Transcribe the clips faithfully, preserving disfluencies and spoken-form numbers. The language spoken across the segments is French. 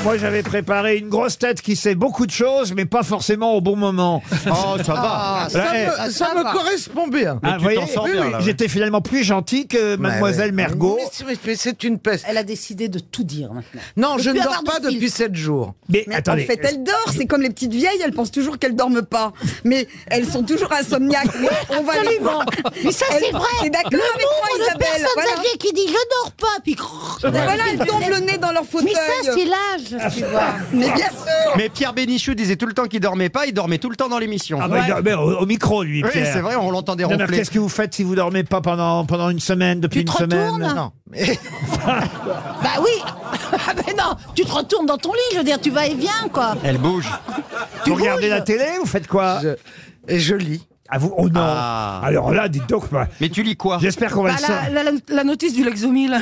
Moi, j'avais préparé une grosse tête qui sait beaucoup de choses, mais pas forcément au bon moment. Oh, ça va. Ah, ça Là, me, eh, ça ça me va. correspond bien. Ah, tu vous voyez, t'en sors oui, bien, oui, là, ouais. j'étais finalement plus gentil que Mademoiselle Ouais, Mergo. Mais, c'est- mais c'est une peste. Elle a décidé de tout dire maintenant. Non, De je plus ne avoir dors pas de filtre. depuis sept jours. Mais, Mais attendez, en fait, elles dorment. C'est comme les petites vieilles, elles pensent toujours qu'elles dorment pas. Mais elles sont toujours insomniaques. Mais on va les voir. Mais ça, c'est vrai. T'es d'accord Le avec moi, nombre de Isabelle? personnes Voilà. âgées qui disent je dors pas, puis Voilà, elles tombent le nez dans leur fauteuil. mais ça, c'est l'âge, tu vois. Mais bien sûr. Mais Pierre Bénichou disait tout le temps qu'il dormait pas, il dormait tout le temps dans l'émission. ah, bah, il dort- mais au, au micro, lui, Oui, Pierre. c'est vrai, on l'entendait Non, mais ronfler. qu'est-ce que vous faites si vous dormez pas pendant, pendant une semaine, depuis Tu une te semaine retournes Non. Mais Bah oui. Ah ben non, tu te retournes dans ton lit, je veux dire, tu vas et viens, quoi. Elle bouge. Vous regardez bouges. la télé, vous faites quoi je, et je lis. Ah, vous, oh non. Ah. Alors là, dites donc, bah, Mais tu lis quoi? j'espère qu'on va Bah, le savoir. la, la- la notice du Lexomil.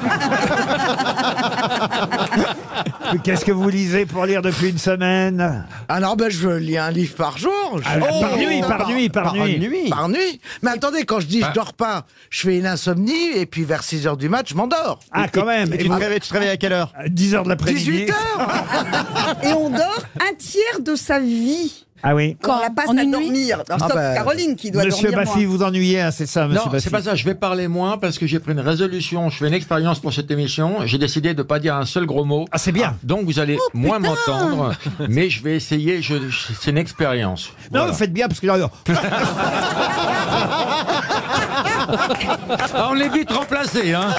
Mais qu'est-ce que vous lisez pour lire depuis une semaine? Alors, ben, je lis un livre par jour. Je- Ah, par nuit, par nuit, par, Par nuit. nuit. Par nuit. Mais attendez, quand je dis je dors pas, je fais une insomnie et puis vers six heures du mat, je m'endors. Ah, quand même. Et tu te réveilles, tu te réveilles à quelle heure? dix heures de l'après-midi. dix-huit heures. Et on dort un tiers de sa vie. Ah oui. Quand on la passe En à une nuit dormir. Alors, sauf bah, Caroline qui doit Monsieur dormir Baffy, moins. vous ennuyez, hein, c'est ça, monsieur Non, Baffy. c'est pas ça. Je vais parler moins parce que j'ai pris une résolution. Je fais une expérience pour cette émission. J'ai décidé de pas dire un seul gros mot. Ah, c'est bien. Donc vous allez moins m'entendre, mais je vais essayer. Je, je- c'est une expérience. Non, Voilà. vous faites bien, parce que là, Ah, on est vite remplacé, hein.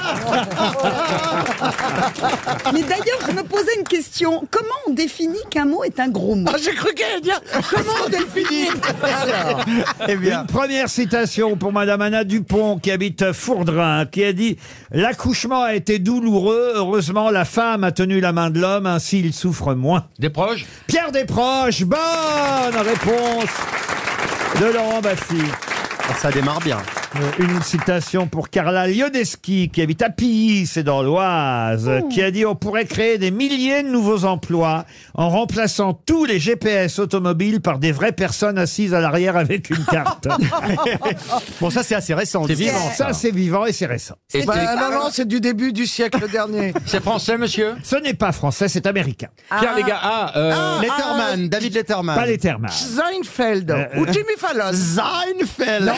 Mais d'ailleurs, je me posais une question. Comment on définit qu'un mot est un gros mot? Ah, j'ai cru qu'elle allait dire comment on définit. Alors, Eh bien, une première citation pour Madame Anna Dupont, qui habite Fourdrin, qui a dit « L'accouchement a été douloureux. Heureusement, la femme a tenu la main de l'homme, ainsi il souffre moins. Des proches ». Pierre Desproges, bonne réponse de Laurent Baffy. ça démarre bien. Euh, Une citation pour Carla Liodeski, qui habite à Pilly, c'est dans l'Oise, qui a dit « On pourrait créer des milliers de nouveaux emplois en remplaçant tous les G P S automobiles par des vraies personnes assises à l'arrière avec une carte. Bon, ça, c'est assez récent. C'est vivant, » Ça, c'est vivant et c'est récent. Et bah, c'est- non, non, c'est du début du siècle dernier. c'est français, monsieur. Ce n'est pas français, c'est américain. Pierre, les gars. Ah, euh, Letterman, David Letterman. Pas les Letterman. Seinfeld Euh, ou Jimmy Fallon. Seinfeld.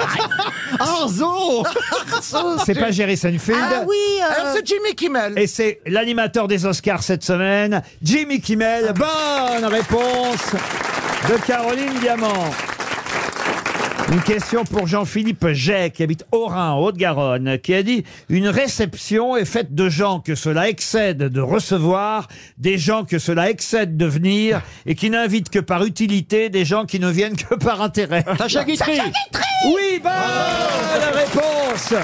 Arzo. C'est pas Jerry Seinfeld. Ah oui. euh, Alors c'est Jimmy Kimmel. Et c'est l'animateur des Oscars cette semaine, Jimmy Kimmel. Bonne réponse de Caroline Diamant. Une question pour Jean-Philippe Jay, qui habite Orin, en Haute-Garonne, qui a dit « Une réception est faite de gens que cela excède de recevoir, des gens que cela excède de venir, et qui n'invitent que par utilité des gens qui ne viennent que par intérêt. » Sacha Guitry. Oui, bonne réponse.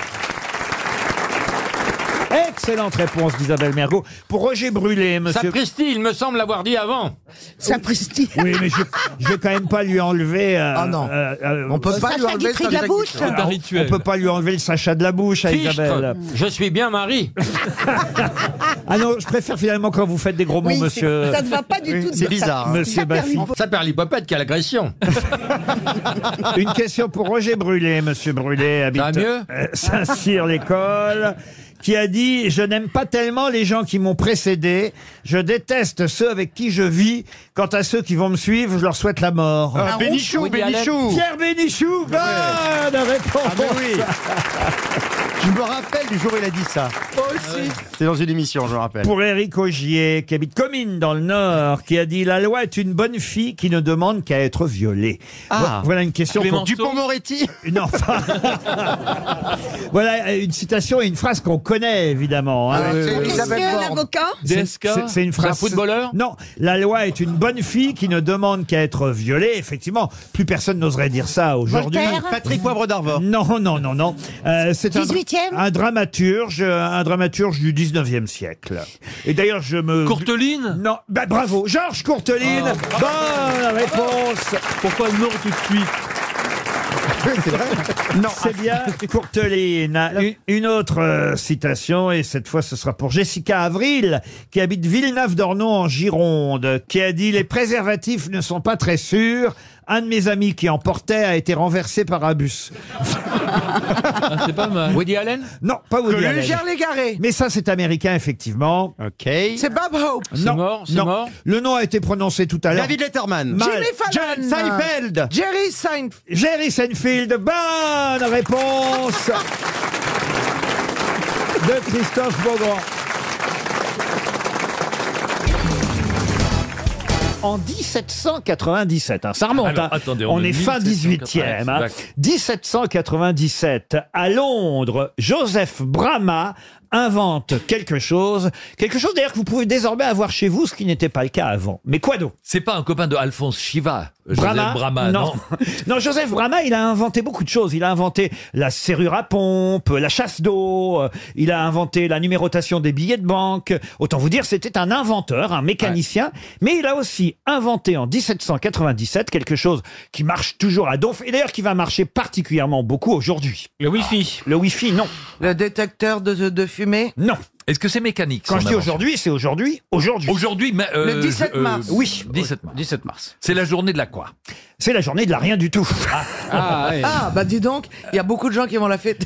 Excellente réponse d'Isabelle Mergo. Pour Roger Brulé, monsieur... Sapristi, il me semble l'avoir dit avant. Sapristi. Oui, mais je, je vais quand même pas lui enlever... euh, Ah non. euh, euh, On peut pas lui Sacha enlever Guitry sa de la jaquette. bouche. on, on peut pas lui enlever le Sacha de la bouche à Isabelle. Fichtre, je suis bien Marie. Ah non, je préfère finalement quand vous faites des gros mots, Oui, c'est- monsieur... ça ne va pas du tout. c'est ça- bizarre, hein. Monsieur ça permet- Baffy. Ça perd l'hypopète qui a l'agression. Une question pour Roger Brulé. Monsieur Brulé habite Ça va mieux euh, Saint-Cyr-l'École, qui a dit « Je n'aime pas tellement les gens qui m'ont précédé. Je déteste ceux avec qui je vis. Quant à ceux qui vont me suivre, je leur souhaite la mort. Ah, Bénichou, Woody Allen. Bénichou. Pierre Bénichou, bonne réponse. Ah, mais oui. Je me rappelle du jour où il a dit ça. Moi aussi. C'est dans une émission, je me rappelle. Pour Éric Augier, qui habite Comines dans le Nord, qui a dit « La loi est une bonne fille qui ne demande qu'à être violée. Ah. Voilà une question pour... Dupond-Moretti. Non, enfin... Voilà une citation et une phrase qu'on connaît, évidemment. hein. Ah, c'est Est-ce Elisabeth qu'un Borne. avocat? C'est- c'est- C'est une C'est un phrase... footballeur. Non, la loi est une bonne fille qui ne demande qu'à être violée. Effectivement, plus personne n'oserait dire ça aujourd'hui. Voltaire. Patrick Poivre d'Arvor. Non, non, non, non. Euh, c'est un, dix-huitième un dramaturge, un dramaturge du dix-neuvième siècle. Et d'ailleurs, je me... Courteline. Non, bah bravo, Georges Courteline. Bonne réponse. Pourquoi non tout de suite? C'est vrai. Non, c'est bien Courteline. Une, une autre euh, citation, et cette fois ce sera pour Jessica Avril, qui habite Villeneuve-d'Ornon en Gironde, qui a dit « Les préservatifs ne sont pas très sûrs. Un de mes amis qui en portait a été renversé par un bus. » Ah, c'est pas mal. Woody Allen? Non, pas Woody Allen. Gère Légaré. Mais ça, c'est américain, effectivement. Ok. C'est Bob Hope. C'est Non, mort, c'est non. mort. Le nom a été prononcé tout à l'heure. David Letterman. Mal. Jimmy Fallon. John Seinfeld. Jerry Seinfeld. Jerry Seinfeld, bonne réponse de Christophe Beaugrand. En dix-sept cent quatre-vingt-dix-sept, hein, ça remonte, Alors, hein. attendez, on, on est est fin dix-huitième. Hein. d'accord. dix-sept cent quatre-vingt-dix-sept, à Londres, Joseph Bramah invente quelque chose, quelque chose d'ailleurs que vous pouvez désormais avoir chez vous, ce qui n'était pas le cas avant. Mais quoi donc? C'est pas un copain de Alphonse Chiva, Joseph Bramah, Bramah, non, non, Joseph Bramah, il a inventé beaucoup de choses. Il a inventé la serrure à pompe, la chasse d'eau, euh, il a inventé la numérotation des billets de banque. Autant vous dire, c'était un inventeur, un mécanicien. Mais il a aussi inventé en dix-sept cent quatre-vingt-dix-sept quelque chose qui marche toujours à donf, et d'ailleurs qui va marcher particulièrement beaucoup aujourd'hui. Le Wi-Fi. Le Wi-Fi, non. Le détecteur de, de fumée. Non. Est-ce que c'est mécanique? Quand son je dis invention aujourd'hui, c'est aujourd'hui, aujourd'hui. Aujourd'hui, mais euh, Le dix-sept euh, mars. Oui. dix-sept mars. dix-sept mars. C'est la journée de la quoi? C'est la journée de la rien du tout. Ah, ouais. Ah, bah dis donc, il y a beaucoup de gens qui vont la fêter.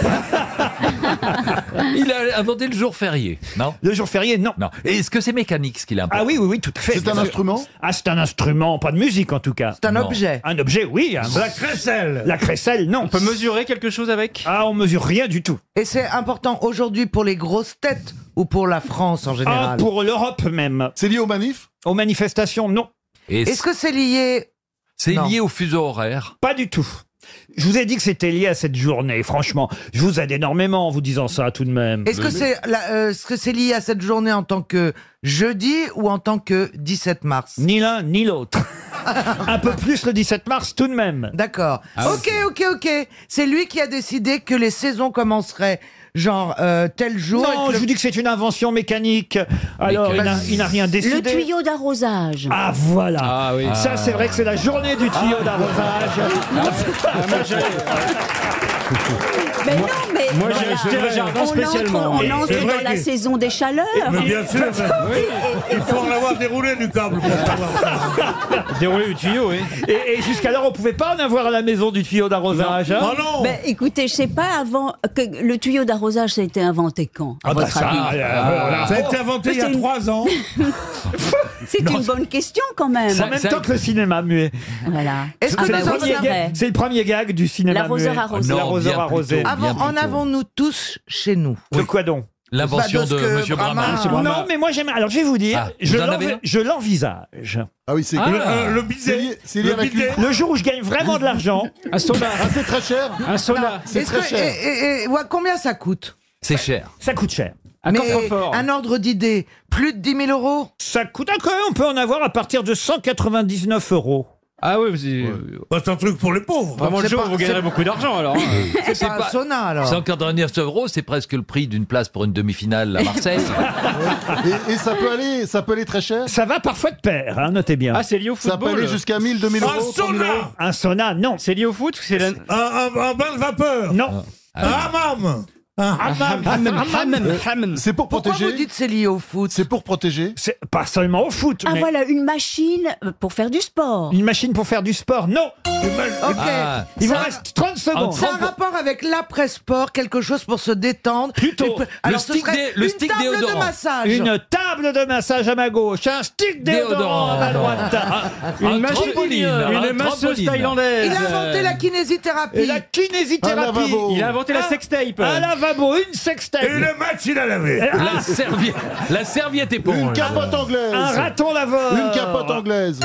Il a inventé le jour férié, non? Le jour férié, non. Non. Et est-ce que c'est mécanique ce qu'il a inventé? Ah oui, oui, oui, tout à fait. C'est un instrument? Ah, c'est un instrument, pas de musique en tout cas. C'est un Non. objet. Un objet, oui. Un... La crécelle. La crécelle, non. On peut mesurer quelque chose avec? Ah, on mesure rien du tout. Et c'est important aujourd'hui pour les grosses têtes ou pour la France en Ah, général. pour l'Europe même. C'est lié aux manifs? Aux manifestations, non. Et Est-ce que c'est lié? c'est Non. lié au fuseau horaire? Pas du tout. Je vous ai dit que c'était lié à cette journée, franchement. Je vous aide énormément en vous disant ça tout de même. Est-ce que c'est la- euh, est-ce que c'est lié à cette journée en tant que jeudi ou en tant que dix-sept mars? Ni l'un ni l'autre. Un peu plus le dix-sept mars tout de même. D'accord. Ah ok, ok, ok. C'est lui qui a décidé que les saisons commenceraient genre euh, tel jour. et Non, que je le- vous dis que c'est une invention mécanique. Alors, il n'a- il n'a rien décidé. Le tuyau d'arrosage. Ah, voilà. Ah oui. Ça, c'est vrai que c'est la journée du tuyau d'arrosage. Mais non, mais Moi, j'ai voilà. acheté un jardin on spécialement. entre, on Mais entre c'est vrai dans la que- saison des chaleurs. Mais bien sûr, oui. Il faut en avoir déroulé du câble pour savoir ça. Déroulé du tuyau, oui. Et, et jusqu'alors, on pouvait pas en avoir à la maison du tuyau d'arrosage. hein. Oh non. Ben, écoutez, je sais pas avant que le tuyau d'arrosage ça a été inventé quand, à Ah bah votre ça, avis euh, voilà. Ça a été inventé il y a C'est une- trois ans. C'est une bonne question quand même. En même temps que le cinéma muet. Voilà. Est-ce que Ah C'est nous le, ben en oui, premier c'est gag- vrai. c'est le premier gag du cinéma L'arroseur muet. arrosé. Non, L'arroseur bien arrosé. plutôt. Avant, bien en plutôt. avons-nous tous chez nous? De quoi donc L'invention Bah, de de, ce que Monsieur Bramah- Bramah. Monsieur Bramah- Non, mais moi j'aime. Alors je vais vous dire, Ah, je vous en l'envi- avez un je l'envisage. Ah oui, c'est Ah. Le, euh, le c'est bidet. lié, c'est lié Le à la bidet. cuisine. Le jour où je gagne vraiment de l'argent, Un sauna. Ah, c'est très cher. Un sauna. C'est Est-ce très que- cher. et- et- et- ouais, combien ça coûte? C'est cher. ça coûte cher. Un Mais coffre-fort. un ordre d'idée, plus de dix mille euros? Ça coûte un quand même, on peut en avoir à partir de cent quatre-vingt-dix-neuf euros. Ah oui, c'est Bah, c'est un truc pour les pauvres. Vraiment, le c'est jour pas- où vous gagnerez c'est- beaucoup d'argent, alors. hein. C'est pas un pas- sauna alors. cent quatre-vingt-dix euros, c'est presque le prix d'une place pour une demi-finale à Marseille. Et, et ça peut aller, ça peut aller très cher. Ça va parfois de pair, hein, notez bien. Ah, c'est lié au Ça peut football. aller jusqu'à mille, deux mille Un euros, trois mille euros. sauna. Un sauna, non. C'est lié au foot? C'est la... Euh, un, un, un bain de vapeur. Non. Un hammam. Un hammam. Hammam. C'est pour Pourquoi protéger. vous dites c'est lié au foot? C'est pour protéger. C'est pas seulement au foot, Ah mais voilà, une machine pour faire du sport. une machine pour faire du sport, non. Ok. Ah, Il vous Ça- reste trente secondes. C'est un rapport avec l'après-sport, quelque chose pour se détendre. Plutôt. Et pe- Alors ce stick serait dé- le une stick table de déodorant. massage. Une table de massage à ma gauche, un stick déodorant à ma droite. un Une masseuse- trampoline, Une un masseuse trampoline. thaïlandaise. Il a inventé la kinésithérapie. Et la kinésithérapie. Un lavabo. Il a inventé la Un- sextape. Un lavabo, une sextape. Et le machine à laver. La serviette, la serviette Une éponge. capote anglaise. Un raton laveur. Une capote anglaise.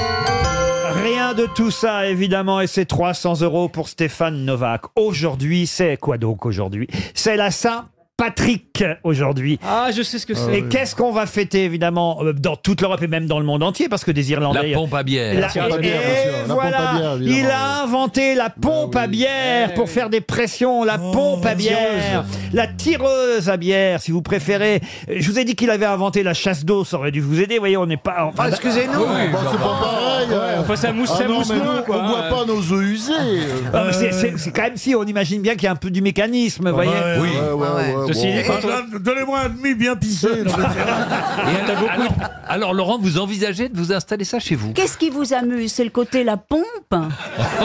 Rien de tout ça, évidemment, et c'est trois cents euros pour Stéphane Novak. Aujourd'hui, c'est quoi donc aujourd'hui? C'est la Saint-Patrick. Pâques aujourd'hui. Ah, je sais ce que c'est. Et qu'est-ce qu'on va fêter, évidemment, euh, dans toute l'Europe et même dans le monde entier, parce que des Irlandais... La pompe à bière. La- pompe à et- bière, bien et sûr. La pompe voilà, à bière, évidemment, il a inventé la pompe à bière pour faire des pressions, la pompe à bière, la tireuse à bière, si vous préférez. Je vous ai dit qu'il avait inventé la chasse d'eau, ça aurait dû vous aider. Vous voyez, on n'est pas... Enfin, Ah, excusez-nous. Bah, c'est pas pareil. Ouais, enfin, ça mousse, Ah ça non, mousse mais moins, nous, quoi. on boit pas nos eaux usées. ah, mais c'est- c'est c'est quand même si, on imagine bien qu'il y a un peu du mécanisme, vous voyez. Ouais, Oui. Ouais, ouais, Ah ouais. ouais, Ceci bon. dit, quand Ah, là, Donnez-moi un demi bien pissé. non, mais c'est vrai. Et alors, alors, alors, Laurent, vous envisagez de vous installer ça chez vous? Qu'est-ce qui vous amuse? C'est le côté la pompe? Oh là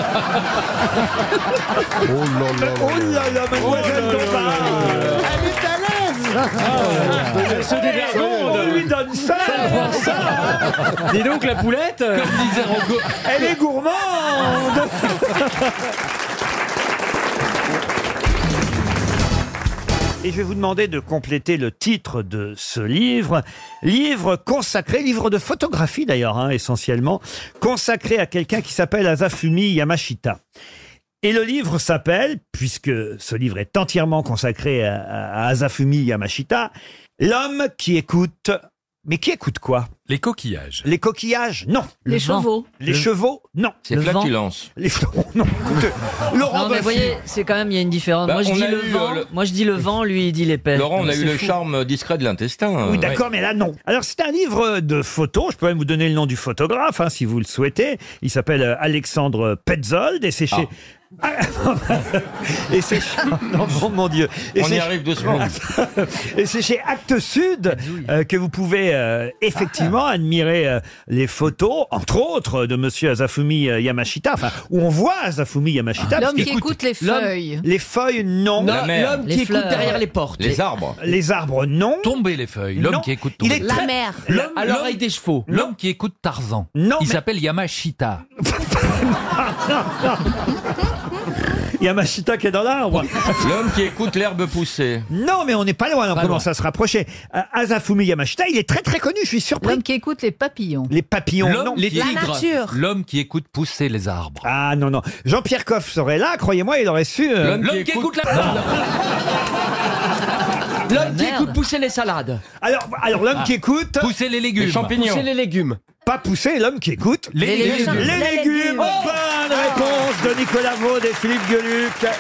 là là. Oh là là, mademoiselle Dombard, Elle est à l'aise. Elle se dévergonde. on lui donne ça, ça. Dis donc, la poulette. Comme disait Rango. Elle est gourmande. Et je vais vous demander de compléter le titre de ce livre. Livre consacré, livre de photographie d'ailleurs, hein, essentiellement, consacré à quelqu'un qui s'appelle Asafumi Yamashita. Et le livre s'appelle, puisque ce livre est entièrement consacré à, à Asafumi Yamashita, L'homme qui écoute... Mais qui écoute quoi? Les coquillages. Les coquillages? Non. Les chevaux. Les chevaux? Non. C'est Le vent. flatulence. Les fleurs? Non. Écoutez, Laurent Non, mais Baffy. vous voyez, c'est quand même, il y a une différence. Bah, moi, je on dis a le eu, vent, euh, le- moi, je dis le vent, lui, il dit les pelles. Laurent, on a C'est eu le fou. charme discret de l'intestin. Oui, euh, d'accord, mais là, non. Alors, c'est un livre de photos. Je peux même vous donner le nom du photographe, hein, si vous le souhaitez. Il s'appelle euh, Alexandre Petzold et c'est chez... Ah, et c'est chez... Non, bon, mon Dieu. Et On y c'est- arrive doucement. Et c'est chez Actes Sud euh, que vous pouvez euh, effectivement admirer euh, les photos, entre autres, de Monsieur Asafumi euh, Yamashita, enfin, où on voit Asafumi Yamashita. parce L'homme qui qu'écoute, écoute les l'homme- feuilles. les feuilles, non. La mer. L'homme qui écoute derrière les portes. Les arbres. Les arbres, non. Tomber les feuilles. L'homme Non. qui écoute Il tomber. est La très- mer. L'homme, À l'oreille des chevaux. l'homme qui écoute Tarzan. Non, Il mais- s'appelle Yamashita. Yamashita qui est dans l'arbre. L'homme qui écoute l'herbe pousser. Non, mais on n'est pas loin, on Pas commence loin. à se rapprocher. Euh, Asafumi Yamashita, il est très très connu, je suis surpris. L'homme qui écoute les papillons. Les papillons, non. L'homme, les La tigres. nature. L'homme qui écoute pousser les arbres. Ah non, non. Jean-Pierre Coff serait là, croyez-moi, il aurait su... euh, L'homme L'homme qui écoute la... L'homme qui Merde. écoute pousser les salades. Alors, alors l'homme qui écoute, Pousser les légumes. Les champignons. Pousser les légumes. pas pousser, l'homme qui écoute... Les Les légumes. légumes. Les Les légumes. légumes. Bonne réponse de Nicolas Vaud et Philippe Gueluc.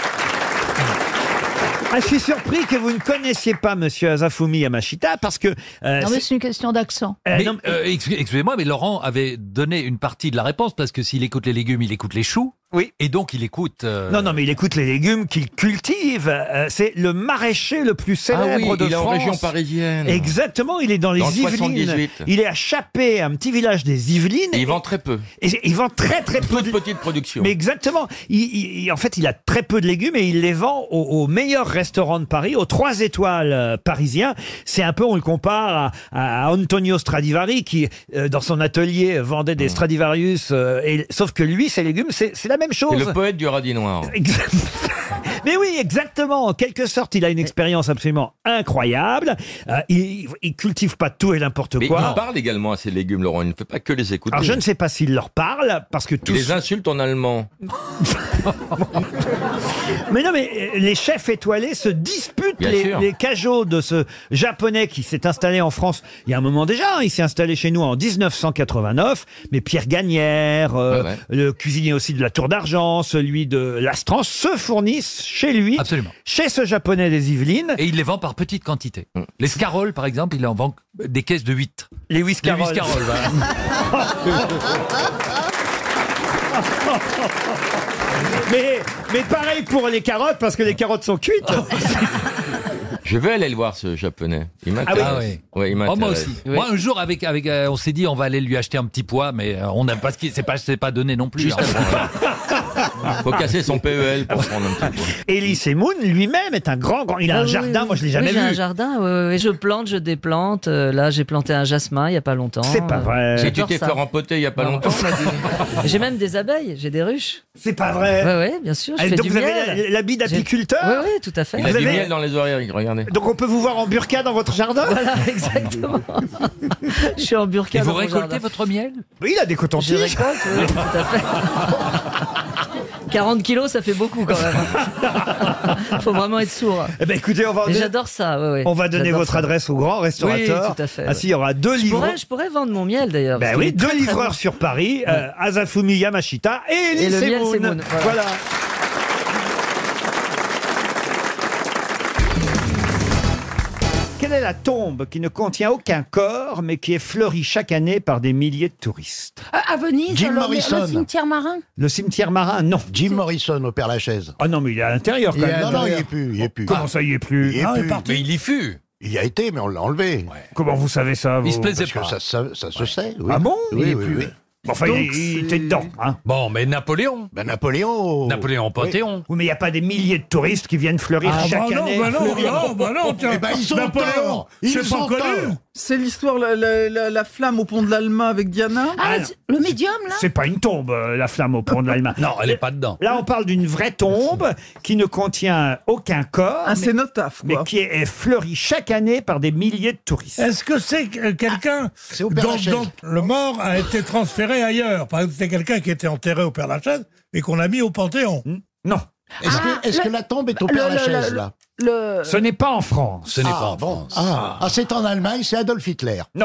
Ah, je suis surpris que vous ne connaissiez pas Monsieur Asafumi Yamashita parce que... euh, Non, mais c'est- c'est une question d'accent. euh, Mais, non, euh, ex- excusez-moi, mais Laurent avait donné une partie de la réponse parce que s'il écoute les légumes, il écoute les choux. Oui. Et donc il écoute. euh, non, non, mais il écoute les légumes qu'il cultive. Euh, c'est le maraîcher le plus Ah célèbre oui, de il est en France. région parisienne. Exactement, il est dans les Dans le Yvelines. soixante-dix-huit. Il est à Chappé, un petit village des Yvelines. Et il vend très peu. Et il vend très très peu Toute de... petite production. Mais exactement. Il, il- il- en fait, il a très peu de légumes et il les vend aux, aux meilleurs restaurants de Paris, aux trois étoiles euh, parisiens. C'est un peu, on le compare à, à Antonio Stradivari qui, euh, dans son atelier, vendait des Stradivarius. euh, et, sauf que lui, ses légumes, c'est c'est la même chose. C'est le poète du radis noir. Exact- Mais oui, exactement. En quelque sorte, il a une expérience absolument incroyable. Euh, il, il cultive pas tout et n'importe Mais quoi. il parle également à ces légumes, Laurent. Il ne fait pas que les écouter. Alors, je ne sais pas s'il leur parle, parce que Il tous... les insulte en allemand. Mais non, mais euh, les chefs étoilés se disputent Bien les, sûr. les cajots de ce japonais qui s'est installé en France il y a un moment déjà. hein. Il s'est installé chez nous en dix-neuf cent quatre-vingt-neuf. Mais Pierre Gagnère, euh, Ouais, ouais. le cuisinier aussi de la Tour d'Argent, celui de l'Astran, se fournissent chez lui, Absolument. chez ce japonais des Yvelines. Et il les vend par petites quantités. Mm. Les Scarolles, par exemple, il en vend des caisses de huit. Les Les Whiscarols. huit Scarolles, voilà. mais, mais pareil pour les carottes, parce que les carottes sont cuites. Je vais aller le voir, ce japonais. Il m'intéresse. Ah oui. Ouais, il Oh, m'intéresse. moi aussi. Moi, un jour, avec, avec, euh, on s'est dit, on va aller lui acheter un petit pois, mais euh, on n'a pas ce qui, c'est pas, c'est pas donné non plus. Juste Faut casser son P E L pour prendre un petit peu. Elie Semoun lui-même est un grand, grand. Il a Ah un oui, jardin, oui, moi je l'ai oui. jamais Oui, j'ai un vu. jardin, oui, oui, oui. Je plante, je déplante. Euh, Là, j'ai planté un jasmin il y a pas longtemps. C'est pas vrai. Et tu J'adore t'es ça. fait rempoter il y a pas Non. longtemps, on m'a dit. J'ai même des abeilles, j'ai des ruches. C'est pas vrai. Oui, oui, bien sûr. Je Ah, fais donc du vous miel. avez l'habit d'apiculteur. Oui, oui, tout à fait. Il a Vous du avez- miel dans les oreilles, regardez. Donc on peut vous voir en burqa dans votre jardin. Voilà, exactement. Je suis en burqa Et vous dans mon récoltez jardin. votre miel? Oui, il a des Je cotons-tiges. récolte, oui, tout à fait. quarante kilos, ça fait beaucoup quand même. Faut vraiment être sourd. Eh ben écoutez, on va, Et j'adore ça, ouais, ouais. on va donner J'adore votre ça. adresse au grand restaurateur. Oui, tout à fait. Ah ouais. si, il y aura deux je, livreurs. pourrais, je pourrais vendre mon miel d'ailleurs. Ben parce qu'il oui, est deux très, très livreurs bon. sur Paris, euh, Azafumi Yamashita et Et Elie le miel Semoun. Semoun, voilà. Voilà. Quelle est la tombe qui ne contient aucun corps, mais qui est fleurie chaque année par des milliers de touristes? À, à Venise, Jim le, Morrison. le cimetière marin. Le cimetière marin, non. Jim Morrison au Père-Lachaise. Ah non, mais il est à l'intérieur quand même. Non, non, il est plus, il est plus. Comment ça, il est plus? Il est Ah, il est plus. parti. Mais il y fut. Il y a été, mais on l'a enlevé. Comment vous savez ça, vous? Il se plaisait Parce que pas. ça, ça, ça se sait. Oui. Ah bon? Oui, Il est oui, plus. oui. Enfin, Donc, il, il était c'est- dedans. Hein. Bon, mais Napoléon. Ben, Napoléon. Napoléon au Panthéon. Oui, mais il n'y a pas des milliers de touristes qui viennent fleurir Ah, chaque bah non, année. bah non, Fleurir. non, bah non, tiens. Eh ben, ils ont Napoléon, tort. Ils c'est pas ont connu. tort. C'est l'histoire, la, la- la- la flamme au pont de l'Alma avec Diana. Ah, Ah, non. le médium, là. C'est pas une tombe, euh, la flamme au pont de l'Allemagne. Non, elle est pas dedans. Là, on parle d'une vraie tombe qui ne contient aucun corps, Un mais, cénotaphe, mais quoi. qui est fleurie chaque année par des milliers de touristes. Est-ce que c'est que- quelqu'un C'est au Père dont, Lachaise. dont le mort a été transféré ailleurs? Par exemple, c'est quelqu'un qui était enterré au Père Lachaise et qu'on a mis au Panthéon. Non, Est-ce Ah, que, est-ce le- que la tombe est au le- Père-Lachaise, le- là Le... ce n'est pas en France. Ce n'est Ah, pas en bon. France. Ah, Ah, c'est en Allemagne, c'est Adolf Hitler. Non,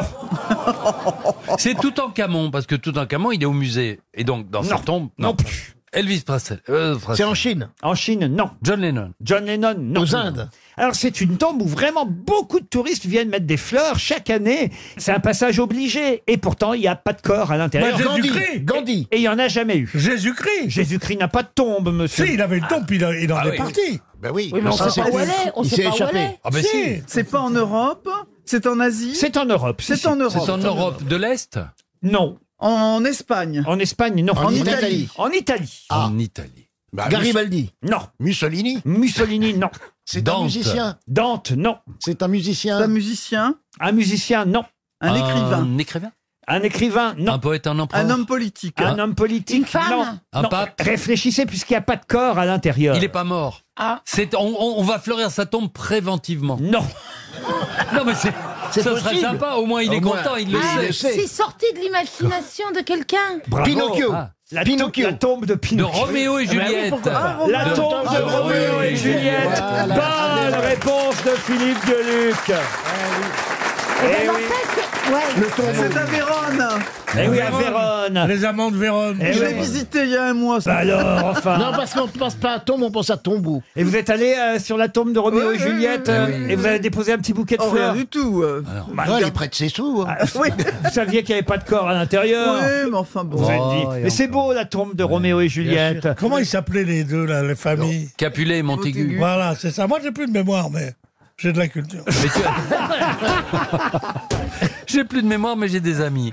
C'est Toutankhamon, parce que Toutankhamon, il est au musée. Et donc, dans sa Non. tombe, non plus. Elvis Presley. euh, Presley. C'est en Chine. En Chine, non. John Lennon. John Lennon, non. Aux Indes. Alors c'est une tombe où vraiment beaucoup de touristes viennent mettre des fleurs chaque année. C'est un passage obligé. Et pourtant, il n'y a pas de corps à l'intérieur. Bah, Gandhi. Jésus-Christ. Gandhi. Et il n'y en a jamais eu. Jésus-Christ. Jésus-Christ n'a pas de tombe, monsieur. Si, il avait une tombe, puis il, a- il en Ah est oui. parti. Ben oui. Oui, mais on ça, sait pas c'est- où elle est. On il sait s'est pas où elle échappé. est. Ah ben si. C'est pas en Europe, c'est en Asie, C'est en Europe. si, c'est si. en Europe. C'est en Europe de l'Est. Non. En Espagne. En Espagne, non. En Italie. Italie. En Italie. Ah. En Italie. Bah, Garibaldi. Non. Mussolini. Mussolini, non. C'est un Dante. musicien. Dante, non. C'est un musicien. Un musicien, Un musicien, non. un écrivain, Un écrivain. Un écrivain, non. Un poète, un empereur. un homme politique. Un homme politique, Une femme. non. Un Non. pape. Réfléchissez puisqu'il n'y a pas de corps à l'intérieur. Il n'est pas mort. Ah. C'est, on, on- on va fleurir sa tombe préventivement. Non. Non, mais c'est, ça serait sympa. Au moins, il Au est moins. content, il le Ah, sait. c'est sorti de l'imagination de quelqu'un. Bravo. Pinocchio. Ah. La, Pinocchio. la tombe de De Pinocchio. Roméo et Juliette. Ah, Roméo. La tombe de Roméo et Juliette. Bonne réponse de Philippe Gueluc. Eh Eh ben, en oui. fait, ouais. C'est à Vérone. Eh oui, à Vérone. Les amants de Vérone. Eh Je oui. l'ai visité il y a un mois. ça. Bah alors, enfin. Non, parce qu'on ne pense pas à tombe, on pense à tombeau. Et vous êtes allé euh, sur la tombe de Roméo Oui, et Juliette oui, euh, oui, oui, et vous oui. avez déposé un petit bouquet de Oh, rien fleurs. du tout. euh. Bah, Non, il prête ses sous. hein. ah, Vous saviez qu'il n'y avait pas de corps à l'intérieur. Oui, mais enfin bon. Vous avez Oh, dit. et Mais c'est beau la tombe de Roméo et Juliette. Comment ils s'appelaient les deux, là, les familles? Capulet et Montaigu. Voilà, c'est ça. Moi, j'ai plus de mémoire, mais j'ai de la culture. Mais tu- J'ai plus de mémoire, mais j'ai des amis.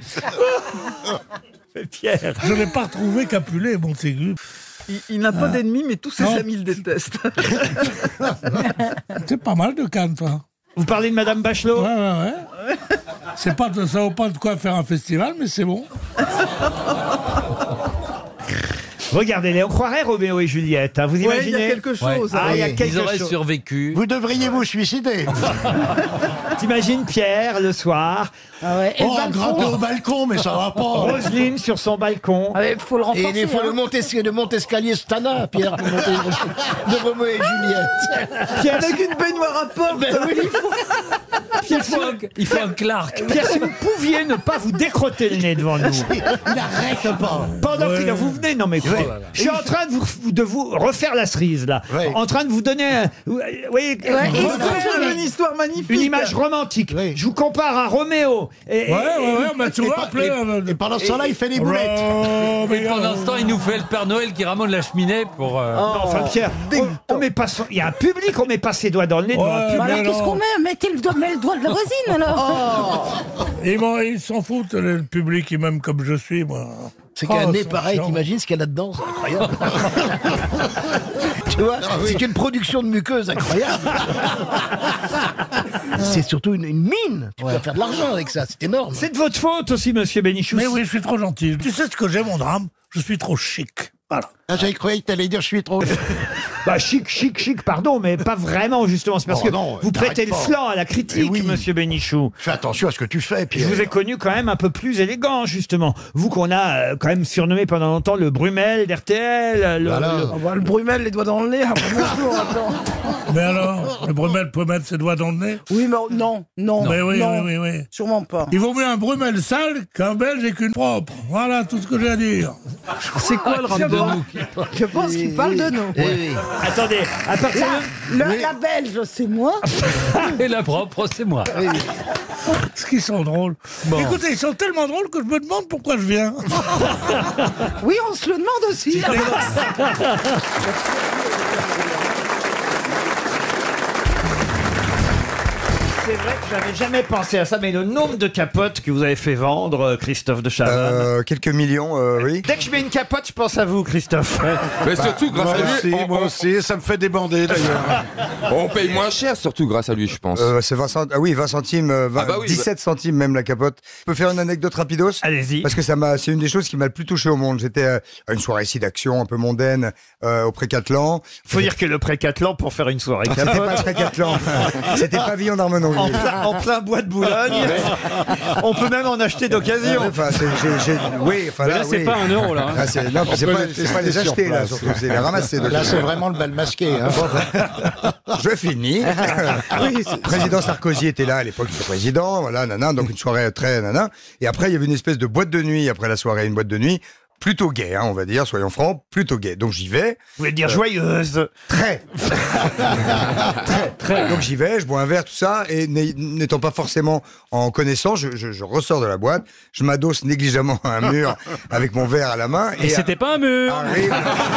Pierre. Je n'ai pas retrouvé Capulet et Montaigu. Il, il n'a pas d'ennemis, mais tous ses Non. amis le détestent. C'est pas mal de Cannes, toi. Vous parlez de Madame Bachelot? Ouais, ouais, ouais. C'est pas de, ça vaut pas de quoi faire un festival, mais c'est bon. Regardez-les, on croirait Roméo et Juliette. Hein, vous Ouais, il y imaginez? a quelque chose. Ah, il y a Ils quelque auraient chose. survécu. Vous devriez vous suicider. T'imagines Pierre le soir, Ah ouais. Et Oh, le un balcon. grimper au balcon, mais ça va pas. Roselyne sur son balcon. Ah ouais, faut le renforcer. Et des fois, hein. le monte- de Montescalier Stana, Pierre, pour monter de Roméo et Juliette. Pierre, Avec une baignoire à porte. Ben oui. Pierre, Il faut un, il faut un Clark. Pierre, si vous pouviez ne pas vous décrotter le nez devant nous. Il n'arrête pas. Pendant Ouais. que vous venez, non mais quoi, je suis en train de vous, de vous refaire la cerise là, Ouais. en train de vous donner, un- oui, Ouais, et Voilà, c'est vrai, une histoire magnifique. une image romantique. Oui. Je vous compare à Roméo. Et, Ouais, ouais, ouais, on m'a toujours Et, appelé. et- euh, et pendant ce temps-là, il fait des boulettes. Oh, mais Et pendant ce temps, il nous fait le Père Noël qui ramène la cheminée pour. euh, Non, enfin Pierre, on, on met pas son- il y a un public, on met pas ses doigts dans le nez devant un Ouais, public. Bah alors mais qu'est-ce non. qu'on met Mettez le doigt, mets le doigt de la voisine alors. Ils m'en- ils s'en foutent, le public, ils m'aiment comme je suis, moi. C'est Oh, qu'un nez c'est pareil, chiant. t'imagines ce qu'il y a là-dedans, c'est incroyable. Tu vois, c'est une production de muqueuse incroyable. C'est surtout une, une mine. Tu peux faire de l'argent avec ça, c'est énorme. C'est de votre faute aussi, monsieur Bénichou. Mais oui, je suis trop gentil. Tu sais ce que j'ai, mon drame? Je suis trop chic. Voilà. Ah, j'avais cru que t'allais dire je suis trop. Bah chic, chic, chic, pardon, mais pas vraiment justement. C'est parce Oh, que non, vous prêtez le t'arrêtes pas. flanc à la critique, Eh oui. Monsieur Bénichou. Fais attention à ce que tu fais, Je Pierre. vous ai connu quand même un peu plus élégant, justement. Vous qu'on a euh, quand même surnommé pendant longtemps le Brumel d'R T L. Le, Voilà. le- On voit le Brumel, les doigts dans le nez. hein, bonjour, attends. Mais alors, le Brumel peut mettre ses doigts dans le nez? Oui, mais non, non, Mais oui, non, oui, oui, oui. sûrement pas. Il vaut mieux un Brumel sale qu'un Belge et qu'une propre. Voilà tout ce que j'ai à dire. C'est quoi le rapport? Je pense qu'il parle de nous. Attendez, à partir de... Le- La Belge, c'est moi. Et la propre, c'est moi. Ce qu'ils sont drôles. Écoutez, ils sont tellement drôles que je me demande pourquoi je viens. Oui, on se le demande aussi. C'est vrai que j'avais jamais pensé à ça, mais le nombre de capotes que vous avez fait vendre, euh, Christophe de Chavannes. Euh, quelques millions, euh, oui. Dès que je mets une capote, je pense à vous, Christophe. Mais surtout, grâce Moi à lui, aussi, on, moi on- aussi, ça me fait débander d'ailleurs. on paye moins cher, surtout grâce à lui, je pense. Euh, c'est vingt centimes, ah oui, vingt centimes, euh, vingt- Ah bah oui, dix-sept centimes même la capote. Je peux faire une anecdote rapidos? Allez-y. Parce que ça m'a, c'est une des choses qui m'a le plus touché au monde. J'étais euh, à une soirée ici d'action un peu mondaine euh, au Précathlon. Faut dire que le Précathlon pour faire une soirée C'était pas capote. le Précathlon, c'était Pavillon d'Armenonville. En plein, en plein bois de Boulogne. On peut même en acheter d'occasion. Enfin, c'est- j'ai- j'ai- oui, enfin, Mais là, c'est oui. pas un euro, là, hein. Ah, c'est, non, c'est peut pas, les c'est pas les tester sur acheter là, place. surtout, c'est les ramasser. Là, c'est vraiment le bal masqué. Hein. Je finis. Président Sarkozy était là à l'époque, il était président, voilà, nana, donc une soirée très nana. Et après, il y avait une espèce de boîte de nuit après la soirée, une boîte de nuit plutôt gay, hein, on va dire, soyons francs, plutôt gay. Donc j'y vais. Vous voulez dire joyeuse. Très. très, très. Donc j'y vais, je bois un verre, tout ça, et n'ay- n'étant pas forcément en connaissance, je, je, je ressors de la boîte, je m'adosse négligemment à un mur avec mon verre à la main. Et c'était pas un mur. Arrive,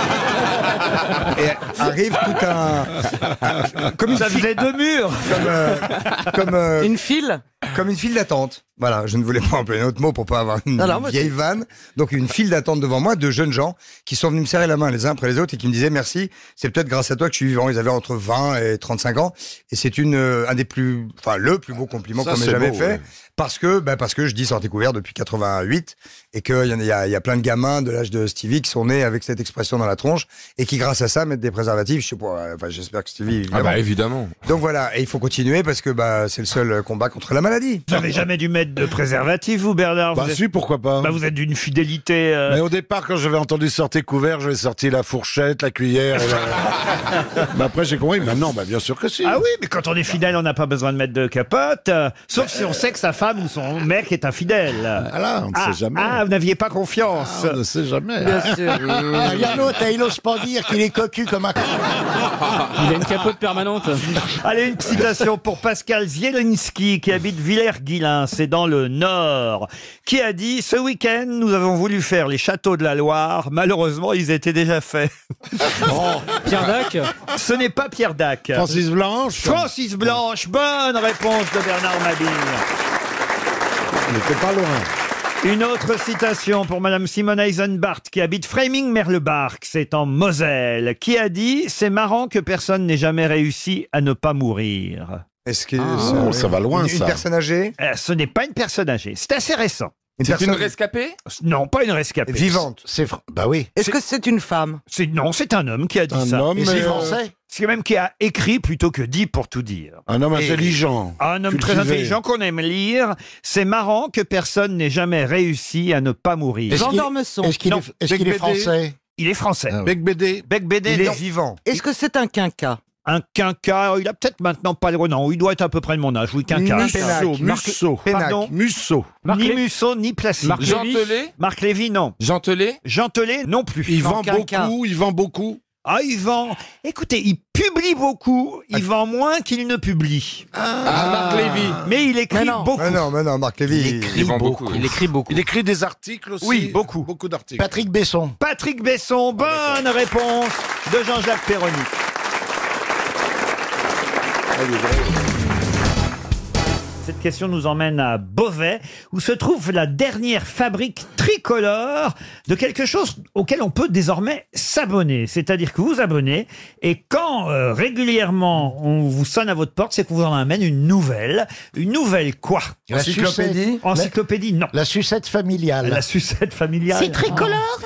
et arrive tout un... Comme une Ça file- faisait deux murs. comme, euh, comme, euh, Une file. comme une file d'attente. Voilà, je ne voulais pas employer un autre mot pour pas avoir une Non, non, moi, vieille vanne. Donc une file d'attente devant moi de jeunes gens qui sont venus me serrer la main les uns après les autres et qui me disaient merci, c'est peut-être grâce à toi que je suis vivant. Ils avaient entre vingt et trente-cinq ans et c'est une euh, un des plus, enfin le plus beau compliment Ça, qu'on m'ait c'est jamais beau, fait ouais. parce que bah, parce que je dis sortez couvert depuis quatre-vingt-huit et qu'il y, en a- il y, a, il y a plein de gamins de l'âge de Stevie qui sont nés avec cette expression dans la tronche et qui grâce à ça mettent des préservatifs. Je sais pas, euh, enfin j'espère que Stevie évidemment. Ah bah évidemment. Donc voilà, et il faut continuer parce que bah c'est le seul combat contre la maladie. Vous n'avez jamais dû mettre de préservatif, vous, Bernard? Bah vous, êtes- si, pourquoi pas. bah, vous êtes d'une fidélité. euh, Mais au départ, quand j'avais entendu sortir couvert, j'avais sorti la fourchette, la cuillère. Et la... Mais après, j'ai compris. Maintenant, bah, bien sûr que si. Ah oui, mais quand on est fidèle, on n'a pas besoin de mettre de capote. euh, sauf si on sait que sa femme ou son mec est infidèle. Voilà, on ne ah, sait jamais. ah, vous n'aviez pas confiance. Ah, on ne sait jamais. Ah, Il y a l'autre, il n'ose pas dire qu'il est cocu comme un... Il a une capote permanente. Allez, une citation pour Pascal Zielinski, qui habite Villers-Guilin, c'est dans le Nord, qui a dit « Ce week-end, nous avons voulu faire les châteaux de la Loire. Malheureusement, ils étaient déjà faits. Pierre Dac. » Ce n'est pas Pierre Dac. Francis Blanche. Francis Blanche, bonne réponse de Bernard Mabille. On n'était pas loin. Une autre citation pour Madame Simone Eisenbart, qui habite Framing-Merlebark, c'est en Moselle, qui a dit « C'est marrant que personne n'ait jamais réussi à ne pas mourir. Est-ce que Oh, ça va loin, une, ça. Une personne âgée, Euh, Ce n'est pas une personne âgée, c'est assez récent. une C'est personne une rescapée? Non, pas une rescapée. vivante. C'est fr- Bah oui. Est-ce que c'est une femme? C'est non, c'est un homme qui a dit Un ça. homme, Et mais, c'est euh, français? C'est même qui a écrit plutôt que dit pour tout dire. un homme Et- intelligent. Un homme très cultivé. intelligent qu'on aime lire. C'est marrant que personne n'ait jamais réussi à ne pas mourir. Jean d'Ormesson. Est-ce qu'il Non. est, est, qu'il est français? Il est français. Bec Bédé. Bec Bédé, Il non. est vivant. Est-ce que c'est un quinca? Un quinca, il a peut-être maintenant pas le non, il doit être à peu près de mon âge, oui, quinca. Musso. Musso. Pardon. Musso. Marc Ni Lé- Musso, ni Placide. Marc Jean Lévy. Tellet? Marc Lévy, non. Jean Tellet? Jean Tellet, non plus. Il vend quinquin. beaucoup. Il vend beaucoup. Ah, il vend. Écoutez, il publie beaucoup, il vend moins qu'il ne publie. Ah, Marc Lévy. Mais il écrit Mais non. beaucoup. Mais non, mais non, Marc Lévy. il- Il vend beaucoup. Il écrit beaucoup. Il écrit des articles aussi. Oui, beaucoup. Beaucoup d'articles. Patrick Besson. Patrick Besson, bonne réponse de Jean-Jacques Perroni. Cette question nous emmène à Beauvais, où se trouve la dernière fabrique tricolore de quelque chose auquel on peut désormais s'abonner. C'est-à-dire que vous vous abonnez, et quand euh, régulièrement on vous sonne à votre porte, c'est qu'on vous en amène une nouvelle. Une nouvelle quoi? Encyclopédie. Encyclopédie, non. La sucette familiale. La sucette familiale. C'est tricolore?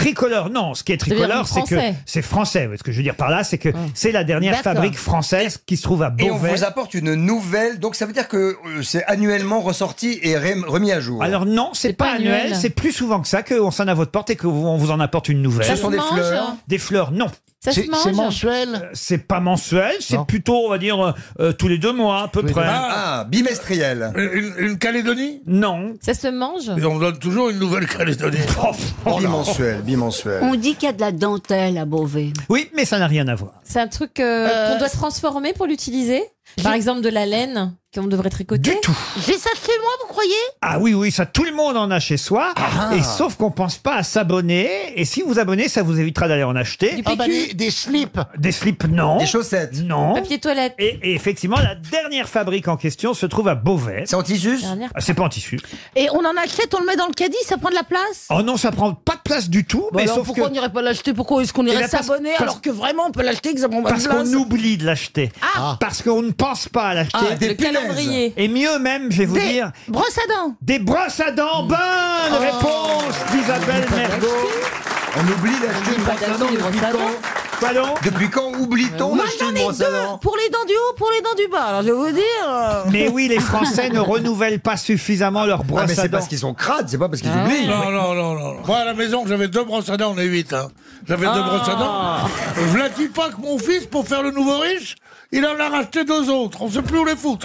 Tricolore, non. Ce qui est veut dire tricolore, c'est que français. c'est français. Ce que je veux dire par là, c'est que c'est la dernière D'accord. fabrique française qui se trouve à Et on Beauvais. vous apporte une nouvelle, donc ça veut dire que euh, c'est annuellement ressorti et rem- remis à jour. Alors non, c'est C'est pas, pas annuel, annuel. c'est plus souvent que ça qu'on sonne à votre porte et qu'on vous en apporte une nouvelle. Ce Ça sont se des mange fleurs. Des fleurs, non. Ça se C'est c'est mange mensuel. C'est pas mensuel, c'est Non. plutôt, on va dire, euh, euh, tous les deux mois à peu près. Ah, bimestriel. Une, une Calédonie Non. Ça se mange Et on donne toujours une nouvelle Calédonie. Bimensuel, bimensuel. On dit qu'il y a de la dentelle à Beauvais. Oui, mais ça n'a rien à voir. C'est un truc euh, qu'on doit transformer pour l'utiliser. Par exemple, de la laine qu'on devrait tricoter. Du tout. J'ai ça chez moi, vous croyez? Ah oui, oui, ça, tout le monde en a chez soi. Et sauf qu'on pense pas à s'abonner. Et si vous abonnez, ça vous évitera d'aller en acheter. Du Ah bah, PQ, des, des slips. Des slips, non. Des chaussettes. Non. papier toilette. Et, et effectivement, la dernière fabrique en question se trouve à Beauvais. C'est en tissu Dernière. Ah, c'est pas en tissu. Et on en achète, on le met dans le caddie, ça prend de la place? Oh non, ça prend pas de place du tout. Bah mais alors sauf pourquoi que on n'irait pas l'acheter? Pourquoi est-ce qu'on Eh irait bien, parce- s'abonner parce- alors que vraiment on peut l'acheter que ça prend pas de parce place? qu'on oublie de l'acheter. Ah. Parce qu'on ne pense pas à l'acheter. Ah, des Le punaises. calendrier. Et mieux même, je vais vous Des dire, brosses à dents. des brosses à dents. Bonne Oh. réponse d'Isabelle Mergo. On oublie d'acheter une pas brosse à d'acheter dents des depuis brosses à quand dents. Pardon. Depuis quand oublie-t-on Moi d'acheter j'en une ai brosse à deux, dents pour les dents du haut, pour les dents du bas. Alors je vais vous dire. euh, Mais oui, les Français ne renouvellent pas suffisamment leurs Ah, brosses mais à c'est dents. parce qu'ils sont crades, c'est pas parce qu'ils Ah. oublient. Non, non, non, non. Moi, à la maison, j'avais deux brosses à dents, on est huit. Hein. J'avais deux brosses à dents. V'là-t-il pas que mon fils, pour faire le nouveau riche, il en a racheté deux autres. On sait plus où les foutre.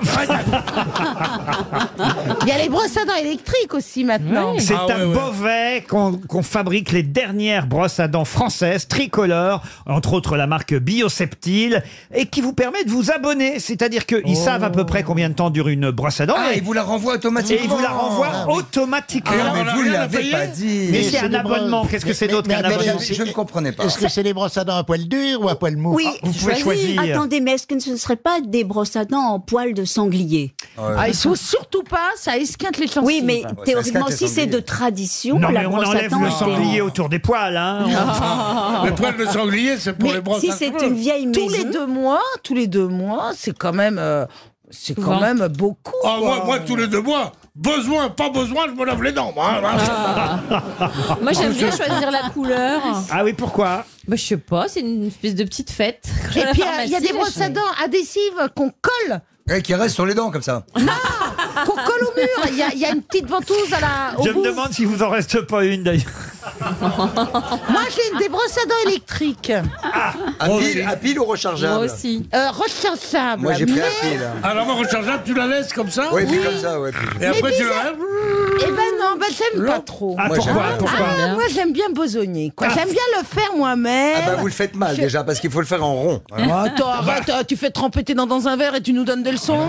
Il y a les brosses à dents électriques aussi maintenant. Oui. C'est Ah, à ouais, ouais. Beauvais qu'on qu'on fabrique les dernières brosses à dents françaises, tricolores, entre autres la marque Bioseptile, et qui vous permet de vous abonner. C'est-à-dire qu'ils savent à peu près combien de temps dure une brosse à dents. Ah, et, ils vous la renvoient et automatiquement. ils vous la renvoient Ah, oui. automatiquement. Ah, mais on a vous rien à l'avez payer pas dit. Mais Mais c'est c'est un des abonnement. brosses. Qu'est-ce que c'est Mais- d'autre mais qu'un attendez, abonnement Je, je ne comprenais pas. Est-ce que c'est des brosses à dents à poil dur ou à poil mou? Oui. Vous pouvez choisir. Attendez, mais est-ce que ce ne serait pas des brosses à dents en poil de sanglier? Ah, il faut surtout pas, ça esquinte les gencives. Oui, mais ça théoriquement, esquinte si les c'est de sangliers. tradition, Non, la mais on brosse à enlève dents le est- sanglier autour des poils. Hein. Les poils de sanglier, c'est pour Mais les brosses si à c'est cheveux. une vieille tous les maison, deux mois, tous les deux mois, c'est quand même, euh, c'est quand Souvent. même beaucoup. Ah, moi, quoi. moi, tous les deux mois, besoin, pas besoin, je me lave les dents. Moi, hein. Moi, j'aime bien choisir la couleur. Ah oui, pourquoi? Bah, je sais pas, c'est une espèce de petite fête. Je vais Et à la puis il y a pharmacie, des brosses à j'achète. dents adhésives qu'on colle, Eh, qui reste sur les dents comme ça. qu'on colle au mur. Il y, a- il y a une petite ventouse à la. Au Je bout. me demande si vous en reste pas une d'ailleurs. Moi j'ai une- des brosses à dents électriques, À Moi pile, aussi. à pile ou rechargeable? Moi aussi. euh, rechargeables. Moi j'ai pris mais, à pile. Alors, moi, rechargeable, tu la laisses comme ça Oui, puis comme ça, ouais. puis- Et après, tu la bizarre. lèves. Eh ben non, ben j'aime pas trop. Ah, Moi, pourquoi, j'aime- pourquoi Ah, moi j'aime bien besogner, quoi. J'aime bien le faire moi-même. Ah bah vous le faites mal déjà parce qu'il faut le faire en rond. Oh, attends, arrête, euh, tu fais tremper tes dents dans un verre et tu nous donnes des leçons.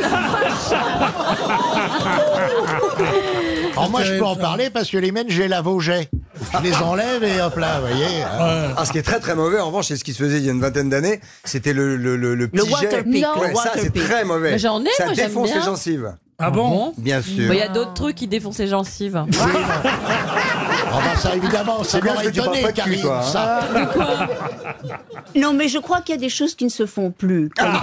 Alors moi je peux en parler parce que les miennes, j'ai la Vosget. Je les enlève et hop là, vous voyez. Ah, ce qui est très très mauvais en revanche, c'est ce qui se faisait il y a une vingtaine d'années, c'était le, le, le, le petit jet. waterpick, le Ouais, ça c'est waterpick. très mauvais. Mais j'en ai, ça moi, j'aime défonce bien. les gencives. Ah bon Bien Bah, sûr. Il y a d'autres trucs qui défoncent les gencives. Ah bah ça évidemment, ça C'est bien m'aurait parce que tu parles étonné, pas de cul, Karine, toi, hein. ça. non, mais je crois qu'il y a des choses qui ne se font plus. Comme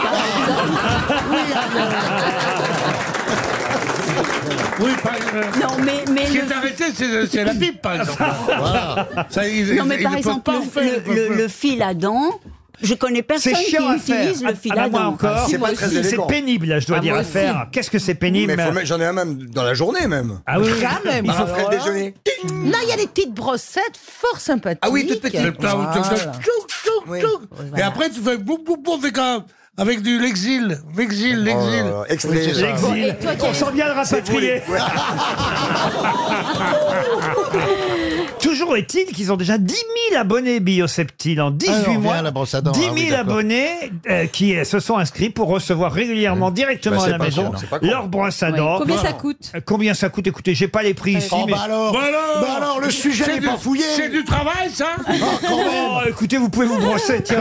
Oui, par exemple. Non, mais, mais Ce qui le- est arrêté, c'est c'est la pipe, par exemple. Ça, ils, non, mais ils- par ils ne peuvent exemple, pas le, en faire, le- ils peuvent le- pas. le fil à dents, je connais personne C'est qui chiant à faire. utilise le fil Ah, bah, à moi dents. encore. C'est pas très C'est élégant. pénible, je dois Ah, dire, moi à aussi. faire. Qu'est-ce que c'est pénible. Mais faut mettre- j'en ai un même dans la journée même. Ah oui, oui. Quand même. Il faut alors faire le là. déjeuner. Non, il y a des petites brossettes fort sympathiques. Ah oui, toutes petites. Le plat où tu Voilà. fais tchouk, tchouk, Oui. tchouk. Et après, tu fais boum, boum, boum avec, un, avec du l'exil. L'exil, l'exil. Oh, extrait. Oui, c'est ça. L'exil. Et toi qui On as- sent bien le rapatrier. Toujours est-il qu'ils ont déjà dix mille abonnés Bioseptile en dix-huit Ah, on mois. vient à la brosse à dents. dix Ah oui, mille d'accord. abonnés euh, qui euh, se sont inscrits pour recevoir régulièrement directement Bah, à c'est la pas maison con, c'est pas con. leur brosse à Ouais. dents. Combien Voilà. ça coûte Euh, Combien ça coûte? Écoutez, j'ai pas les prix ici, Oh mais... bah alors, Bah alors, bah alors le sujet c'est n'est du- pas fouillé. C'est du travail, ça Ah, quand même. Oh, écoutez, vous pouvez vous brosser, tiens.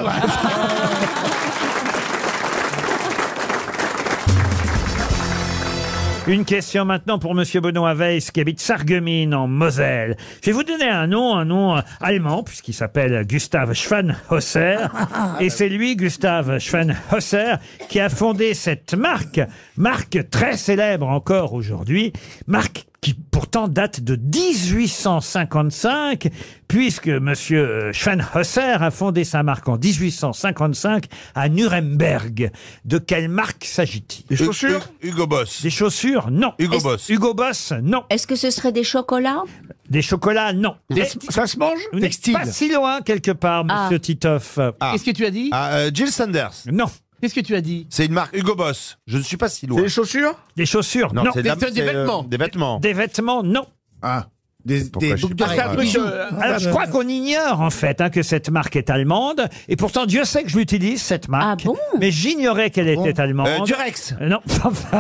Une question maintenant pour Monsieur Benoît Weiss qui habite Sarreguemines en Moselle. Je vais vous donner un nom, un nom euh, allemand puisqu'il s'appelle Gustav Schwanhauser. Et c'est lui, Gustav Schwanhauser, qui a fondé cette marque, marque très célèbre encore aujourd'hui, marque qui pourtant pourtant date de dix-huit cent cinquante-cinq, puisque Monsieur Schwanhauser a fondé sa marque en dix-huit cent cinquante-cinq à Nuremberg. De quelle marque s'agit-il? Des chaussures Hugo Boss. Des chaussures, non. Hugo Est-ce- Boss. Hugo Boss, non. Est-ce que ce serait des chocolats? Des chocolats, non. Des- Est-ce- ça se mange Vous n'êtes Textile. pas si loin quelque part, Monsieur Ah. Titoff. Ah. Qu'est-ce que tu as dit Ah, euh, Jill Sanders. Non. Qu'est-ce que tu as dit C'est une marque Hugo Boss. Je ne suis pas si loin. C'est des chaussures? Des chaussures, non. c'est de la- Des- des c'est, euh, vêtements. Des vêtements. Des vêtements, non. Ah. Des, Pourquoi je sais boucles pas. d'oreilles. Ah, Des bijoux. Alors, je crois qu'on ignore, en fait, hein, que cette marque est allemande. Et pourtant, Dieu sait que je l'utilise, cette marque. Ah bon? Mais j'ignorais qu'elle était allemande. Euh, Durex. Euh, Non.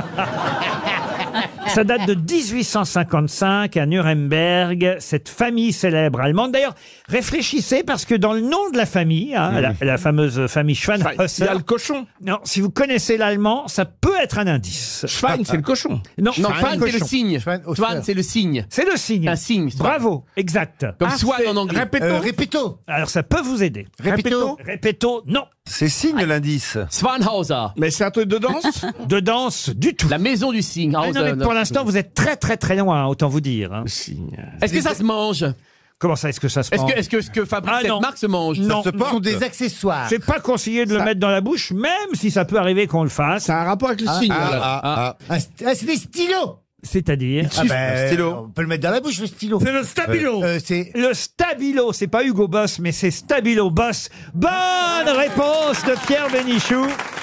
Ça date de dix-huit cent cinquante-cinq à Nuremberg, cette famille célèbre allemande. D'ailleurs, réfléchissez parce que dans le nom de la famille, hein, la, la fameuse famille Schwanhauser, Il y a le cochon. non, si vous connaissez l'allemand, ça peut être un indice. Schwein, c'est le cochon. Non, Non, pas Swan, un c'est le cochon. signe. Schwanhauser. Swan, c'est le signe. C'est le signe. Un signe. Swan. Bravo, exact. Comme Swan en anglais. Euh, répéto. Alors ça peut vous aider. Répéto. Répéto, non. C'est signe l'indice. Swanhauser. Mais c'est un truc de danse? De danse, du tout. La maison du signe. Ah non, mais pour l'instant, vous êtes très très très loin, autant vous dire. hein. Est-ce que ça se mange? Comment ça, est-ce que ça se Est-ce mange que, est-ce que ce que fabrique Ah, cette non. marque se mange? Non. se Ce sont des accessoires. C'est pas conseillé de le mettre dans la bouche, même si ça peut arriver qu'on le fasse. Ça a un rapport avec le signe. Ah, voilà. ah, ah. Ah, c'est ah, c'est des stylos. C'est-à-dire Ah ben, stylo. on peut le mettre dans la bouche, le stylo. C'est le stabilo. Euh, c'est le Stabilo. C'est pas Hugo Boss, mais c'est Stabilo Boss. Bonne réponse de Pierre Bénichou.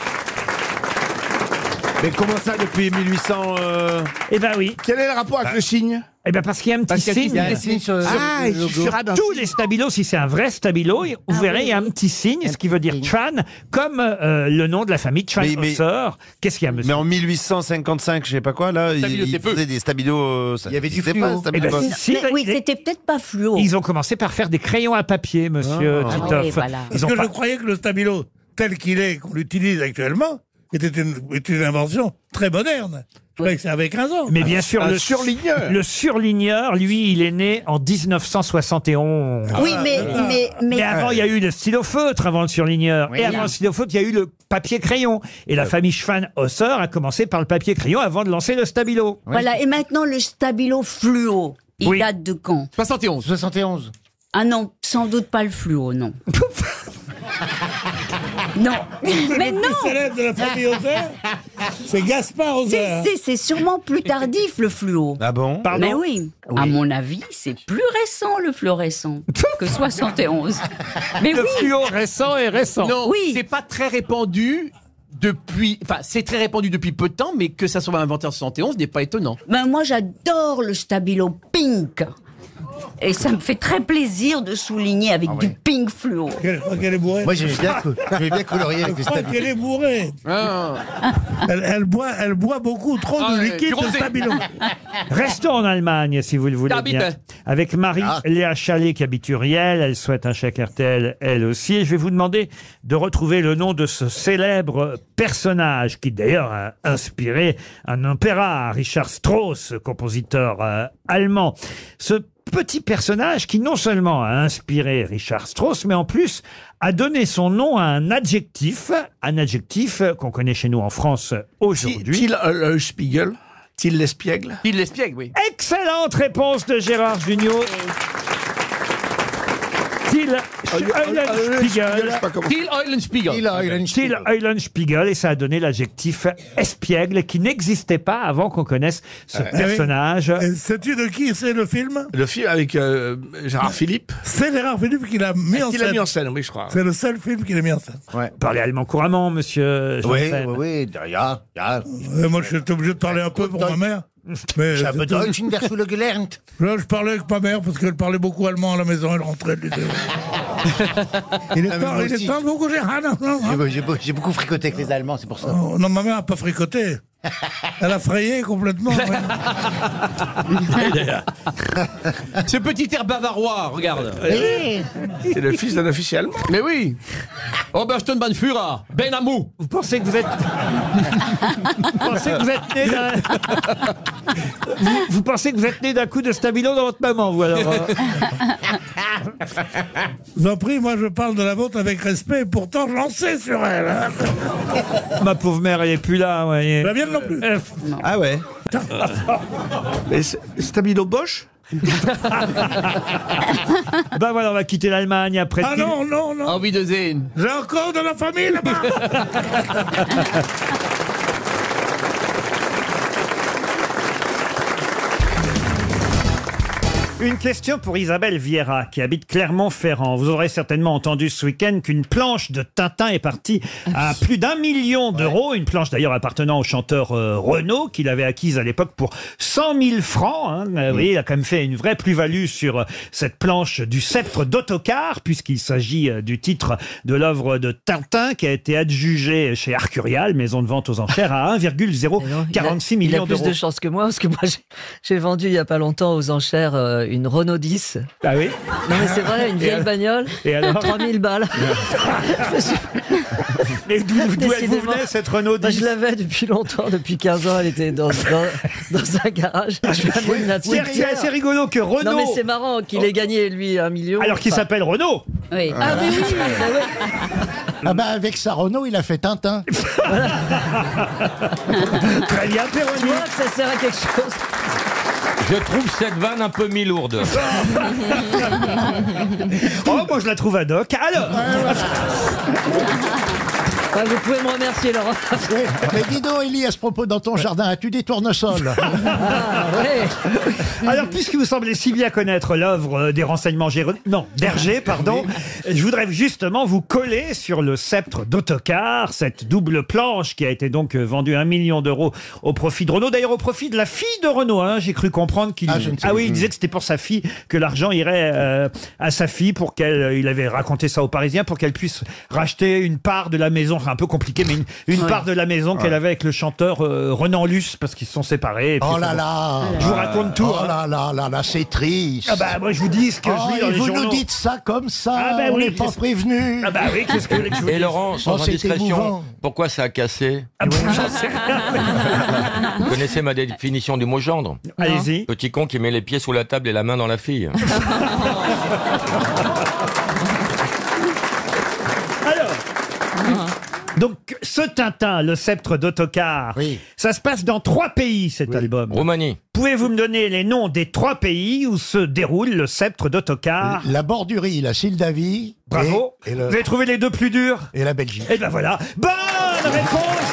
Mais comment ça depuis mille huit cents euh... Eh ben oui. Quel est le rapport avec le signe? Eh ben parce qu'il y a un petit Parce qu'il y a- signe. il y a un signe sur Ah, le il logo. suffira d'un Tous les stabilos, si c'est un vrai stabilo, vous verrez, il y a un petit signe, ce qui veut dire Schwan, comme euh, le nom de la famille Mais- mais- Schwanhauser. Qu'est-ce qu'il y a, monsieur Mais en mille huit cent cinquante-cinq, je sais pas quoi, là, il, Stabilo, il c'est peu. faisait des stabilos. euh, ça Il y avait du existait fluo. pas, stabilo Eh ben, boss. si, Mais oui, les- c'était peut-être pas fluo. Ils ont commencé par faire des crayons à papier, monsieur Ah. Titoff. Ah oui, voilà. Ils Parce ont que pas- je croyais que le stabilo, tel qu'il est, qu'on l'utilise actuellement, était une, était une invention très moderne. Je croyais que ça avait quinze ans. Mais bien sûr, Un le surligneur. Le surligneur, lui, il est né en dix-neuf cent soixante et onze. Oui, mais, mais, mais, Mais avant, il y a eu le stylo feutre avant le surligneur. Oui. Et avant le stylo feutre, il y a eu le papier crayon. Et la famille Schwanhauser a commencé par le papier crayon avant de lancer le stabilo. voilà. Et maintenant, le stabilo fluo, il Oui. date de quand? soixante et onze. soixante et onze. Ah non, sans doute pas le fluo, non. Non, mais non. Le célèbre de la famille Hauser, c'est Gaspard Hauser. C'est- c'est- C'est sûrement plus tardif, le fluo. Ah bon? Pardon Mais oui. À mon avis, c'est plus récent, le fluorescent, que soixante et onze. Mais Le oui. fluo récent est récent. Non, Oui. c'est pas très répandu depuis. Enfin, c'est très répandu depuis peu de temps, mais que ça soit inventé en soixante et onze n'est pas étonnant. Ben, moi, j'adore le stabilo pink. Et ça me fait très plaisir de souligner avec du pink fluo. Quelle- Je crois qu'elle est bourrée. Moi, j'aimais bien, cou- j'aimais bien colorier avec Je les crois stabilo. qu'elle est bourrée. Ah. Elle, elle boit, elle boit beaucoup trop Ah, de ouais, liquide du de rosé. stabilo. Restons en Allemagne, si vous le voulez Habite. bien. Avec Marie-Léa Chalet, qui habite Uriel. Elle souhaite un chèque R T L, elle aussi. Et je vais vous demander de retrouver le nom de ce célèbre personnage, qui d'ailleurs a inspiré un opéra, Richard Strauss, compositeur euh, allemand. Ce petit personnage qui non seulement a inspiré Richard Strauss, mais en plus a donné son nom à un adjectif, un adjectif qu'on connaît chez nous en France aujourd'hui. Till euh, Spiegel. Till l'espiègle. Il l'espiègle, oui. Excellente réponse de Gérard Junior. Till Eulenspiegel. Till Eulenspiegel. Till Eulenspiegel, et ça a donné l'adjectif espiègle qui n'existait pas avant qu'on connaisse ce Eh oui. personnage. Et sais-tu de qui c'est le film? Le film avec euh, Gérard Philippe. C'est Gérard Philippe qui l'a mis Ah, en qui scène. l'a mis en scène, oui, je crois. C'est le seul film qu'il a mis en scène. Ouais. Parlez allemand couramment, monsieur Oui, Janssen. oui, oui, ja, ja. Et moi, je suis obligé de parler un peu pour ma mère. Mais Ich habe Deutsch in der Schule gelernt. là, je parlais avec ma mère parce qu'elle parlait beaucoup allemand à la maison. Elle rentrait, elle disait. Il est Ah, mais temps, moi il est aussi. temps de beaucoup. J'ai ah, non, non, non. J'ai- J'ai beau- j'ai beaucoup fricoté avec les Allemands, c'est pour ça. Oh, non, ma mère n'a pas fricoté. Elle a frayé complètement. ouais. Ce petit air bavarois, regarde. C'est le fils d'un officier allemand. Mais oui. Obersturnbannführer, Ben Amou. Vous pensez que vous êtes... vous pensez que vous êtes né d'un... vous, vous pensez que vous êtes né d'un coup de stabilo dans votre maman, vous alors euh Je vous en prie, moi, je parle de la vôtre avec respect. Et pourtant, j'en sais sur elle. hein. Ma pauvre mère, elle est plus là, vous voyez. La mienne non plus. Euh, Ah ouais. attends. Mais c'est- Stabilo Bosch Ben voilà, on va quitter l'Allemagne après. Ah qu'il- non, non, non. Envie de zen. J'ai encore de la famille là-bas. Une question pour Isabelle Vieira, qui habite Clermont-Ferrand. Vous aurez certainement entendu ce week-end qu'une planche de Tintin est partie à plus d'un million d'euros. Une planche d'ailleurs appartenant au chanteur euh, Renaud, qu'il avait acquise à l'époque pour cent mille francs. Hein. Euh, Vous voyez, il a quand même fait une vraie plus-value sur euh, cette planche du sceptre d'Autocar, puisqu'il s'agit euh, du titre de l'œuvre de Tintin, qui a été adjugé chez Arcurial, maison de vente aux enchères, à un virgule zéro quarante-six Il a millions plus d'euros. de chance que moi, parce que moi, j'ai- j'ai vendu il y a pas longtemps aux enchères euh, une Renault dix. Ah oui? Non mais c'est vrai, une Et vieille alors bagnole. Et alors trois mille balles. Mais d'où d'où elle vous Décidément. venait, cette Renault Bah, dix? je l'avais depuis longtemps, depuis quinze ans, elle était dans, dans, dans un garage. Je l'ai amenée de C'est nature. c'est assez rigolo que Renault... Non mais c'est marrant qu'il ait gagné lui un million. Alors qu'il Enfin, s'appelle Renault. Oui. Ah mais oui, bah ouais. Ah bah avec sa Renault, il a fait Tintin. Très bien, Tu Péroni. vois que ça sert à quelque chose. Je trouve cette vanne un peu mi-lourde. Oh, moi je la trouve ad hoc. Alors, Ah, vous pouvez me remercier Laurent. Mais dis donc, Élie, à ce propos, dans ton jardin, as-tu des tournesols? Ah ouais. alors puisque vous semblez si bien connaître l'œuvre euh, des renseignements Géro... non, d'Hergé, pardon, je voudrais justement vous coller sur le sceptre d'Autocar, cette double planche qui a été donc euh, vendue un million d'euros au profit de Renault. D'ailleurs, au profit de la fille de Renault. Hein, j'ai cru comprendre qu'il. Ah, je ne sais Ah oui, plus. il disait que c'était pour sa fille, que l'argent irait euh, à sa fille pour qu'elle. euh, Il avait raconté ça aux Parisiens pour qu'elle puisse racheter une part de la maison. Enfin, un peu compliqué, mais une, une Ouais. part de la maison qu'elle avait avec le chanteur euh, Renan Luce parce qu'ils se sont séparés. et puis, Oh là enfin, là. Je vous raconte tout. Oh hein. là là là là, c'est triste. Ah bah moi je vous dis ce que Oh, je lis dans et les vous journaux. nous dites ça comme ça, Ah bah on oui, n'est pas qu'est-ce- prévenu. Ah bah oui, qu'est-ce que vous voulez que je vous Et dise Laurent, sans Oh, c'est indiscrétion, émouvant. pourquoi ça a cassé Ah bon, j'en sais rien. Vous connaissez ma définition du mot gendre? Allez-y. Petit con qui met les pieds sous la table et la main dans la fille. Alors. Donc, ce Tintin, le sceptre d'Autocar, Oui. ça se passe dans trois pays, cet album. Roumanie. Pouvez-vous me donner les noms des trois pays où se déroule le sceptre d'Autocar? La Bordurie, la Sildavie. Bravo. Et, et le- Vous avez trouvé les deux plus durs? et la Belgique. Et ben voilà. Bonne réponse!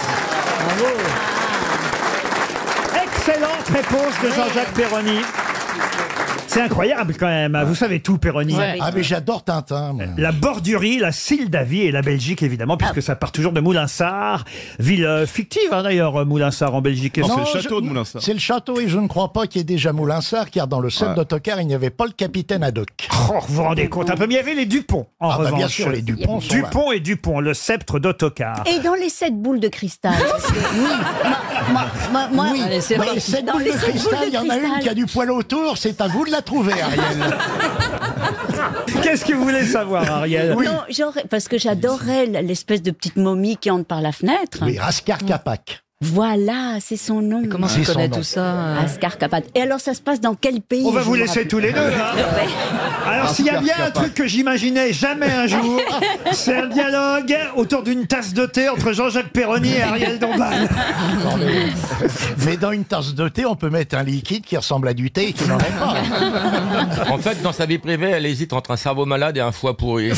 Excellente réponse de Jean-Jacques Perroni. C'est incroyable quand même. Vous savez tout, Perroni. Ah mais j'adore Tintin. moi. La Bordurie, la Sildavie et la Belgique, évidemment, puisque ça part toujours de Moulinsart. Ville euh, fictive, hein, d'ailleurs, Moulinsart en Belgique. Non, Est-ce je- C'est le château et je ne crois pas qu'il y ait déjà Moulinsart, car dans le sceptre d'Autocar, il n'y avait pas le capitaine Haddock. Oh, vous vous rendez compte un peu, mais il y avait les Dupont, en Ah bah revanche. bien sûr, les Dupont sont là. Dupont et Dupont, le sceptre d'Autocar. Et dans les sept boules de cristal. parce que- oui, moi, moi, moi, Oui, Allez, c'est mais vrai. cette Dans boule les de sept cristal, boules de il y en a une cristal. qui a du poil autour, c'est à vous de la trouver, Ariel. Qu'est-ce que vous voulez savoir, Ariel? Non, j'aurais- parce que j'adorais l'espèce de petite momie qui entre par la fenêtre. Oui, Raskar Kapak. Voilà, c'est son nom. Comment C'est tu son connais nom. tout ça euh Ascar Kapat. Et alors, ça se passe dans quel pays? On va je vous me laisser rappelle. tous les deux. Hein. Ouais. Alors, s'il y a bien un truc que j'imaginais jamais un jour, c'est un dialogue autour d'une tasse de thé entre Jean-Jacques Perroni et Ariel Dombal. Non, mais, mais dans une tasse de thé, on peut mettre un liquide qui ressemble à du thé et qui n'en est pas. En fait, dans sa vie privée, elle hésite entre un cerveau malade et un foie pourri.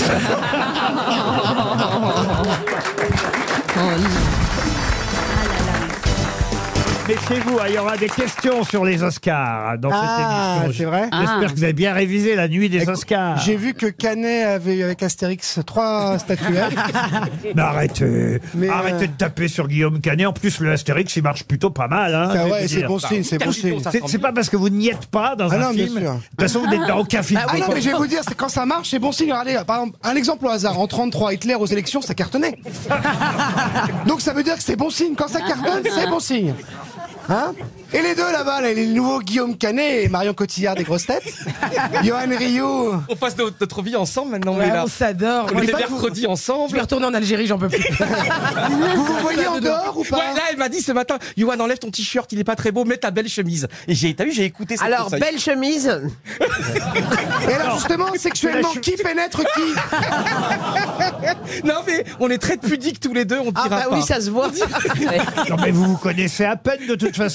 Méfiez-vous, hein, il y aura des questions sur les Oscars dans Ah, cette émission. c'est vrai J'espère Ah. que vous avez bien révisé la nuit des Oscars. J'ai vu que Canet avait eu avec Astérix trois statuettes. Mais arrêtez, Mais, euh, arrêtez de taper sur Guillaume Canet. En plus, le Astérix, il marche plutôt pas mal. Hein, Ah je vais ouais, vous c'est dire. bon signe, c'est bon signe. C'est c'est pas parce que vous n'y êtes pas dans Ah un non, bien film. sûr. De toute façon, vous n'êtes dans aucun film. Ah non, mais je vais vous dire, c'est quand ça marche, c'est bon signe. Regardez, par exemple, un exemple au hasard. En trente-trois, Hitler aux élections, ça cartonnait. Donc ça veut dire que c'est bon signe. Quand ça cartonne, c'est bon signe. Hein? Et les deux là-bas, là, les nouveaux Guillaume Canet et Marion Cotillard des grosses têtes. Johan Rioux. On passe notre, notre vie ensemble maintenant, Ouais, mais là. on s'adore. On Moi, est je sais pas, mercredi ensemble. Je vais retourner en Algérie, j'en peux plus. Vous vous voyez en dehors ou pas? Ouais, là, elle m'a dit ce matin, Yoann, enlève ton t-shirt, il est pas très beau, mets ta belle chemise. Et j'ai, t'as vu, j'ai écouté ça. Alors, belle chemise. Et alors, justement, sexuellement, qui pénètre qui? Non, mais on est très pudiques tous les deux, on dira Ah bah pas. oui, ça se voit. Non, mais vous vous connaissez à peine de toute façon, mais là.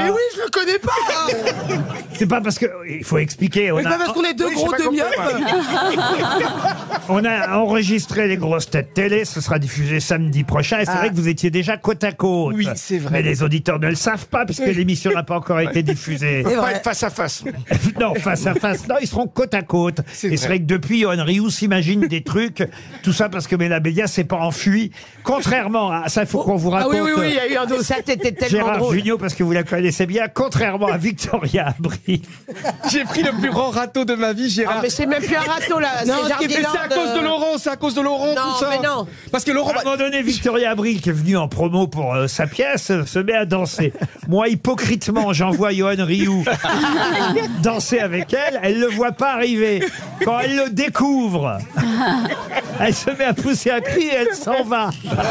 Mais oui, je le connais pas. C'est pas parce que il faut expliquer. On Mais a, pas parce qu'on est deux Oui, gros j'ai pas compris, demi-heures. on a enregistré les grosses têtes télé. Ce sera diffusé samedi prochain. Et c'est Ah. vrai que vous étiez déjà côte à côte. Oui, c'est vrai. Mais les auditeurs ne le savent pas puisque Oui. l'émission n'a pas encore été diffusée. C'est vrai. Face à face. Non, face à face. Non, ils seront côte à côte. C'est Et c'est vrai. vrai que depuis, Johan Rioux s'imagine des trucs. Tout ça parce que Mela Bédia s'est pas enfui. Contrairement à ça, il faut qu'on vous Ah raconte. oui, oui, oui, il y a eu un dos. Ça, t'étais tellement Gérard drôle. Jugnot, parce que vous la connaissez bien, contrairement à Victoria Abril. J'ai pris le plus grand râteau de ma vie, Gérard. Ah, mais c'est même plus un râteau, là, Non, c'est c'est Jardiland, c'est à cause de euh, Laurent, c'est à cause de Laurent, Non, tout ça. mais non. Parce que Laurent. À un moment donné, Victoria Abril, qui est venue en promo pour euh, sa pièce, euh, se met à danser. Moi, hypocritement, j'envoie Johan Rioux danser avec elle. Elle le voit pas arriver. Quand elle le découvre, elle se met à pousser un cri et elle s'en va.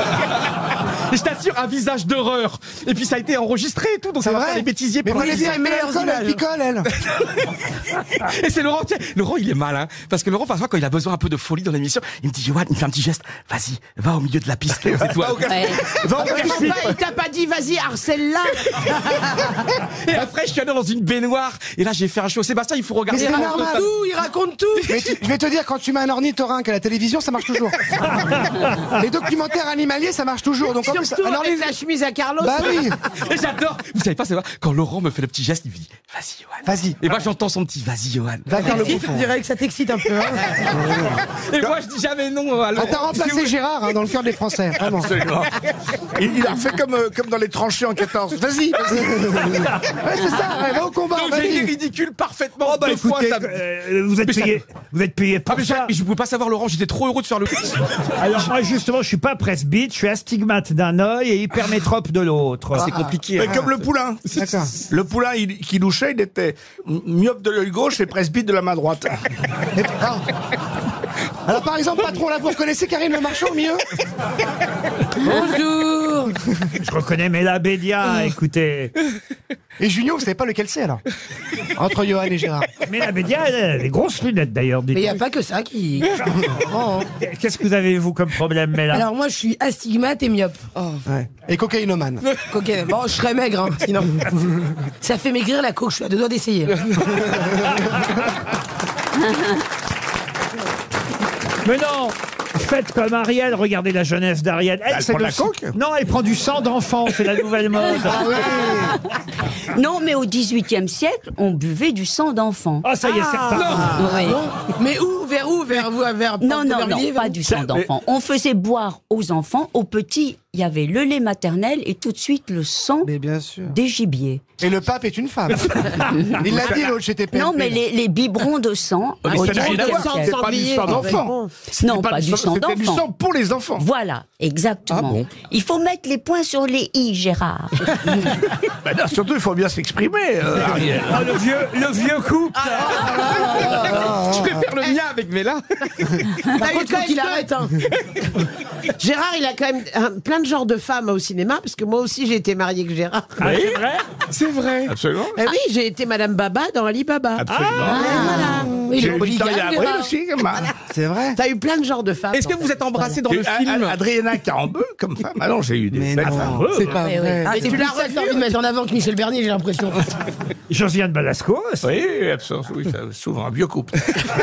Et je t'assure, un visage d'horreur. Et puis ça a été enregistré et tout, donc C'est ça va vrai faire les bêtisiers Mais pour vous la voulez dire, émission. mais elle, elle picole, elle. Et c'est Laurent, tiens, Laurent il est malin, parce que Laurent parfois quand il a besoin un peu de folie dans l'émission, il me dit Johan, il me fait un petit geste, vas-y, va au milieu de la piste, c'est toi. Ouais. Va au Il t'a café. pas- il t'a pas dit, vas-y, harcèle-la. Et après je suis allé dans une baignoire, et là j'ai fait un show. Sébastien, il faut Mais regarder. c'est la- normal. Tout, il raconte tout. Mais tu- je vais te dire, quand tu mets un ornithorynque à la télévision, ça marche toujours. Les documentaires animaliers, ça marche toujours. Donc en plus, Surtout un avec ornith- la chemise à Carlos. Bah oui. Et j'adore. Vous savez pas, c'est vrai, quand Laurent me fait le petit geste, il me dit vas-y Johan. Vas-y. Et moi j'entends son petit vas-y Johan. Va faire le Je bouffon. dirais que ça t'excite un peu. Hein. Et moi je dis jamais non à Ah, Laurent. t'as remplacé Gérard hein, dans le cœur des Français. Vraiment. Absolument. Il, il a fait comme, euh, comme dans les tranchées en quatorze. Vas-y, vas-y. Ouais, c'est ça. Ouais, va au combat. Donc j'ai été Vas-y. ridicule parfaitement. Oh bah deux fois, écoutez, ça- euh, vous êtes Mais ça- payé, vous êtes payé Ah pour mais, j'ai- ça. mais je ne pouvais pas savoir Laurent, j'étais trop heureux de faire le Alors moi justement, je suis pas presbyte, je suis astigmate d'un œil et hypermétrope de l'autre. C'est compliqué. Mais hein. comme le poulain. D'accord. Le poulain il- qui louchait, il était myope de l'œil gauche et presbyte de la main droite. Et- ah. Alors par exemple, patron, là, vous reconnaissez Karine Le Marchand au milieu? Bonjour. Je reconnais Mela Bédia, écoutez. Et Junio, vous savez pas lequel c'est alors? Entre Johan et Gérard. Mela Bédia, elle a des grosses lunettes d'ailleurs. dites. Mais il n'y a pas que ça qui. Oh. Qu'est-ce que vous avez vous comme problème, Mela? Alors moi, je suis astigmate et myope. Ouais. Et cocaïnomane. Ok, bon, je serais maigre, hein, sinon. Ça fait maigrir la coke, je suis à deux doigts d'essayer. Mais non, faites comme Ariel, regardez la jeunesse d'Ariel. Elle, Elle c'est prend le de la sang- coke Non, elle prend du sang d'enfant, c'est la nouvelle mode. Non, mais au dix-huitième siècle, on buvait du sang d'enfant. Ah, ça y est, c'est reparti. Oui. Mais où? Vers où? Vers vous? Vers Non, non, non, Aubervilliers, pas vers- du sang d'enfant. On faisait boire aux enfants, aux petits, il y avait le lait maternel et tout de suite le sang Mais bien sûr. des gibiers. Et le pape est une femme. Il l'a dit l'autre chez T P M P. Non, mais les, les biberons de sang. Mais au ça n'a rien à dix-huitième voir, siècle. c'est pas du sang d'enfant. Non, pas du sang C'était du sang d'enfant. pour les enfants. Voilà, exactement. Ah bon Il faut mettre les points sur les i, Gérard. Ben non, surtout, il faut bien s'exprimer, euh, Ariel. Ah, le vieux, le vieux couple. Je vais faire le mien avec Mela. Par contre, faut qu'il arrête. Hein. Gérard, il a quand même un- plein de genres de femmes au cinéma, parce que moi aussi j'ai été mariée avec Gérard. Ah, c'est vrai? C'est vrai. Absolument. Eh oui, j'ai été Madame Baba dans Ali Baba. Absolument. Ah, voilà. Il J'ai est eu Victoria polygame, Abril Gérard. aussi, comme ça. C'est vrai. T'as eu plein de genres de femmes. Est-ce que en vous fait. êtes embrassé dans J'ai le eu film? A- Adriana Carambeu comme femme. Ah non, j'ai eu des Mais belles non. femmes. C'est pas Oui, oui. vrai. Ah, Mais c'est tu plus l'as ça que t'as envie de mettre en avant que Michel Bernier, j'ai l'impression. Josiane Balasco. aussi. Oui, absolument. Oui, ça, souvent, un vieux couple.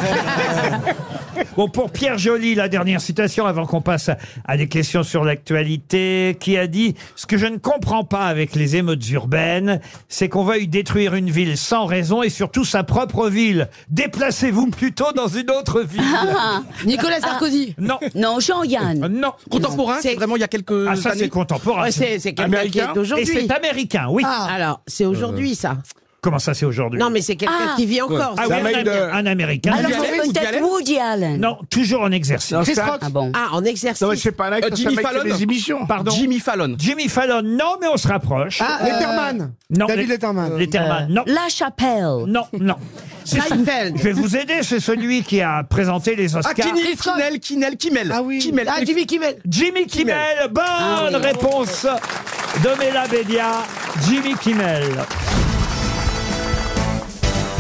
Bon, pour Pierre Joly, la dernière citation avant qu'on passe à, à des questions sur l'actualité, qui a dit « Ce que je ne comprends pas avec les émeutes urbaines, c'est qu'on veuille détruire une ville sans raison et surtout sa propre ville. Déplacez-vous plutôt dans une autre ville. Ah, Nicolas Sarkozy. Non, non, Jean-Yann. euh, non. Contemporain, c'est C'est- vraiment il y a quelques Ah, ça, années. c'est contemporain. Ouais, c'est c'est quelqu'un qui Américain est Et d'aujourd'hui. c'est américain, oui. Ah, alors, c'est aujourd'hui ça. Comment ça, c'est aujourd'hui? Non, mais c'est quelqu'un Ah. qui vit encore. Ah c'est- oui, un, mec Amé- de- un Américain. Alors, Woody c'est Allen, Woody peut-être Allen Woody Allen. Non, toujours en exercice. Non, Chris ça- Rock. Ah bon. Ah, en exercice. Non, mais c'est pas un acte, Euh, c'est Jimmy un mec qui fait Fallon. des émissions. Pardon. Jimmy Fallon. Jimmy Fallon, non, mais on se rapproche. Ah, Letterman. Non, David les- Letterman. Letterman, non. La Chapelle. Non, non. C'est- Seinfeld. Je vais vous aider, c'est celui qui a présenté les Ah, Oscars. Kinnel, Kinnel, Kinnel, Kimmel. Ah oui. Kimmel. Ah, Jimmy Kimmel. Jimmy Kimmel, bonne Ah oui. réponse de Mela Bédia, Jimmy Kimmel.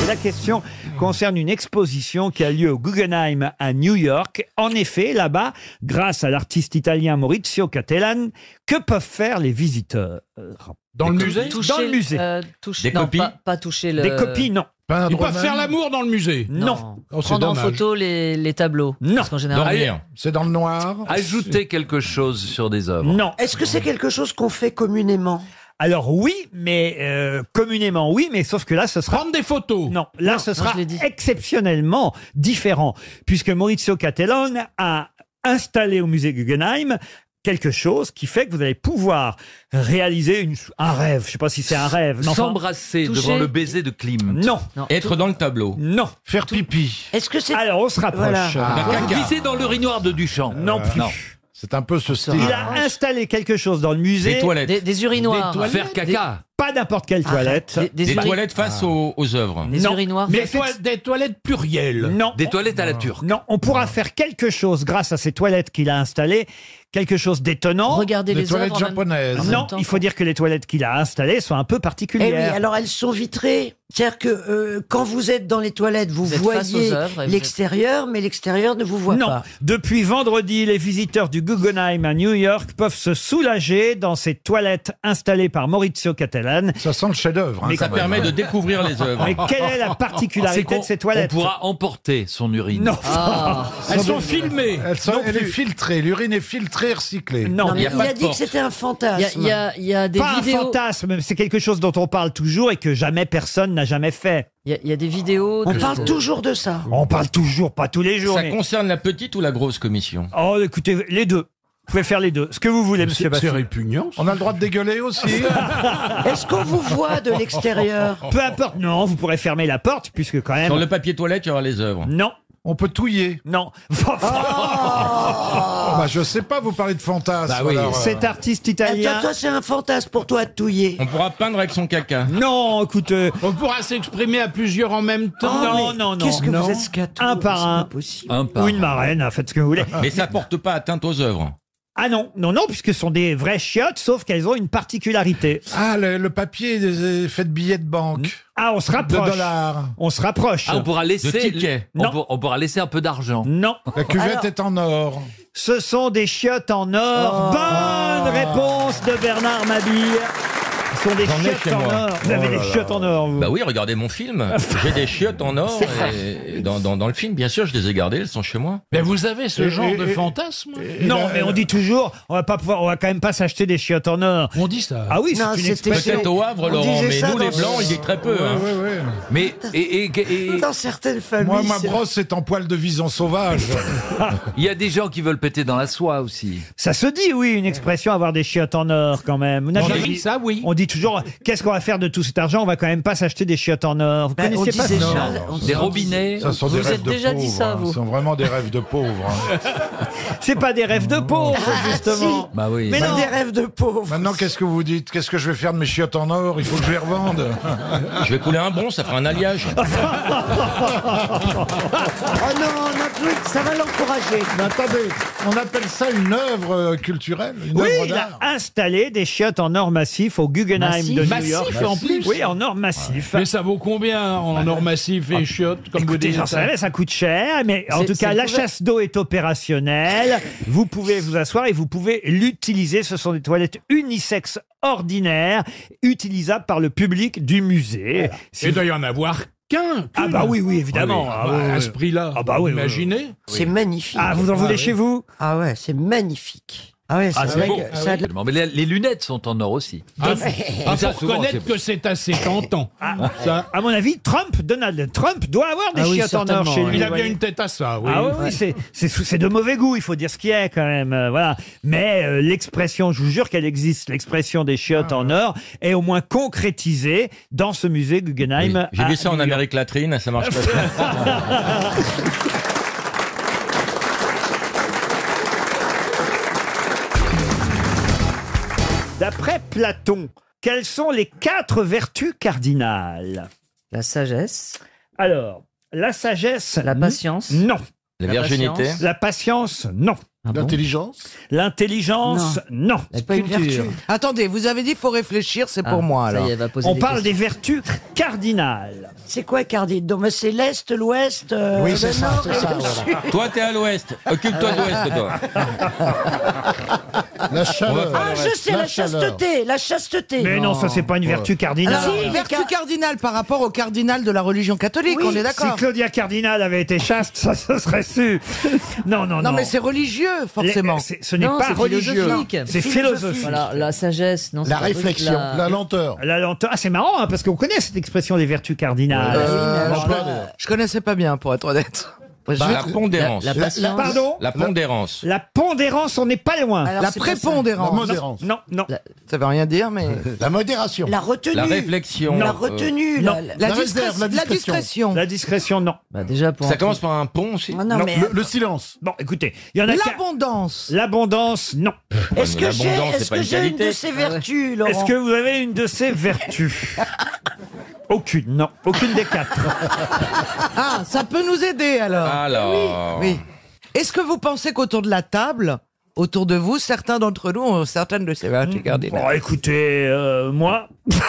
Et la question concerne une exposition qui a lieu au Guggenheim à New York. En effet, là-bas, grâce à l'artiste italien Maurizio Cattelan, que peuvent faire les visiteurs? Dans le musée? Dans le musée. Euh, toucher, Des non, copies pas, pas toucher le... Des copies, non. Ils peuvent faire l'amour dans le musée? Non. Oh, c'est Prendre en dommage. photo les, les tableaux. Non. Parce qu'en général, Dormir. C'est dans le noir. Ajouter quelque chose sur des œuvres. Non. Est-ce que c'est quelque chose qu'on fait communément? Alors oui, mais euh, communément oui, mais sauf que là ce sera... Prendre des photos? Non, là Non, ce non, sera je l'ai dit. exceptionnellement différent, puisque Maurizio Cattelan a installé au musée Guggenheim quelque chose qui fait que vous allez pouvoir réaliser une, un rêve. Je ne sais pas si c'est un rêve. mais enfin- S'embrasser toucher. devant le baiser de Klimt. Non, non. Être dans le tableau. non. Faire pipi. Est-ce que c'est... Alors on se rapproche. Voilà. Ah. Glisser dans l'urinoir de Duchamp. Non plus. C'est un peu ce style. Il a installé quelque chose dans le musée. Des toilettes. Des, des urinoirs. Des toilettes. Faire caca. Pas n'importe quelle toilette. Des, des Des uri- toilettes face aux, aux œuvres. Des Non. urinoirs. Des, Mais toi- des toilettes plurielles? Non. Des toilettes à la turque. Non, on pourra faire quelque chose grâce à ces toilettes qu'il a installées, quelque chose d'étonnant. Regardez Des les toilettes œuvres en même- japonaises. en même Non, temps. il faut dire que les toilettes qu'il a installées sont un peu Eh oui, particulières. alors elles sont vitrées. C'est-à-dire que euh, quand vous êtes dans les toilettes, vous, Vous êtes face voyez aux œuvres et vous l'extérieur, mais l'extérieur ne vous voit Non, pas. depuis vendredi, les visiteurs du Guggenheim à New York peuvent se soulager dans ces toilettes installées par Maurizio Cattelan. Ça sent le chef-d'œuvre. hein, Mais ça quand même. permet de découvrir les œuvres. Mais quelle est la C'est particularité qu'on de ces on toilettes? pourra emporter son urine. Non, Ah. Elles sont filmées? Elle, sont- Non elle est plus. filtrée. L'urine est filtrée, recyclée. non, Non, mais y a il pas a de dit que porte. c'était un Il y a, fantasme. il y a- il y a des pas un vidéos. fantasme, c'est quelque chose dont on parle toujours et que jamais personne n'a jamais fait. Il y, a- il y a des vidéos. On de- parle toujours de ça. On parle toujours, pas tous les jours. Ça mais- concerne la petite ou la grosse commission? Oh, écoutez, les deux. Vous pouvez faire les deux. Ce que vous voulez, monsieur C'est c'est Baffi. répugnant. On a le droit de dégueuler aussi. Est-ce qu'on vous voit de l'extérieur? Peu importe, non, vous pourrez fermer la porte, puisque quand même... Sur le papier toilette, il y aura les œuvres. Non, On peut touiller. non. Oh, bah, je sais pas, vous parlez de fantasme. Bah oui. alors, euh, Cet artiste Ah, toi, italien... toi, c'est un fantasme pour toi de touiller. On pourra peindre avec son caca. Non, écoute... euh, On pourra s'exprimer à plusieurs en même temps. non, mais non, non. Qu'est-ce que non. vous êtes scato? Un par C'est un. pas possible. Un par Ou une marraine, hein, faites ce que vous voulez. Mais ça porte pas atteinte aux œuvres. Ah non, non, non, puisque ce sont des vraies chiottes, sauf qu'elles ont une particularité. Ah, le, le papier est fait de billets de banque. Ah, on se De rapproche. dollars. On se rapproche. Ah, on pourra laisser. De tickets. On, Non. pour- on pourra laisser un peu d'argent. Non, La cuvette Alors- est en or. ce sont des chiottes en or. Oh. Bonne réponse de Bernard Mabille. Ce sont des J'en ai chiottes chez en moi. or. Vous avez Oh des là chiottes en or, vous. Bah oui, regardez mon film. J'ai des chiottes en or et dans, dans, dans le film, bien sûr, je les ai gardées, elles sont chez moi. Mais vous avez ce Et- genre et- de et- fantasme? Non, Et mais la- on dit toujours, on va pas pouvoir, on va quand même pas s'acheter des chiottes en or. On dit ça. Ah oui, Non, c'est une c'était- expression. Peut-être au Havre, On Laurent, disait mais ça nous, les dans- Blancs, il est très peu. hein. Ouais, ouais, ouais. Mais et, et- et- Dans certaines familles. Moi, ma c'est- brosse est en poil de vison sauvage. il y a des gens qui veulent péter dans la soie aussi. Ça se dit, oui, une expression, avoir des chiottes en or quand même. Vous n'avez On jamais dit dit- ça, oui. On dit toujours, qu'est-ce qu'on va faire de tout cet argent? On va quand même pas s'acheter des chiottes en or. Vous Bah, on connaissiez pas disait ça? ça, on Des disait- robinets. Ça sont des Vous rêves êtes de déjà dit pauvres, ça, hein. vous. Ce sont vraiment des rêves de pauvres. hein. C'est pas des rêves de pauvres, justement. Bah oui. Mais C'est non. des rêves de pauvres. Maintenant, qu'est-ce que vous dites? Qu'est-ce que je vais faire de mes chiottes en or? Il faut que je les revende. Je vais couler un bon, ça fera un alliage. Oh non, notre truc, ça va l'encourager. Mais attendez, on appelle ça une œuvre euh, culturelle, une Oui, œuvre il a d'art. installé des chiottes en or massif au Guggenheim Massif. de New Massif, York. en plus. Oui, en or massif. Mais ça vaut combien en or massif et chiottes, comme vous Écoutez, dites j'en sais rien, ça coûte cher, mais en C'est- tout cas, c'est la couvert. chasse d'eau est opérationnelle. Vous pouvez vous asseoir et vous pouvez l'utiliser. Ce sont des toilettes unisexes ordinaires, utilisables par le public du musée. Si Il vous- doit y en avoir qu'un. Ah bah oui, oui, évidemment. Ah Ah oui. oui, à oui. ce prix-là, Ah bah oui, oui, imaginez. C'est magnifique. Ah, vous en voulez chez vous? Ah ouais, c'est magnifique. Ah ouais, c'est Ah, vrai c'est beau. que ça a de la- Mais les, les lunettes sont en or aussi. Ah, ah, Ça, faut souvent, reconnaître c'est- que c'est assez tentant. Ça, À mon avis, Trump, Donald Trump, doit avoir des Ah oui, chiottes en or certainement, chez ouais. lui. il a vous bien voyez. une tête à ça, oui. Ah oui, oui, c'est- c'est c'est de mauvais goût, il faut dire ce qui est quand même. euh, voilà. Mais euh, l'expression, je vous jure qu'elle existe, l'expression des chiottes en or est au moins concrétisée dans ce musée Guggenheim. Oui. J'ai à vu ça en New York. Amérique latine, ça marche pas. D'après Platon, quelles sont les quatre vertus cardinales? La sagesse, Alors, la sagesse. la patience, Non. La virginité. La patience, non. L'intelligence. L'intelligence, non. C'est pas une vertu. Attendez, vous avez dit qu'il faut réfléchir, c'est pour Ah, moi ça y alors. est, elle va poser On des parle questions. des vertus cardinales. C'est quoi cardinal? Donc c'est l'Est, l'Ouest, euh, Oui, le c'est ça, Nord c'est et ça, le voilà. Sud. Toi, t'es à l'ouest. Occupe-toi de l'ouest, toi. La chaleur. Ah, je sais, la, chaleur. chasteté, la chasteté. Mais non, ça c'est pas une vertu cardinale. Alors, si, vertu cardinale par rapport au cardinal de la religion catholique, on est Si d'accord. Claudia Cardinal avait été chaste, ça se serait su. Non, non, non. Non, mais c'est religieux, forcément. Les- c'est- ce n'est Non, pas c'est religieux. philosophique. C'est philosophique. Voilà, la sagesse, non. c'est La pas possible, réflexion. la- La lenteur. La lenteur. Ah, c'est marrant, hein, parce qu'on connaît cette expression des vertus cardinales. Euh, en je, plein d'air. je connaissais pas bien, pour être honnête. Bah, la pondérance. La, la La, patience. Pardon pondérance. La pondérance, on n'est pas loin. La prépondérance. La modérance. Non, non. Ça veut rien dire, mais. La modération. La retenue. La réflexion. La Euh, retenue. non. La, la, La discré- réserve, la la discrétion. discrétion. La discrétion, non. Bah, déjà, pour Ça un commence par un pont aussi. Ah non, Non, mais. Le, le silence. Bon, écoutez, il y en a qu'à- L'abondance. L'abondance, non. Est-ce que j'ai L'abondance, c'est est-ce pas que une j'ai une qualité. de ces vertus, Laurent? Est-ce que vous avez une de ces vertus? Aucune, non. Aucune des quatre. Ah, ça peut nous aider alors. Alors. Oui. Est-ce que vous pensez qu'autour de la table, autour de vous, certains d'entre nous ont certaines de ces vertus cardinales? Bon, écoutez, euh, moi,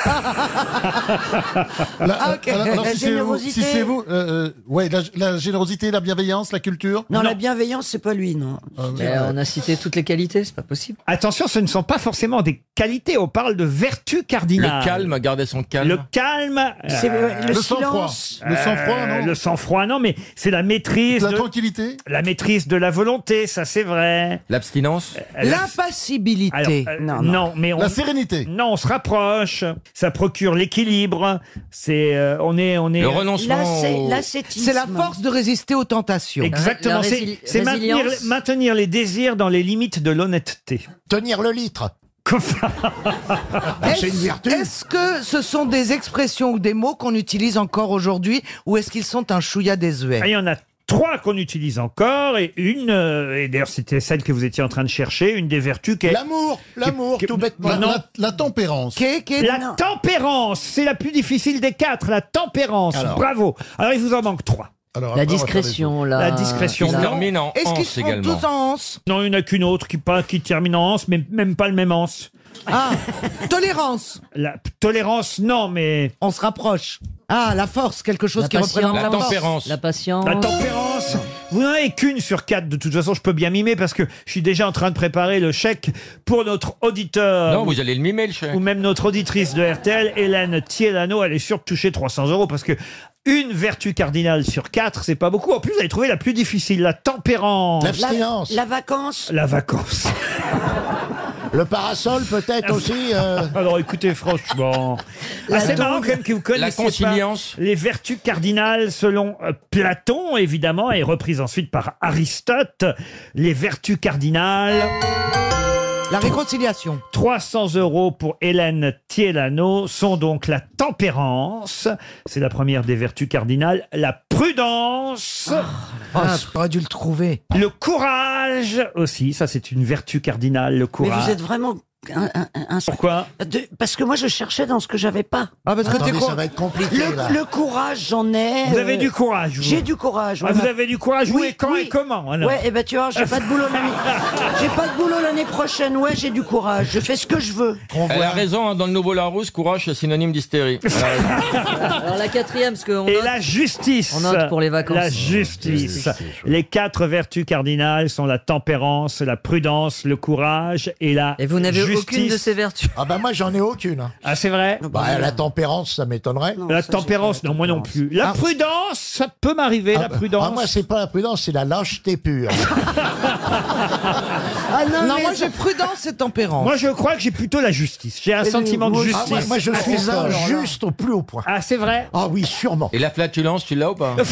La- Ah, ok. alors, alors, La si c'est vous, générosité. si c'est vous, euh, euh, ouais, la, la générosité, la bienveillance, la culture. Non, la bienveillance, c'est pas lui, non. Mais on a cité toutes les qualités, c'est pas possible. attention, ce ne sont pas forcément des qualités, on parle de vertus cardinales. Le calme, garder son calme. Le calme. C'est euh, le, Le sang-froid. silence. Le sang-froid, euh, non. Le sang-froid, non, mais c'est la maîtrise. La de- tranquillité. La maîtrise de la volonté, ça c'est vrai. L'abstinence. L'impassibilité. Alors, euh, non, non, non. mais on, La sérénité. non, on se rapproche. Ça procure l'équilibre. C'est, euh, on est, on est. Le renoncement. L'ascé- au- l'ascétisme. C'est la force de résister aux tentations. Exactement. La C'est, résil- c'est maintenir, résilience. maintenir les désirs dans les limites de l'honnêteté. Tenir le litre. Est-ce C'est une vertu. est-ce que ce sont des expressions ou des mots qu'on utilise encore aujourd'hui ou est-ce qu'ils sont un chouïa désuet? Ah, il y en a trois qu'on utilise encore et une, euh, et d'ailleurs c'était celle que vous étiez en train de chercher, une des vertus qui est L'amour, l'amour, qui- tout bêtement. La, Non. la- la tempérance. Qu'est- qu'est- la non. tempérance. C'est la plus difficile des quatre, la tempérance. Alors. Bravo. Alors il vous en manque trois. Alors, La après, on va faire discrétion, la... La discrétion. Qui se Non. termine en Est-ce qu'ils anse se font également. tous en anse? Non, il n'y en a qu'une autre qui, pas, qui termine en anse, mais même pas le même anse. Ah, tolérance. La p- tolérance, non, mais On se rapproche. Ah, la force, quelque chose La qui patience. représente La la force. tempérance. La patience. la tempérance. Vous n'en avez qu'une sur quatre. De toute façon, je peux bien mimer parce que je suis déjà en train de préparer le chèque pour notre auditeur. Non, vous allez le mimer, le chèque. Ou même notre auditrice de R T L, Hélène Thielano, elle est sûre de toucher trois cents euros parce que une vertu cardinale sur quatre, c'est pas beaucoup. En plus, vous avez trouvé la plus difficile, la tempérance. L'abstinence. La vacance. La vacance. Le parasol, peut-être aussi. euh, Alors écoutez, franchement, ah, c'est marrant quand même que vous connaissez La conciliance. pas les vertus cardinales selon euh, Platon, évidemment, et reprise ensuite par Aristote. Les vertus cardinales. La réconciliation. trois cents euros pour Hélène Thielano sont donc la tempérance, c'est la première des vertus cardinales, la prudence, Oh, j'aurais dû le trouver. le courage aussi, ça c'est une vertu cardinale, le Mais courage. vous êtes vraiment un, un- un- Pourquoi de- parce que moi je cherchais dans ce que j'avais pas. Ah parce Attendez, que t'es ça va être compliqué, là. le, le courage j'en ai. Vous avez euh, du courage, vous. J'ai du courage. Ah, ouais. vous avez du courage, où Oui, et quand oui. et comment alors Ouais, et ben tu vois, j'ai pas de boulot l'année. J'ai pas de boulot l'année prochaine. Ouais, j'ai du courage. Je fais ce que je veux. Elle a raison, hein, dans le Nouveau Larousse, courage, c'est synonyme d'hystérie. Elle a raison. Alors la quatrième, parce qu'on Et note, la justice. on note pour les vacances. La justice. Les quatre vertus cardinales sont la tempérance, la prudence, le courage et la Et vous n'avez justice. aucune de ces vertus. Ah bah moi j'en ai aucune. hein. Ah, c'est vrai Bah, la tempérance, ça m'étonnerait. La tempérance, non, moi non plus. La Ah. prudence, ça peut m'arriver, Ah la bah, prudence. ah, moi c'est pas la prudence, c'est la lâcheté pure. Ah non, moi j'ai prudence et tempérance. Moi, je crois que j'ai plutôt la justice. J'ai un Et sentiment de moi, justice. Ah, moi, moi, je assez suis fort. injuste au plus haut point. Ah, c'est vrai Ah oui, sûrement. Et la flatulence, tu l'as ou pas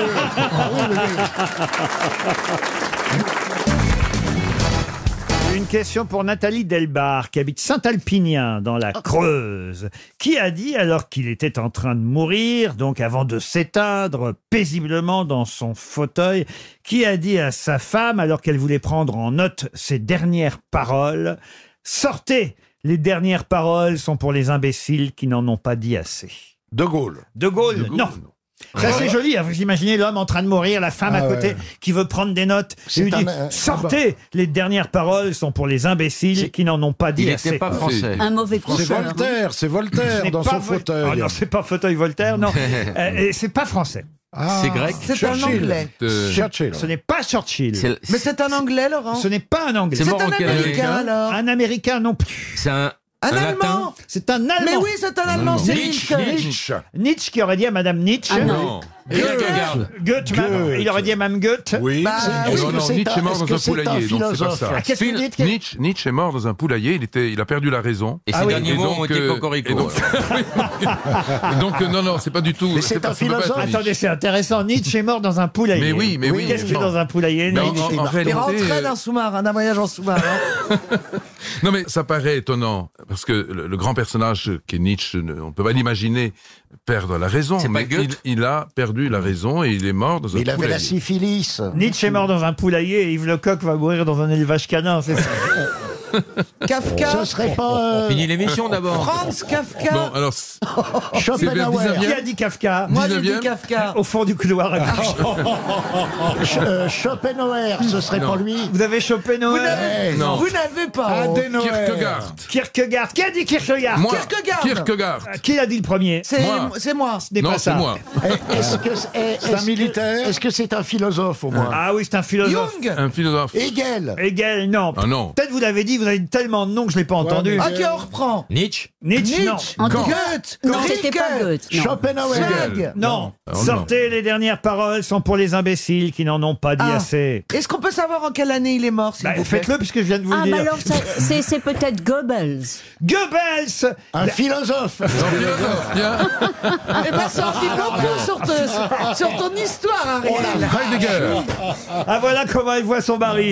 Une question pour Nathalie Delbar, qui habite Saint-Alpinien, dans la Creuse, qui a dit, alors qu'il était en train de mourir, donc avant de s'éteindre paisiblement dans son fauteuil, qui a dit à sa femme, alors qu'elle voulait prendre en note ses dernières paroles, « Sortez, les dernières paroles sont pour les imbéciles qui n'en ont pas dit assez. » De Gaulle. De Gaulle, De Gaulle, non. Ça, c'est joli. Hein. Vous imaginez l'homme en train de mourir, la femme Ah à côté ouais. qui veut prendre des notes. C'est Il lui dit un, euh, sortez, les dernières paroles sont pour les imbéciles qui n'en ont pas dit Il assez. n'était pas français. Un mauvais C'est coucheur. Voltaire, c'est Ce Voltaire n'est dans pas son Vol- fauteuil. Oh non, c'est pas fauteuil Voltaire, non. Euh, et c'est pas français. Ah, C'est grec. C'est un Churchill. anglais. Euh, Churchill. Ce n'est pas Churchill. c'est- Mais c'est un anglais, Laurent. Ce n'est pas un anglais. C'est C'est mort un en quelle américain, année alors. Un américain non plus. C'est un, Un, un allemand. latin. C'est un allemand. Mais oui, c'est un allemand, c'est Nietzsche. Nietzsche. Nietzsche. Nietzsche qui aurait dit à Madame Nietzsche. Ah non. Non. Kierkegaard. Goethe, même. Goethe. Il aurait dit à Mme Goethe. Oui, Bah, c'est- est-ce Non, que non, c'est Nietzsche un- est mort est-ce dans que un c'est poulailler, donc c'est pas philosophe ça. Ah, qu'est-ce que vous dites que- Nietzsche, Nietzsche est mort dans un poulailler, il, était, il a perdu la raison. Et Ah ces oui. derniers Et mots donc, ont été euh, cocorico. et donc- Et donc, euh, non, non, c'est pas du tout. Mais c'est pas- un ça peut pas être philosophe. Nietzsche. Attendez, c'est intéressant. Nietzsche est mort dans un poulailler. Mais oui, mais oui, Qu'est-ce qu'il y a évidemment. dans un poulailler Mais en- Nietzsche en, en Il réalité, rentrait euh, d'un sous-marin, d'un voyage en sous-marin. non mais ça paraît étonnant parce que le, le grand personnage qui est Nietzsche, ne- on peut pas l'imaginer perdre la raison. C'est pas Mais il, Goethe il a perdu la raison et il est mort dans un Mais il avait la poulailler. syphilis. Nietzsche est mort dans un poulailler et Yves Lecoq va mourir dans un élevage canin. C'est ça. Kafka. Ce serait pas On euh, finit l'émission d'abord. Franz Kafka. Bon alors, c'est- c'est vers Schopenhauer. Qui a dix-neuvième. dit Kafka Moi, j'ai dit dix-neuvième. Kafka. Au fond du couloir à gauche. Ch- euh, Schopenhauer, ce serait Non. pas lui. Vous avez chopé Vous Noël n'avez Non. vous n'avez pas. Kierkegaard. Kierkegaard. Qui a dit Kierkegaard Moi. Kierkegaard. Kierkegaard. Euh, Qui l'a dit le premier C'est Moi. c'est moi. Ce n'est Non, pas c'est ça. moi. Eh, Est-ce que c'est est-ce un que- militaire Est-ce que c'est un philosophe au moins Ah oui, c'est un philosophe. Jung. Un philosophe. Hegel. Hegel, non. Ah non. Peut-être vous l'avez dit, vous avez dit tellement de noms que je l'ai pas entendu. Ah, qui on reprend. Nietzsche. Nietzsche, non. Nietzsche. En tout cas- Goethe. Non, c'était pas Rilke. Goethe. Non. Schopenhauer. Zweig. Non. Ah, non. Sortez, les dernières paroles sont pour les imbéciles qui n'en ont pas dit Ah. assez. Est-ce qu'on peut savoir en quelle année il est mort, s'il Bah, vous plaît? faites-le puisque je viens de vous Ah, le bah dire. alors, ça- c'est c'est peut-être Goebbels. Goebbels. Un philosophe. Non, philosophe, bien. Eh ben, ça en dit beaucoup sur, te- sur ton histoire, Ariel. Heidegger. Ah, voilà comment elle voit son mari.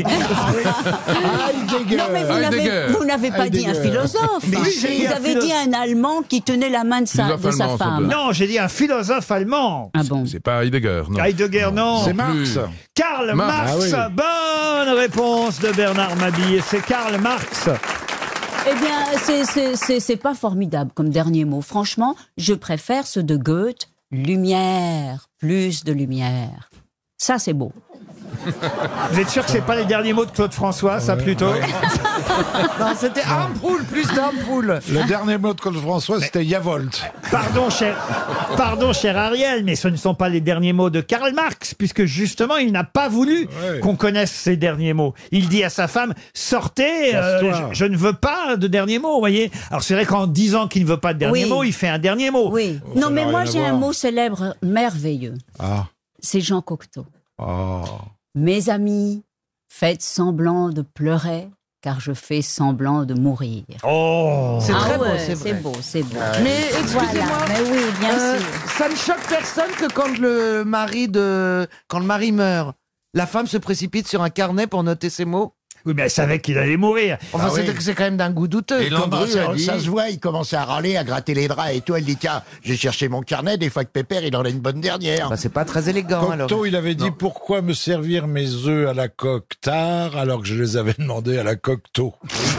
Heidegger. Non, mais vous n'avez- Heidegger. vous n'avez pas dit un Heidegger. philosophe. Mais oui, j'ai dit Vous un avez philo- dit un Allemand qui tenait la main de sa, Philosophe de sa allemand, femme. sans Non, j'ai dit un philosophe allemand. Ah bon. C'est pas Heidegger, non. Heidegger, non. C'est Non plus. Marx. Karl Marx. Marx. Ah oui. Bonne réponse de Bernard Mabille. C'est Karl Marx. Eh bien, c'est- c'est- c'est c'est pas formidable comme dernier mot. Franchement, je préfère ceux de Goethe. Lumière, plus de lumière. Ça, c'est beau. Vous êtes sûr que c'est pas les derniers mots de Claude François, ça plutôt Non, c'était ampoule, plus d'ampoule. Le dernier mot de Claude François, c'était Yavolt. Pardon, cher, pardon, cher Ariel, mais ce ne sont pas les derniers mots de Karl Marx, puisque justement, il n'a pas voulu Ouais. qu'on connaisse ces derniers mots. Il dit à sa femme, sortez, euh, Casse-toi. je, je ne veux pas de derniers mots, vous voyez. Alors c'est vrai qu'en disant qu'il ne veut pas de derniers Oui. mots, il fait un dernier mot. Oui. ça Non, mais n'a moi, rien à j'ai un voir. mot célèbre merveilleux. Ah. C'est Jean Cocteau. Oh. Mes amis, faites semblant de pleurer, car je fais semblant de mourir. Oh C'est Ah très beau, ouais, c'est c'est vrai. beau, c'est beau. Mais excusez-moi, Voilà, mais oui, bien euh, sûr. ça ne choque personne que quand le mari de quand le mari meurt, la femme se précipite sur un carnet pour noter ses mots. Oui, mais elle savait qu'il allait mourir. Enfin, Ah oui. c'est c'est quand même d'un goût douteux. Et Comment Landru ça, a dit- ça se voit, il commençait à râler, à gratter les draps et tout. Elle dit tiens, j'ai cherché mon carnet, des fois que Pépère, il en a une bonne dernière. Bah, c'est pas très élégant alors. Cocteau, il avait dit pourquoi me servir mes œufs à la coque tard alors que je les avais demandés à la coque tôt.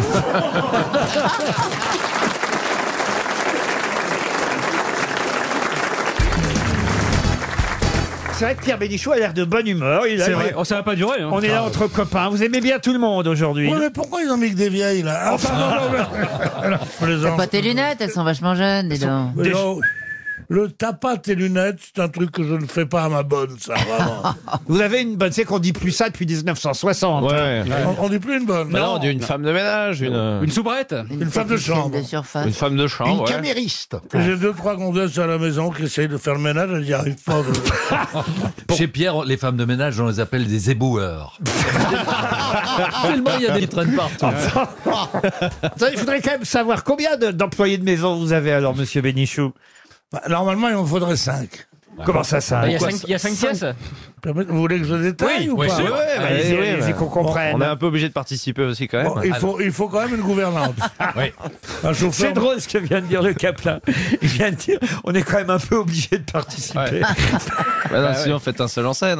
C'est vrai que Pierre Bénichou a l'air de bonne humeur. Il a- C'est vrai. Oh, ça va pas durer. Hein. On est là entre copains. Vous aimez bien tout le monde aujourd'hui. Ouais, mais pourquoi ils ont mis que des vieilles, là? Ah, pardon, non, non, non, les T'as enfants. pas tes lunettes, elles sont vachement jeunes, dis donc. Mais non, le t'as pas tes lunettes, c'est un truc que je ne fais pas à ma bonne, ça, vraiment. Vous avez une bonne. C'est qu'on dit plus ça depuis mille neuf cent soixante. Ouais. On, on dit plus une bonne. Bah non, on dit une femme de ménage, une, Une soubrette. Une femme de chambre. De surface. une femme de Une chambre. ouais. camériste. J'ai deux, trois gonzesses à la maison qui essayent de faire le ménage, elles n'y arrivent pas. Chez Pierre, les femmes de ménage, on les appelle des éboueurs. Tellement il y a des qui traînent partout. Ça, il faudrait quand même savoir combien de- d'employés de maison vous avez alors, monsieur Bénichou. Bah, normalement, il en faudrait cinq. Comment ça, ça Il y a Quoi, cinq, il y a cinq pièces. Vous voulez que je détaille Oui, ou oui, pas sûr. Ouais, bah, allez-y, oui, allez-y, ouais. qu'on comprenne. On est un peu obligé de participer aussi quand même. Bon, il, faut, il faut quand même une gouvernante. Un chauffeur. C'est drôle ce que vient de dire le Caplin. Il vient de dire, on est quand même un peu obligé de participer. Bah non, sinon, faites un seul en scène.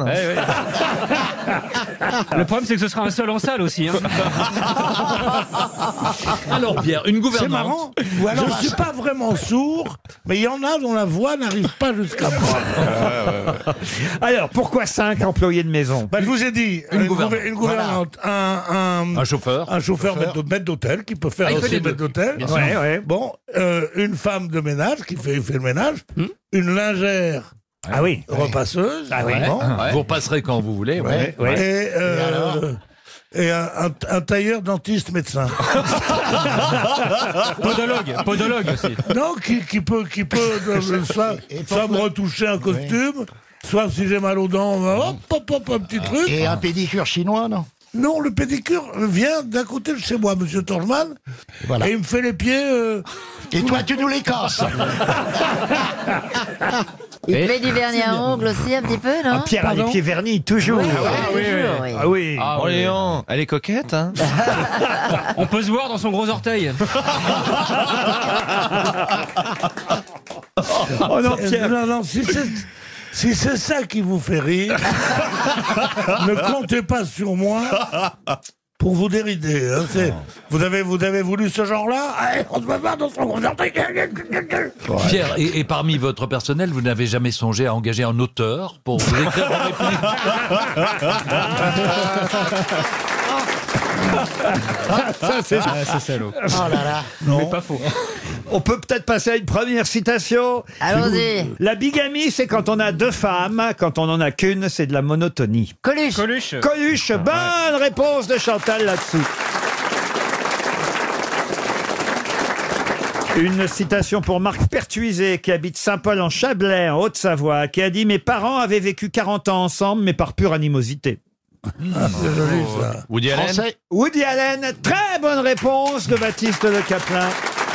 Le problème, c'est que ce sera un seul en salle aussi. Hein. Alors Pierre, une C'est gouvernante. marrant. Je ne suis pas vraiment sourd, mais il y en a dont la voix n'arrive pas jusqu'à moi. Alors, pourquoi cinq employés de maison? Bah, je vous ai dit, Une une, gouvernante. gouver- une gouvernante, un, un, Un chauffeur. un chauffeur maître maître d'hôtel qui peut faire Ah, il fait aussi les deux. maître d'hôtel. Bien sûr. Ouais, ouais. Bon, euh, une femme de ménage qui fait, fait le ménage, une lingère Ah oui. repasseuse. Ah oui. bon, Ouais. Vous repasserez quand vous voulez. ouais. Ouais. et, euh, et un, un- un tailleur dentiste médecin. Podologue, podologue aussi. Non, qui, qui peut, qui peut euh, soit, soit me retoucher un costume, soit si j'ai mal aux dents, hop, hop, hop, un petit truc. Et un pédicure chinois, non? Non, le pédicure vient d'un côté de chez moi, monsieur Torgeman, Voilà. et il me fait les pieds. euh, Et toi, tu nous les casses. Il te met du vernis à ongles aussi un petit peu, non Ah, Pierre a les Pardon pieds vernis, toujours. Oui, Ah oui, toujours, oui. Ah oui. Ah, oh, Léon, elle est coquette, hein. On peut se voir dans son gros orteil. Oh non, euh, Pierre. non, non, si c'est si c'est ça qui vous fait rire, ne comptez pas sur moi pour vous dérider. Hein, c'est- vous, avez, vous avez voulu ce genre-là? Allez, on se va dans son gros orteil. Pierre, et, et parmi votre personnel, vous n'avez jamais songé à engager un auteur pour vous écrire vos répliques? Ça, c'est Ah, c'est salaud. Oh là là. Mais pas faux. On peut peut-être passer à une première citation. Allons-y. La bigamie, c'est quand on a deux femmes. Quand on en a qu'une, c'est de la monotonie. Coluche. Coluche. Coluche, bonne réponse de Chantal là-dessous. Une citation pour Marc Pertuiset, qui habite Saint-Paul en Chablais, en Haute-Savoie, qui a dit « Mes parents avaient vécu quarante ans ensemble, mais par pure animosité. » Ah, c'est joli, ça. Woody Allen. Français. Woody Allen, très bonne réponse de Baptiste Le Caplin.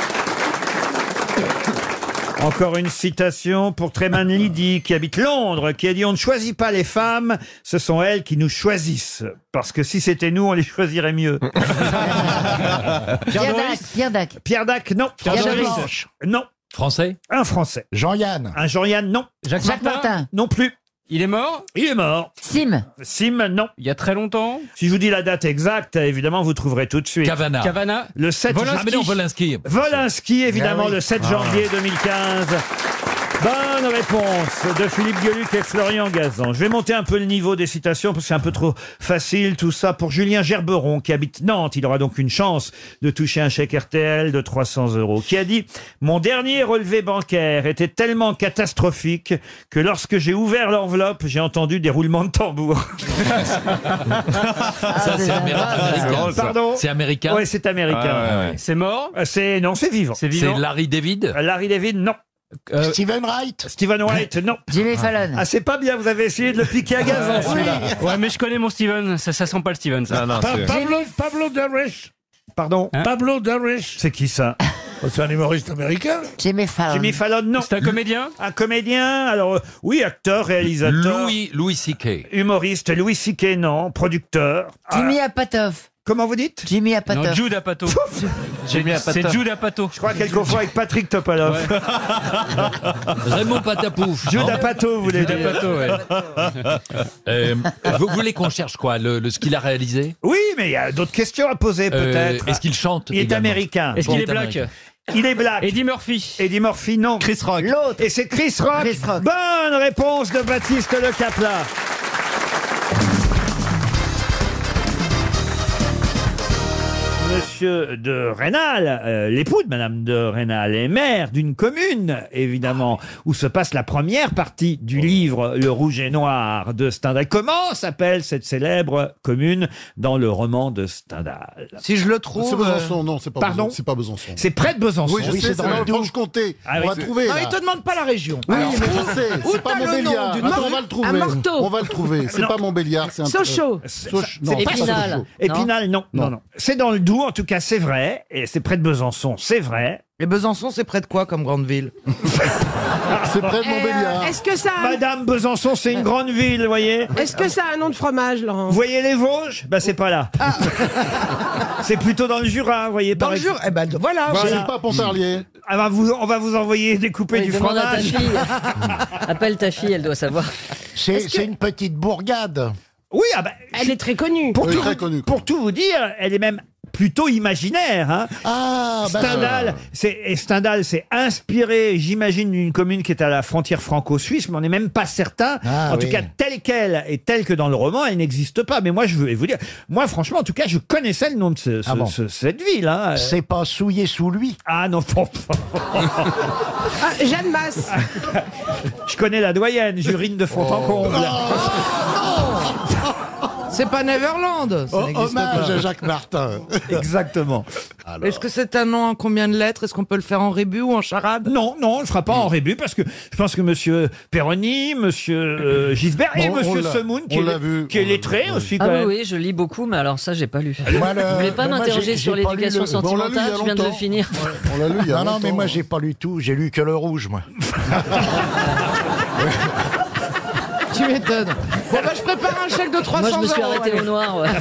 Encore une citation pour Tréman Lydie, qui habite Londres, qui a dit « On ne choisit pas les femmes, ce sont elles qui nous choisissent. Parce que si c'était nous, on les choisirait mieux. » Pierre Dac. Pierre Dac. Pierre Dac, non. Pierre Doris. Blanche. Non. Français? Un Français. Jean-Yann. Un Jean-Yann, non. Jacques, Jacques Martin. Non plus. Il est mort Il est mort. Sim. Sim, non. il y a très longtemps. Si je vous dis la date exacte, évidemment, vous trouverez tout de suite. Cavana. Cavana. Le sept Ah, mais non, Volinsky. Volinsky, évidemment, Ah oui. le sept janvier deux mille quinze. Bonne réponse de Philippe Gueluc et Florian Gazan. Je vais monter un peu le niveau des citations parce que c'est un peu trop facile tout ça pour Julien Gerberon qui habite Nantes. Il aura donc une chance de toucher un chèque R T L de trois cents euros. Qui a dit « Mon dernier relevé bancaire était tellement catastrophique que lorsque j'ai ouvert l'enveloppe, j'ai entendu des roulements de tambour. Ça, c'est américain. Pardon C'est américain. Oui, c'est américain. Ah, ouais, ouais. C'est mort. Euh, C'est non, c'est vivant. C'est C'est vivant. Larry David. Euh, Larry David, non. Euh, Steven Wright. Stephen White, non. Jimmy Fallon. Ah, c'est pas bien, vous avez essayé de le piquer à gazon, celui-là. Ouais, mais je connais mon Steven. Ça, ça sent pas le Steven, ça. Ah non, Pa- c'est... Pablo, Pablo Darwish. Pardon. Pablo Darwish. C'est qui ça? Oh, c'est un humoriste américain. Jimmy Fallon. Jimmy Fallon, non. C'est un comédien. Un comédien, alors euh, oui, acteur, réalisateur, Louis, Louis C K. humoriste, Louis C K, non, producteur. Jimmy Apatow. Comment vous dites? Jimmy Apatow. Non, Jude Apatow. Jimmy Apatow. C'est Jude Apatow. Je crois qu'elle confond avec Patrick Topalov. Raymond Patapouf. Jude non Apatow, vous voulez Jude dire? Apatow, ouais. Euh, vous voulez qu'on cherche quoi le, le- ce qu'il a réalisé? Oui, mais il y a d'autres questions à poser, Euh, peut-être. Est-ce qu'il chante? Il est également américain. Est-ce Bon. qu'il est est black? américain. Il est black. Eddie Murphy. Eddie Murphy, non. Chris Rock. L'autre. Et c'est Chris Rock. Chris Rock. Bonne réponse de Baptiste Le Caplin. Monsieur de Rênal, euh, l'époux de Madame de Rênal, est maire d'une commune, évidemment, où se passe la première partie du livre Le Rouge et Noir de Stendhal. Comment s'appelle cette célèbre commune dans le roman de Stendhal? Si je le trouve. C'est Besançon, non, c'est pas Pardon Besançon. C'est pas Besançon. C'est près de Besançon. Oui, je sais, c'est dans la Franche-Comté. Ah On oui, va c'est- trouver. Non, là. il te demande pas la région. Oui, Alors, mais je sais, où c'est pas t'as le nom Montbéliard. d'une Attends, marque on va le trouver. à Morteau. On va le trouver. C'est Non. pas Montbéliard, c'est un Sochaux. Soch- non, C'est pas Épinal. Sochaux. Épinal, non. Non, Non. non. C'est dans le Doubs, en tout cas, c'est vrai. Et c'est près de Besançon, c'est vrai. Et Besançon, c'est près de quoi comme grande ville? C'est près de Montbéliard. Est-ce que ça a... Madame Besançon, c'est une grande ville, vous voyez. Est-ce que ça a un nom de fromage, Laurent? Vous voyez les Vosges? Ben, c'est pas là. C'est plutôt dans le Jura, vous voyez. Dans par le exemple. Jura. Eh ben, voilà. Voilà. C'est pas Pontarlier. Ah, bah, vous- on va vous envoyer découper Oui, du demande à ta fromage. fille. Appelle ta fille, elle doit savoir. C'est c'est une petite bourgade. Oui, ah bah, Elle est très connue. pour, Oui, tout très vous, connue. pour tout vous dire, elle est même plutôt imaginaire. Hein. Ah, bah, Stendhal, c'est et Stendhal, c'est inspiré, j'imagine, d'une commune qui est à la frontière franco-suisse, mais on n'est même pas certain. Ah, en tout oui. cas, telle qu'elle et telle que dans le roman, elle n'existe pas. Mais moi, je vais vous dire, moi, franchement, en tout cas, je connaissais le nom de ce, ce- Ah bon. ce- cette ville. Hein. C'est pas souillé sous lui. Ah non, bon, Ah, Jeanne Masse. je connais la doyenne, Jurine de Fontencomble. C'est pas Neverland. Ça Oh, n'existe hommage pas. à Jacques Martin. Exactement. Est-ce que c'est un nom en combien de lettres? Est-ce qu'on peut le faire en rébus ou en charade? Non, non, on ne le fera pas en rébut parce que je pense que Monsieur Perroni, Monsieur euh, Gisbert et Bon, on Monsieur l'a- Semoun, qui on est, l'a vu, qui est on l'a lettré vu, aussi Ah quand oui, même. oui, je lis beaucoup, mais alors ça, j'ai pas lu. Moi, le- Vous voulez pas mais moi, m'interroger j'ai- sur j'ai pas lu l'éducation le- bon, on l'a lu il y a sentimentale? Je viens de le longtemps. finir. On l'a lu il y a Non, non, mais longtemps. moi, j'ai pas lu tout. J'ai lu que le rouge, moi. Tu m'étonnes. Bon, bah, je prépare un chèque de trois cents Moi, euros. je me suis arrêté allez. au noir. ouais.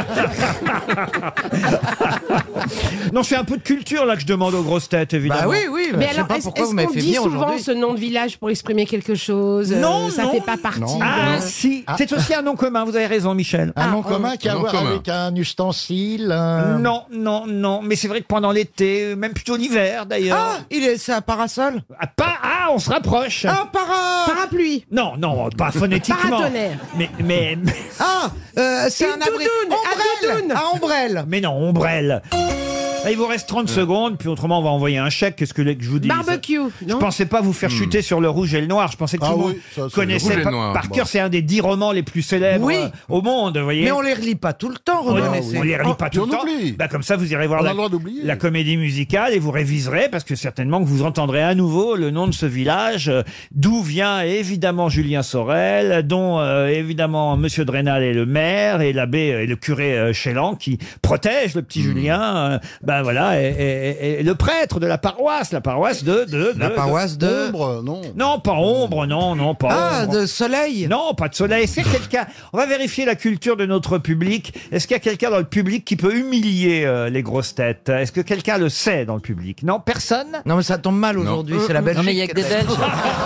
Non, c'est un peu de culture là que je demande aux grosses têtes, évidemment. Bah oui, oui. bah, Mais je sais alors, pas est-ce pourquoi est-ce vous m'avez qu'on fait dit venir souvent aujourd'hui. ce nom de village pour exprimer quelque chose euh, Non, ça non. fait pas partie. Non. Ah de- si, c'est aussi un nom commun, vous avez raison Michel. Un nom oh. commun qui a à Un nom voir commun. avec un ustensile. un- Non, non, non, mais c'est vrai que pendant l'été, même plutôt l'hiver d'ailleurs. Ah, il est, c'est un parasol. Ah, pas, ah, on se rapproche. Ah, para. Parapluie. Non, non, pas phonétiquement. Paratonnerre. Mais, mais, mais, Ah, euh, c'est Une un abri. doudoune, un Ombrelle. doudoune. Un ombrelle. mais non, ombrelle. Là, il vous reste trente secondes, puis autrement on va envoyer un chèque. Qu'est-ce que je vous dis Barbecue. Je Non. pensais pas vous faire chuter sur le rouge et le noir. Je pensais que Ah tout le oui, monde ça, c'est connaissait le rouge et par, le noir. par Bon. cœur. C'est un des dix romans les plus célèbres Oui. euh, au monde, vous voyez. Mais on les relit pas tout le temps, On, reconnaissez. on les relit pas puis tout le on temps. oublie. Bah, comme ça, vous irez voir On a la, le droit d'oublier. la comédie musicale et vous réviserez parce que certainement que vous entendrez à nouveau le nom de ce village, euh, d'où vient évidemment Julien Sorel, dont euh, évidemment Monsieur Drenal est le maire et l'abbé euh, et le curé euh, Chélan qui protège le petit Julien. euh, ben voilà, et, et- et le prêtre de la paroisse, la paroisse de de, La de- paroisse de. Ombre, non. non, pas ombre, non, non, pas Ah, ombre. de soleil. Non, pas de soleil. C'est quelqu'un. On va vérifier la culture de notre public. Est-ce qu'il y a quelqu'un dans le public qui peut humilier euh, les grosses têtes? Est-ce que quelqu'un le sait dans le public? Non, personne. Non, mais ça tombe mal aujourd'hui. C'est la Belgique. Non, mais il y a que des qui est- Belges.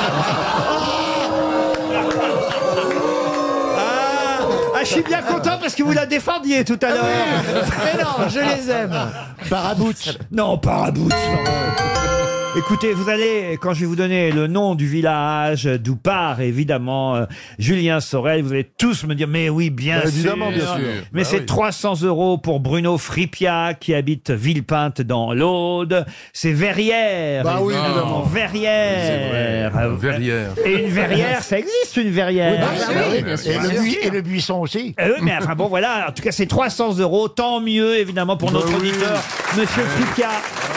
Ah, ah, je suis bien content parce que vous la défendiez tout à l'heure. Mais non, je les aime. Parabout. Non, Parabout. non. Écoutez, vous allez, quand je vais vous donner le nom du village, d'où part évidemment euh, Julien Sorel, vous allez tous me dire, mais oui, bien Bah, sûr. évidemment, bien sûr. Mais Bah c'est oui. trois cents euros pour Bruno Fripia, qui habite Villepinte dans l'Aude. C'est Verrières. Bah oui, évidemment. évidemment. Verrières. C'est vrai. Verrières. Et une verrière, ça existe une verrière. bah Ah oui, oui, bien sûr. et, le bui- et le buisson aussi. Eh oui, mais enfin bon, voilà. En tout cas, c'est trois cents euros. Tant mieux, évidemment, pour notre oui. auditeur, Monsieur Fripia.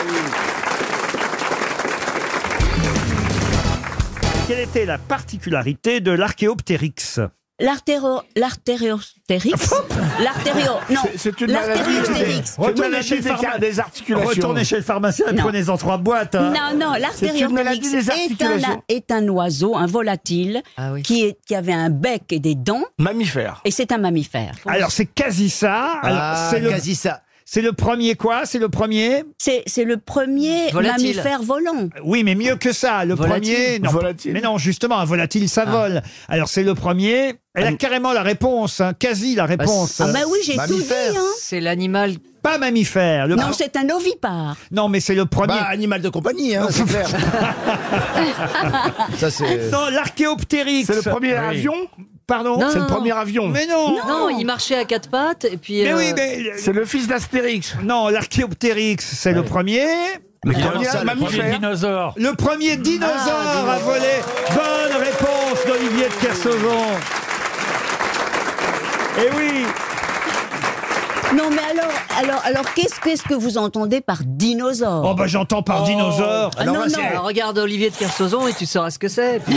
Quelle était la particularité de l'archéoptérix? L'artéro, l'artériostérix, l'artério, non, C'est- c'est une maladie. l'artériostérix. C'est une Retournez maladie chez le des, pharma- ca- des articulations. Retournez chez le pharmacien et Non. prenez-en trois boîtes. hein. Non, non, C'est une maladie l'artériostérix des est un, articulations. est un oiseau, un volatile, Ah oui. qui, est, qui avait un bec et des dents, Mammifère. et c'est un mammifère. Alors, c'est quasi ça. Alors, Ah, c'est le, quasi ça. c'est le premier quoi? C'est le premier? C'est c'est le premier Volatile. mammifère volant. Oui, mais mieux que ça. Le Volatile. premier. Non, Volatile. Mais non, justement, un volatile, ça vole. Alors, c'est le premier. Elle a carrément la réponse, hein, quasi la réponse. Ah bah oui, j'ai tout dit, hein. C'est l'animal. Pas mammifère. Le Non, pre- c'est un ovipare. non, mais c'est le premier. Bah, animal de compagnie, hein, c'est clair. Ça, c'est. Non, l'archéoptérix. C'est le premier Oui. avion. Pardon. Non, C'est le non, premier non. avion. Mais non. Non, il marchait à quatre pattes et puis. Mais euh, oui, mais C'est le fils d'Astérix. non, l'archéoptérix, c'est le premier. Le Comment premier ça, le premier mammifère. dinosaure? Le premier dinosaure à voler. Bonne réponse d'Olivier de Kersauzon. Eh oui. Non, mais alors, alors, alors, qu'est-ce qu'est-ce que vous entendez par dinosaure? Oh bah j'entends par dinosaure. Ah non, non. Alors, regarde Olivier de Kersauzon et tu sauras ce que c'est. Puis-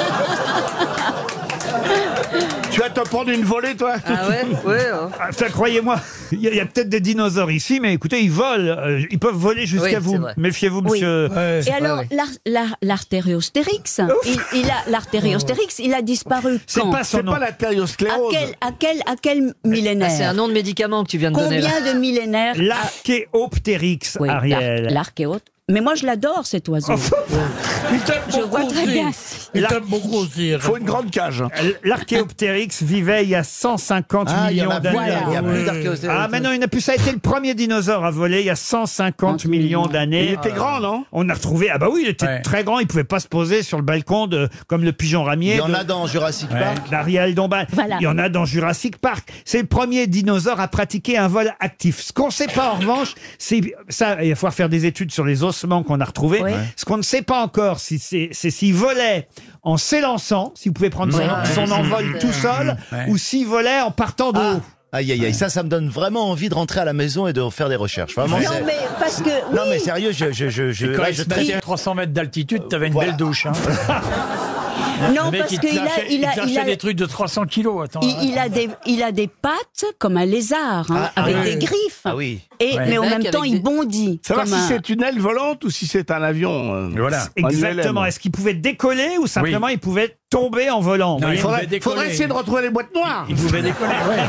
Tu vas te prendre une volée, toi. Ah ouais, ouais. hein. Ah, ça, croyez-moi, il y a, il y a peut-être des dinosaures ici, mais écoutez, ils volent. euh, ils peuvent voler jusqu'à Oui, c'est vous. vrai. Méfiez-vous, Oui. monsieur. Et alors, l'ar- l'ar- l'artériostérix, il, il a l'artériostérix, il a disparu C'est quand? pas son C'est nom. pas la À tériosclérose. quel, à quel, à quel Ah, millénaire? c'est un nom de médicament que tu viens de donner là. Combien de millénaires? a- L'archéoptérix, Oui, Ariel. l'ar- l'archéote. Mais moi, je l'adore, cet oiseau. Oh, Il t'aime Je vois beaucoup, très lui. bien. Il L'ar- t'aime beaucoup aussi. Il faut une grande cage. L'Archéoptérix vivait il y a cent cinquante Ah, il y en millions a plus, d'années. là. Il y a plus Oui. d'archéoptérix. Ah, mais non, il n'a plus. Ça a été le premier dinosaure à voler il y a cent cinquante millions d'années. Il était grand, non? On a retrouvé. Ah, bah oui, il était Ouais. très grand. Il pouvait pas se poser sur le balcon de, comme le pigeon ramier. Il y en de- a dans Jurassic Park. d'Ariel Dombal. Voilà. Il y en a dans Jurassic Park. C'est le premier dinosaure à pratiquer un vol actif. Ce qu'on ne sait pas en revanche, c'est ça. Il va falloir faire des études sur les ossements qu'on a retrouvés. Ouais. Ce qu'on ne sait pas encore, si c'est c'est s'il volait en s'élançant, s'il pouvait prendre son, Ouais. son envol tout seul, Ouais. ou s'il volait en partant de haut. Aïe, aïe, aïe. Ça, ça me donne vraiment envie de rentrer à la maison et de faire des recherches. Vraiment, Non, c'est- mais parce que. Non, oui. mais sérieux, je, je, je, je, Et quand là, il je se mettait traite- à trois cents mètres d'altitude, t'avais une Voilà. belle douche. Hein. Non, Le mec, parce il te qu'il a, lâchait- il a, il te il lâchait a, des trucs de trois cents kilos. Attends. il, il a des, il a des pattes comme un lézard, hein, Ah, avec ah des oui. griffes. Ah oui. Et, Ouais. mais en Bec même temps, avec il des- bondit. Savoir comme si un- c'est une aile volante ou si c'est un avion. euh, Voilà. un Exactement. U L M. Est-ce qu'il pouvait décoller ou simplement il pouvait tomber en volant? vous Non, il voyez faudrait, décoller. faudrait essayer de retrouver les boîtes noires. Il pouvait décoller, ouais.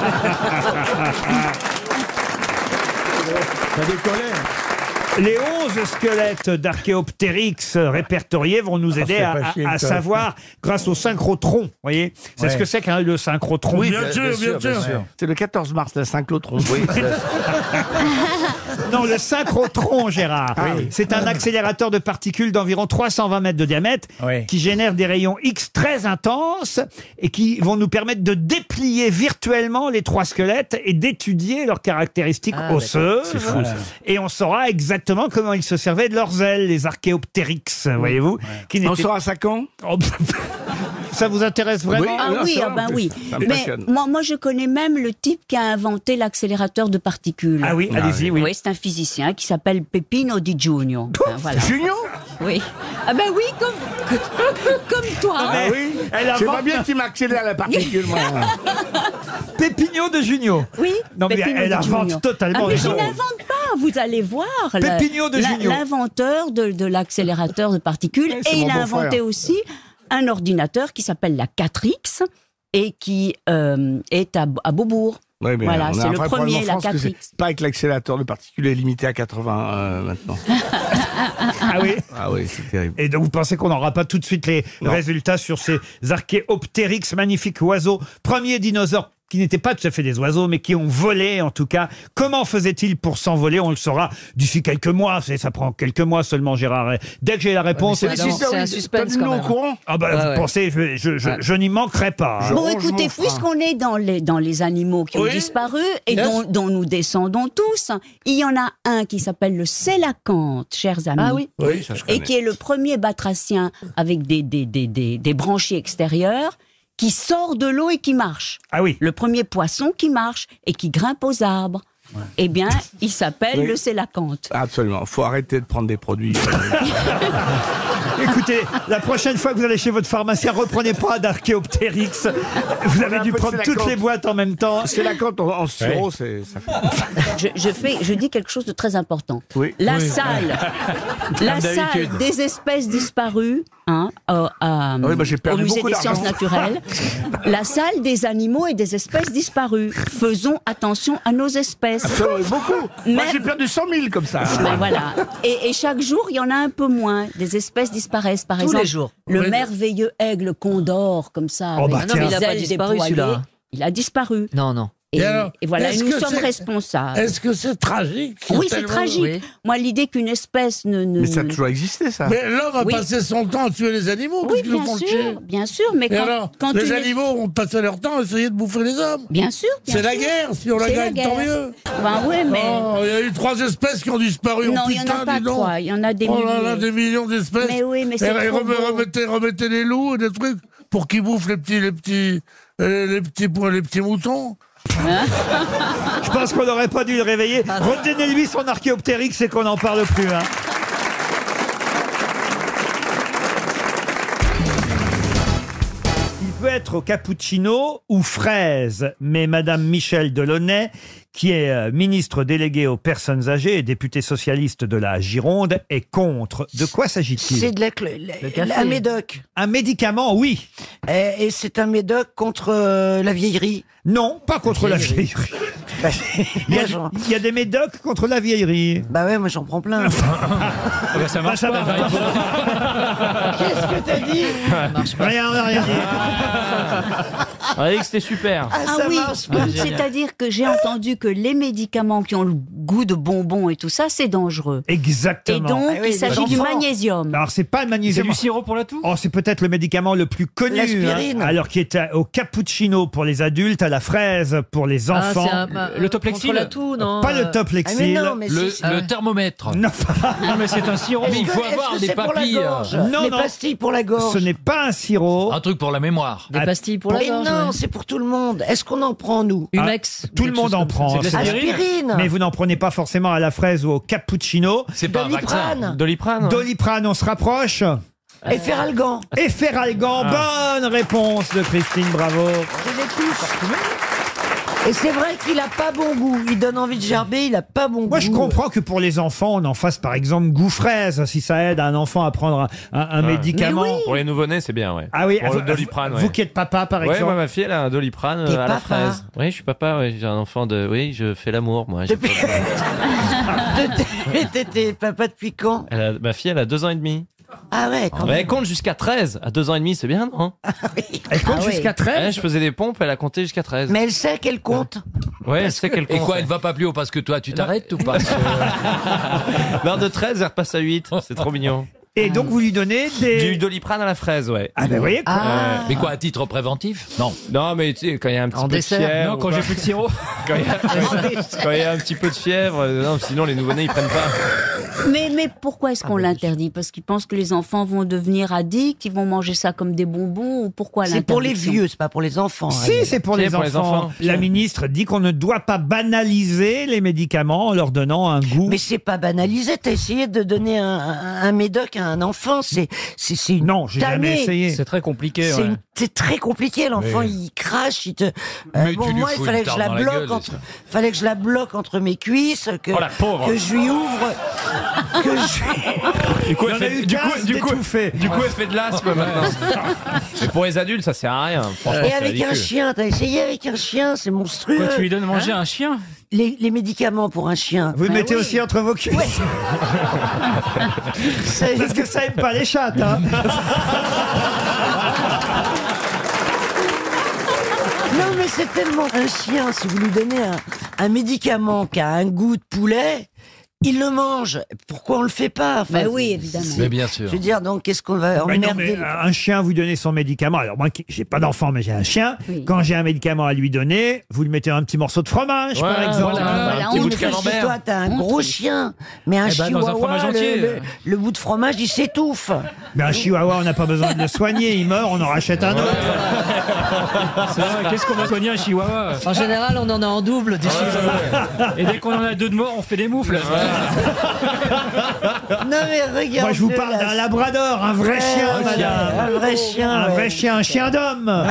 Ça décollait. Les onze squelettes d'Archéoptérix répertoriés vont nous aider c'est à, pas à- chier, à ça. savoir grâce au synchrotron. Vous voyez, c'est Ouais. ce que c'est qu'un le synchrotron. Oui, bien- bien, sûr, bien bien sûr, sûr. bien sûr. C'est le quatorze mars, la Saint-Clotron. Oui, ça- Non, le synchrotron, Gérard. C'est un accélérateur de particules d'environ trois cent vingt mètres de diamètre Oui. qui génère des rayons X très intenses et qui vont nous permettre de déplier virtuellement les trois squelettes et d'étudier leurs caractéristiques Ah, osseuses. C'est fou, ça. Et on saura exactement comment ils se servaient de leurs ailes, les Archéoptérix, voyez-vous. qui On n'étaient- saura ça quand? Oh, Ça vous intéresse vraiment? Oui. Ah Non, oui, ça ah va, ben en plus. oui. Ça me Mais passionne. moi, moi, je connais même le type qui a inventé l'accélérateur de particules. Ah oui, allez-y, oui. Oui, c'est un physicien qui s'appelle Peppino Di Giugno. Hein, voilà. Junior? Oui. Ah ben oui, comme, comme toi. Ah, mais- Ah oui. Elle invente- J'aimerais bien qu'il m'accélère la particule, moi. Pépigno de Junio. Oui. Non, mais Peppino elle Di invente Giugno. totalement Ah, mais les je noms. n'invente pas, vous allez voir. La- Peppino de la- Junio. L'inventeur de, de l'accélérateur de particules. Ouais, c'est et mon il a beau-frère. inventé aussi un ordinateur qui s'appelle la quatre X et qui euh, est à, à Beaubourg. Ouais, mais Voilà, on a c'est un le vrai problème premier, en la France que quatre c'est X. pas avec l'accélérateur de particules est limité à quatre-vingts euh, maintenant. Ah oui. Ah oui, c'est terrible. Et donc vous pensez qu'on n'aura pas tout de suite les Non. résultats sur ces Archéoptérix, magnifiques oiseaux, premiers dinosaures qui n'étaient pas tout à fait des oiseaux, mais qui ont volé en tout cas. Comment faisaient-ils pour s'envoler? On le saura d'ici quelques mois. C'est- Ça prend quelques mois seulement, Gérard. Dès que j'ai la réponse, mais c'est- évidemment- c'est un suspense, Tenez-nous quand au même. courant. Ah bah, Ouais, vous ouais. pensez, je, je, je, je n'y manquerai pas. hein. Je Bon, ronge écoutez, mon frein. puisqu'on est dans les, dans les animaux qui ont Oui. disparu et Yes. dont, dont nous descendons tous, il y en a un qui s'appelle le sélacanthe, chers amis. Ah oui. Oui, ça je Et connais. qui est le premier batracien avec des, des, des, des, des branchies extérieures qui sort de l'eau et qui marche. Ah oui. Le premier poisson qui marche et qui grimpe aux arbres. Eh bien, il s'appelle Oui. le sélacanthe. Absolument. Faut arrêter de prendre des produits. Écoutez, la prochaine fois que vous allez chez votre pharmacien, reprenez pas d'Archéoptérix. Vous avez Voilà un dû peu de prendre toutes Sélacanthe. les boîtes en même temps. C'est la côte en, en sirop, c'est ça fait. Je, je fais, je dis quelque chose de très important. Oui. La Oui. salle, la Comme salle d'habitude. des espèces disparues, hein, au- à- oui, bah, j'ai au perdu musée beaucoup des d'argent. sciences naturelles, la salle des animaux et des espèces disparues. Faisons attention à nos espèces. Ça, oui, beaucoup. Moi, Même- j'ai perdu cent mille comme ça. Ben voilà. Et, et chaque jour, il y en a un peu moins. Des espèces disparaissent. Par Tous exemple, les jours. le Oui. merveilleux aigle condor, comme ça. Oh, bah, avec tiens. des Non, mais il a pas ailes disparu, déployées. celui-là. Il a disparu. Non, non. Et, Et alors, et voilà, et est-ce nous que sommes c'est- responsables. Est-ce que c'est tragique Oui, c'est tellement- tragique. Oui. Moi, l'idée qu'une espèce ne... ne Mais ça a toujours existé, ça. Mais l'homme a Oui. passé son temps à tuer les animaux. Oui, parce qu'ils nous bien font le sûr, chier. bien sûr, mais Et quand, alors, quand les une- animaux ont passé leur temps à essayer de bouffer les hommes. Bien sûr, bien C'est la sûr. guerre, si on la C'est la gagne, tant guerre. mieux. Ben oui, mais... Oh, il y a eu trois espèces qui ont disparu. Non, oh, il y en a putain, pas dis donc. trois, il y en a des Oh là là, milliers. des millions d'espèces. Mais oui, mais c'est Et, et trop remet- beau. remettez, remettez les loups et des trucs pour qu'ils bouffent les petits, les petits, les, les petits, les petits moutons. Je pense qu'on n'aurait pas dû le réveiller. Redonnez-lui son Archéoptérix et qu'on n'en parle plus. Hein. Il peut être au cappuccino ou fraise, mais Madame Michèle Delaunay, qui est euh, ministre déléguée aux personnes âgées et députée socialiste de la Gironde, est contre. De quoi s'agit-il? C'est de la, cl- la- un médoc. Un médicament, oui. Et, et c'est un médoc contre euh, la vieillerie. Non, pas contre la vieillerie. Il y, a, il y a des médocs contre la vieillerie. Bah ouais, moi j'en prends plein. Ah bah, ça marche Bah, ça pas. marche Qu'est-ce que t'as dit? Rien, on n'a rien dit. On a dit que c'était super. Ah, Ah ça oui, marche oui, pas. c'est-à-dire que j'ai entendu que les médicaments qui ont le goût de bonbons et tout ça, c'est dangereux. Exactement. Et donc, Ah oui, il s'agit les du enfants. magnésium. Alors, c'est pas le C'est magnésium. du sirop pour la toux? Oh, c'est peut-être le médicament le plus connu. L'aspirine. hein. Alors, qui est à- au cappuccino pour les adultes, à la fraise pour les Ah, enfants. c'est un- bah, Le euh, Toplexil? contre la toux, non Pas le euh, top Ah, mais Lexil. non, mais Le, c'est- le thermomètre. Non, Non, mais c'est un sirop. Mais il faut Est-ce que avoir des c'est pour la papilles. gorge Non, Les non. pastilles pour la gorge. ce n'est pas un sirop. Un truc pour la mémoire. Des Ah, pastilles pour la Mais gorge. non, ouais. c'est pour tout le monde. Est-ce qu'on en prend, nous? Humex. Tout le quelque monde chose en comme prend. ça. C'est de l'aspirine. Aspirine. Mais vous n'en prenez pas forcément à la fraise ou au cappuccino. C'est pas un vaccin. Doliprane. Doliprane. ouais. Doliprane, on se rapproche. Et Feralgan. Et Feralgan, bonne réponse de Christine Bravo. C'est des couches. Et c'est vrai qu'il a pas bon goût. Il donne envie de gerber, il a pas bon goût. Moi, je comprends que pour les enfants, on en fasse par exemple goût fraise, si ça aide un enfant à prendre un, un- un médicament. Pour les nouveau-nés, c'est bien, ouais. Ah oui, Pour vous, le Doliprane, vous- ouais. vous qui êtes papa, par Ouais, exemple. moi, ma fille, elle a un Doliprane euh, T'es à la papa fraise. Oui, je suis papa, ouais. J'ai un enfant de. Oui, je fais l'amour, moi. J'ai pas- Mais t'étais papa depuis quand? Elle a- Ma fille, elle a deux ans et demi. Ah ouais, quand Mais même. elle compte jusqu'à treize. À deux ans et demi, c'est bien, non? Elle compte Ah oui. jusqu'à treize. Ouais, je faisais des pompes, elle a compté jusqu'à treize. Mais elle sait qu'elle compte. Ouais, elle sait qu'elle Et compte. quoi, elle va pas plus haut parce que toi, tu t'arrêtes ou pas? Non, de treize, elle repasse à huit. C'est trop mignon. Et donc, vous lui donnez des... Du Doliprane à la fraise, ouais. Ah ben, vous voyez quoi. Ah. Mais quoi, à titre préventif? Non. Non, mais tu sais, quand il y a un petit En peu dessert. de fièvre. Non, quand ou j'ai pas- plus de sirop. quand il y a, quand il y a un petit peu de fièvre, euh, non, sinon les nouveau-nés ils prennent pas. Mais, mais pourquoi est-ce qu'on l'interdit? Parce qu'ils pensent que les enfants vont devenir addicts, ils vont manger ça comme des bonbons, ou pourquoi C'est pour les l'interdiction? vieux, c'est pas pour les enfants. Si, hein. c'est pour, Si, les, pour enfants. les enfants. La ministre dit qu'on ne doit pas banaliser les médicaments en leur donnant un goût. Mais c'est pas banalisé. T'as essayé de donner un, un, un médoc à un enfant. C'est, c'est, c'est une Non, j'ai jamais tannée. essayé. C'est très compliqué. C'est ouais. une- c'est très compliqué. L'enfant, il crache, il te. Euh, Mais bon, tu lui moi, fous il fallait une que je tarte la dans la bloque gueule, entre, ça. fallait que je la bloque entre mes cuisses, que Oh, la pauvre. que je lui ouvre, que je. Du coup, Il y en a eu quinze d'étouffés. du coup, elle fait de l'asthme maintenant. Mais pour les adultes, ça sert à rien. Franchement, Et c'est avec un ridicule. chien, t'as essayé avec un chien, c'est monstrueux. Quoi, tu lui donnes manger Hein un chien? les, les médicaments pour un chien. Vous le Bah mettez oui. aussi entre vos cuisses. C'est- Parce que ça aime pas les chattes, hein. Non, mais c'est tellement un chien. Si vous lui donnez un, un médicament qui a un goût de poulet, il le mange. Pourquoi on le fait pas? Enfin, Bah oui, évidemment. c'est- Mais bien sûr. Je veux dire, donc, qu'est-ce qu'on va Mais non, emmerder mais un chien, vous donnez son médicament. Alors moi, qui- j'ai pas d'enfant, mais j'ai un chien. Quand j'ai un médicament à lui donner, vous lui mettez un petit morceau de fromage, Ouais, par exemple. voilà. Voilà, Un petit on bout de fait- camembert. Toi, t'as un gros chien, mais un Eh ben, dans un chihuahua, fromage entier. le, le- le bout de fromage, il s'étouffe. Mais un chihuahua, on n'a pas besoin de le soigner. Il meurt, on en rachète un autre. C'est vrai, qu'est-ce qu'on va soigner un chihuahua? En général, on en a en double des chihuahuas. Et dès qu'on en a deux de morts, on fait des moufles. Non, mais regarde. Moi, je vous parle d'un labrador, un vrai chien, un madame. Un vrai chien. Un ouais. vrai chien, un chien d'homme.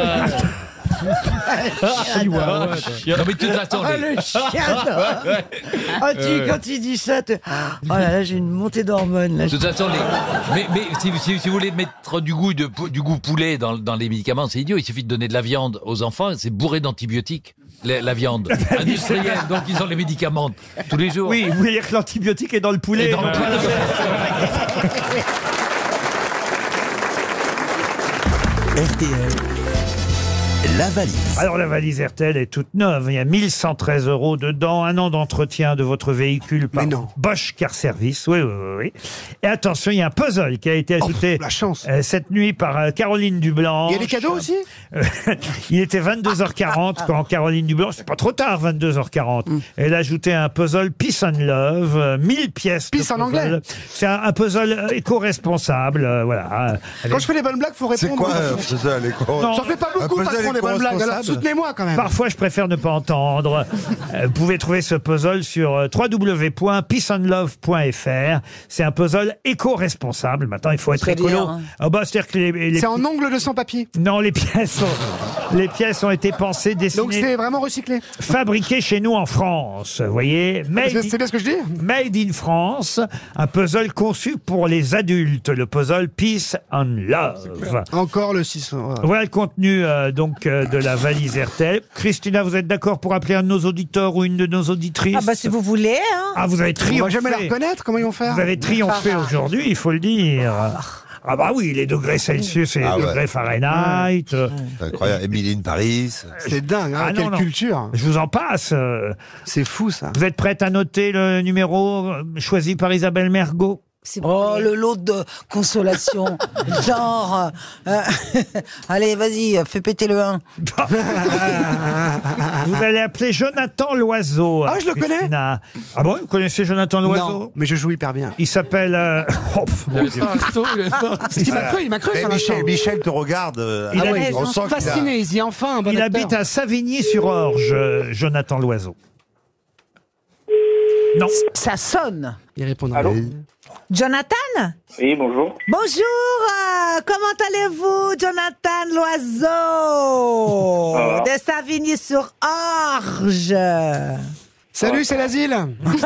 Chihuahua. Non, mais de toute façon, Ah, les- le chien d'homme. Ah, tu, quand il dit ça, te- oh là là, j'ai une montée d'hormones. Là. De toute façon, les- mais, mais si, si- si vous voulez mettre du goût, de, du goût poulet dans, dans les médicaments, c'est idiot. Il suffit de donner de la viande aux enfants, c'est bourré d'antibiotiques, la, la viande industrielle. Donc ils ont les médicaments tous les jours. Oui, vous voulez dire que l'antibiotique est dans le poulet. Et dans le poulet. R T L, la valise. Alors la valise R T L est toute neuve. Il y a mille cent treize euros dedans, un an d'entretien de votre véhicule par Bosch Car Service. Oui, oui, oui, oui. Et attention, il y a un puzzle qui a été ajouté euh, cette nuit par euh, Caroline Dublanc. Il y a des cadeaux aussi? Il était vingt-deux heures quarante quand Caroline Dublanc, c'est pas trop tard, vingt-deux heures quarante. Elle a ajouté un puzzle Peace and Love, euh, mille pièces. de Peace en puzzle. anglais. C'est un, un puzzle euh, éco-responsable, euh, voilà. Quand je fais les bonnes blagues, faut répondre. C'est quoi aux un enfants. puzzle éco- J'en fais pas beaucoup, Un puzzle patron, des bonnes blagues. Alors éco-responsable. soutenez-moi quand même. Parfois, je préfère ne pas entendre. Euh, vous pouvez trouver ce puzzle sur euh, w w w point peace and love point f r. C'est un puzzle éco-responsable. Maintenant, il faut être C'est-à-dire, écolo. hein Ah bah, c'est-à-dire que les, les- C'est en ongle de sans-papier. Non, les pièces sont... Les pièces ont été pensées, Donc dessinées, c'est vraiment recyclé. fabriquées chez nous en France. Vous voyez, made, C'est c'est bien ce que je dis. made in France, un puzzle conçu pour les adultes, le puzzle Peace and Love. Encore le six. Voilà. Voilà le contenu euh, donc euh, de la valise R T L. Christina, vous êtes d'accord pour appeler un de nos auditeurs ou une de nos auditrices? Ah bah si vous voulez, hein. Ah, vous avez On va triomphé. jamais la reconnaître, comment ils vont faire? Vous avez triomphé aujourd'hui, il faut le dire. Ah bah oui, les degrés Celsius et les Ah ouais. degrés Fahrenheit. euh, C'est incroyable. Emily in Paris. C'est dingue, hein, Ah non, quelle non. culture. Je vous en passe. euh. C'est fou ça. Vous êtes prête à noter le numéro euh, choisi par Isabelle Mergo? Oh, le lot de consolation. Genre, euh, allez, vas-y, fais péter le un. Vous allez appeler Jonathan Loiseau. Ah, je le connais. Christina. Ah bon, vous connaissez Jonathan Loiseau? Non, mais je joue hyper bien. Il s'appelle... euh, oh, pff, mon Dieu. Il m'a cru, il m'a cru. Eh, sur Michel, l'instant. Michel te regarde. euh, Il ah a- ouais, ils on Ils sent sont qu'il a- fascinés, ils y enfin un bon Il acteur. habite à Savigny-sur-Orge, euh, Jonathan Loiseau. Non. Ça sonne. Il répondra. Jonathan? Oui, bonjour. Bonjour, euh, comment allez-vous, Jonathan Loiseau? Ah. De Savigny-sur-Orge. Salut, c'est l'asile.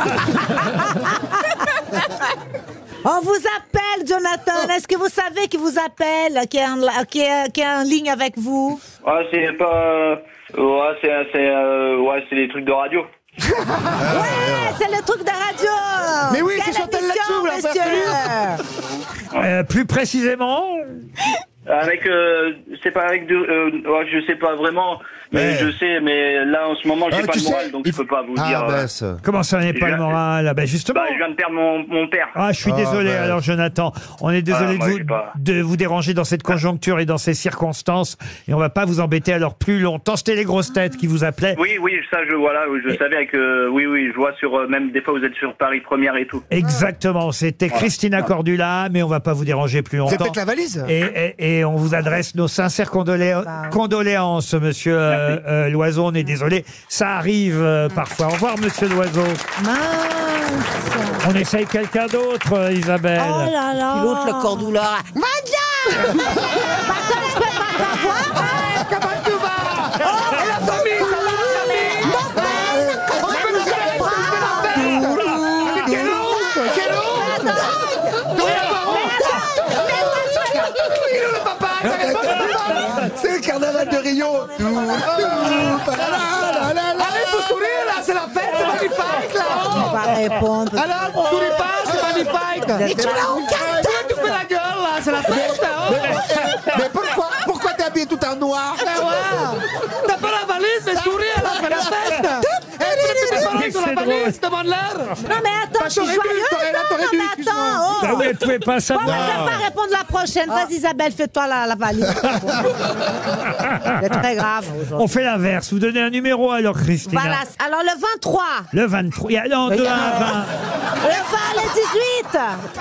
On vous appelle, Jonathan. Est-ce que vous savez qui vous appelle, qui est en, qui est, qui est en ligne avec vous? Ouais, c'est pas. Ouais, c'est c'est euh, ouais, c'est des trucs de radio. Ouais, c'est le truc de radio. Mais oui, Quelle c'est Chantal émission, là-dessous, vous l'avez monsieur? Euh, plus précisément, Avec, euh, c'est pas avec de, euh, ouais, je sais pas vraiment, mais Ouais. je sais, mais là en ce moment j'ai Ah, pas tu le moral, sais, donc il je peux pas vous Ah, dire. euh, baisse. comment ça n'est Je pas le viens- moral? Ah ben justement. bah, je viens de perdre mon, mon père. Ah, je suis Ah, désolé ben. alors, Jonathan. On est désolé Ah, de, moi, vous, j'ai pas- de vous déranger dans cette conjoncture et dans ces circonstances. Et on va pas vous embêter alors plus longtemps. C'était les grosses têtes qui vous appelaient. Oui, oui, ça je voilà, je savais que oui, oui, je vois sur euh, même des fois vous êtes sur Paris Première et tout. Exactement. C'était Christina Cordula, mais on va pas vous déranger plus C'est longtemps. peut-être la valise. Et, et- et on vous adresse nos sincères condolé- condoléances, monsieur euh, euh, Loiseau. On est désolé. Ça arrive euh, parfois. Au revoir, monsieur Loiseau. Mince. On essaye quelqu'un d'autre, euh, Isabelle. Oh là là. Puis l'autre, le cordouleur. Madja. Madame, je peux pas t'avoir. Comment tu vas? Oh, la famille, ça va, la famille. On peut nous faire la fête. Quel honte, quel honte. Toi, la Il est où le papa? C'est le carnaval de Rio. Allez, faut sourire là, c'est la fête, c'est magnifique là. On va répondre. Alors, souris pas, c'est magnifique. Mais tu l'as au carton. Tu fais la gueule là, c'est la fête. Mais pourquoi, pourquoi t'es habillé tout en noir? Ben ouais. T'as pas la valise, mais souris là, c'est la fête. Eh, tu t'es préparé sur la valise, demande l'air. Non mais attends, je suis t'aurais dû, joyeuse. t'aurais- là, Non, t'aurais non, dû, mais excuse-moi. attends. Oh. Bah oui, elle pouvait pas Bon, savoir. moi, je vais pas répondre la prochaine. Vas-y, Isabelle, fais-toi la, la valise. C'est très grave aujourd'hui. On fait l'inverse. Vous donnez un numéro alors, Christina. Voilà. Alors, le vingt-trois. Le vingt-trois. Il y a non, Il de y a- un à vingt. Le vingt, le dix-huit.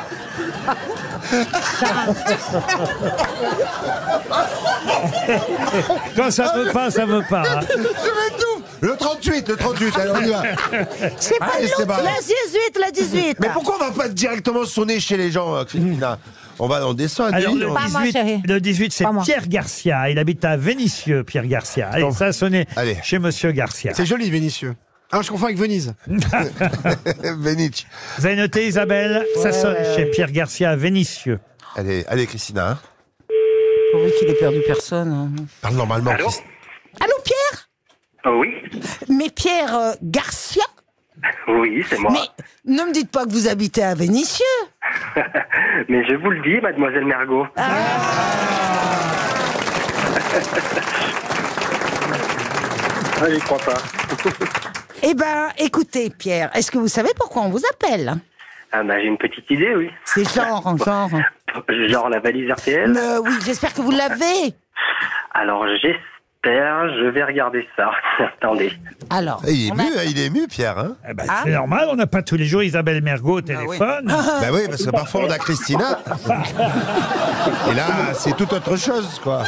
Quand ça veut pas, ça veut pas. hein. Je m'étouffe. Le trente-huit, le trente-huit, allez, on y va. C'est pas Allez, c'est long. barré. Le dix-huit, le dix-huit. Mais pourquoi on va pas directement sonner chez les gens, euh, Christina? On va, on descend à Alors, Neuilly, le on- Pas moi, dix-huit, chérie. le dix-huit, c'est Pas moi. Pierre Garcia. Il habite à Vénissieux, Pierre Garcia. Allez, Bon. ça a sonné Allez. chez monsieur Garcia. C'est joli, Vénitieux. Ah, je confonds avec Venise. Vénitch. Vous avez noté, Isabelle? Ça sonne ouais, chez ouais. Pierre Garcia à Vénissieux. Allez, allez, Christina. hein. Pourvu qu'il ait perdu personne. hein. Parle normalement, Allô Christina. Allô, Pierre? Ah oui, Mais Pierre euh, Garcia? oui, c'est moi. Mais ne me dites pas que vous habitez à Vénissieux. Mais je vous le dis, mademoiselle Mergot. Ah. Ah, j'y crois pas. Eh ben, écoutez, Pierre, est-ce que vous savez pourquoi on vous appelle? Ah bah j'ai une petite idée, oui. C'est genre, genre. Genre la valise R T L. Euh, oui, j'espère que vous l'avez. Alors j'espère, je vais regarder ça. Attendez. Alors. Eh, il est on ému, a- hein, il est ému, Pierre. Hein Eh ben, c'est normal, on n'a pas tous les jours Isabelle Mergo au téléphone. bah oui, parce que parfois on a Christina. Et là, c'est tout autre chose, quoi.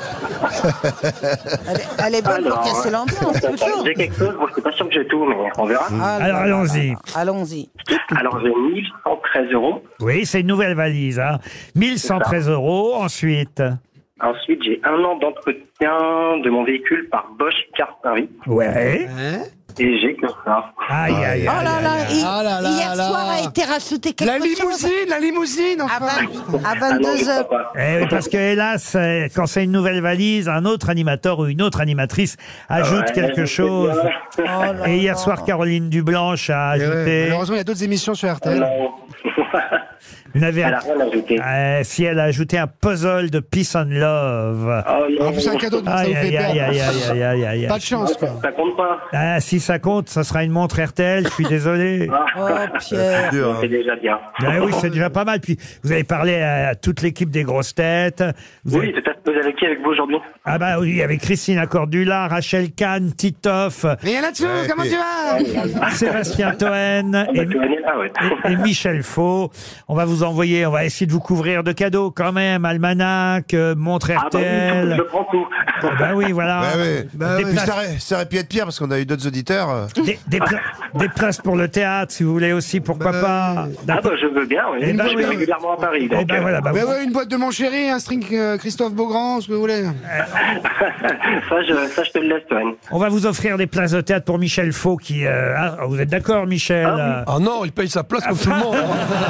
Elle est, elle est bonne pour Alors, casser l'ambiance, toujours. J'ai quelque chose, bon, je suis pas sûr que j'ai tout, mais on verra. Ah là Alors, là allons-y. là là. Allons-y. Alors j'ai mille cent treize euros. Oui, c'est une nouvelle valise. Hein. mille cent treize euros. Ensuite, Ensuite, j'ai un an d'entretien de mon véhicule par Bosch Car Paris. Ouais. Et j'ai que ça. Aïe, aïe, aïe. Oh là là, et- Ah là là hier là. soir a été racheté quelque La chose. limousine, la limousine, enfin. À, vingt- à vingt-deux heures. Eh oui, parce que hélas, euh, quand c'est une nouvelle valise, un autre animateur ou une autre animatrice ajoute Ouais, quelque c'est chose. bien. Et hier soir, Caroline Dublanche a Et ouais, ajouté. Malheureusement, il y a d'autres émissions sur R T L. Non. Vous n'avez- Elle a rien ajouté. Euh, si elle a ajouté un puzzle de Peace and Love. Oh non. En plus, un cadeau, donc ça Aïe, vous fait aïe, aïe, aïe, aïe, aïe, aïe, aïe. Pas de chance, quoi. Ça compte pas. Ah, si ça compte, ça sera une montre R T L, je suis désolé. Oh, Pierre. C'est déjà bien. Ah oui, c'est déjà pas mal. Puis vous avez parlé à toute l'équipe des grosses têtes. Vous Oui, avez- tout à fait. Vous avez qui avec vous aujourd'hui? Ah bah oui, avec Christine Cordula, Rachel Kahn, Titoff, Rien là-dessous, comment tu vas? Sébastien Toen Ah, bah, et, tu vas venir là, ouais. et- et Michel Faux. On va vous envoyer, on va essayer de vous couvrir de cadeaux quand même. Almanach, euh, montre Ah, bah oui, R T L. je prends tout. Ah bah oui, voilà. Ouais, ouais. Bah Des Puis places- ça, aurait, ça aurait pu être pire parce qu'on a eu d'autres auditeurs. euh. Des, des pla- des places pour le théâtre, si vous voulez aussi, pourquoi Bah, pas. Ah bah je veux bien, oui. Eh ben je oui. vais régulièrement à Paris. Eh Donc, ben euh, voilà, bah, Bah vous- ouais, une boîte de mon chéri, un string euh, Christophe Beaugrand, ce que vous voulez. ça, je, ça, je te le laisse, Toen. on va vous offrir des places de théâtre pour Michel Faux qui... euh, ah, vous êtes d'accord, Michel euh, Ah non, il paye sa place comme tout le monde.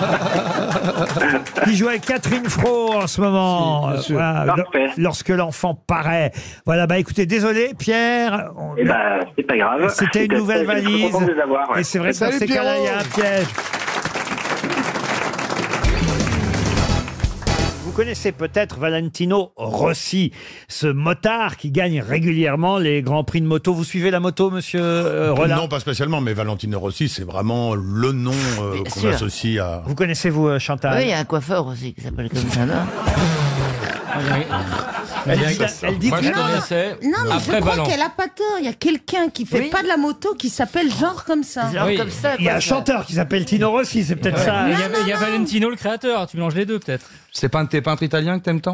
qui joue avec Catherine Fro en ce moment. Si, bien euh, sûr. voilà, Parfait. lo- lorsque l'enfant paraît. Voilà, bah écoutez, désolé, Pierre. on- Eh ben, c'est pas grave. C'était une J'étais- nouvelle j'étais trop valise. content de les avoir, ouais. Et c'est vrai que dans Salut, ces cas-là, il y a un Pierrot. piège. Vous connaissez peut-être Valentino Rossi, ce motard qui gagne régulièrement les grands prix de moto. Vous suivez la moto, monsieur euh, Rollin? Non, pas spécialement, mais Valentino Rossi, c'est vraiment le nom euh, Bien qu'on sûr. associe à. Vous connaissez, vous, euh, Chantal? Oui, il y a un coiffeur aussi qui s'appelle comme ça, non Elle dit, elle dit Moi, je que- connaissais. Non, mais Après je crois Valent. qu'elle a pas tort. Il y a quelqu'un qui fait Oui. pas de la moto qui s'appelle genre comme ça. Genre Oui. comme ça. Il y a quoi, un ça. chanteur qui s'appelle Tino Rossi, c'est peut-être ça. Il y a, il y a Valentino le créateur, tu mélanges les deux peut-être. C'est pas un de tes peintres italiens que t'aimes tant?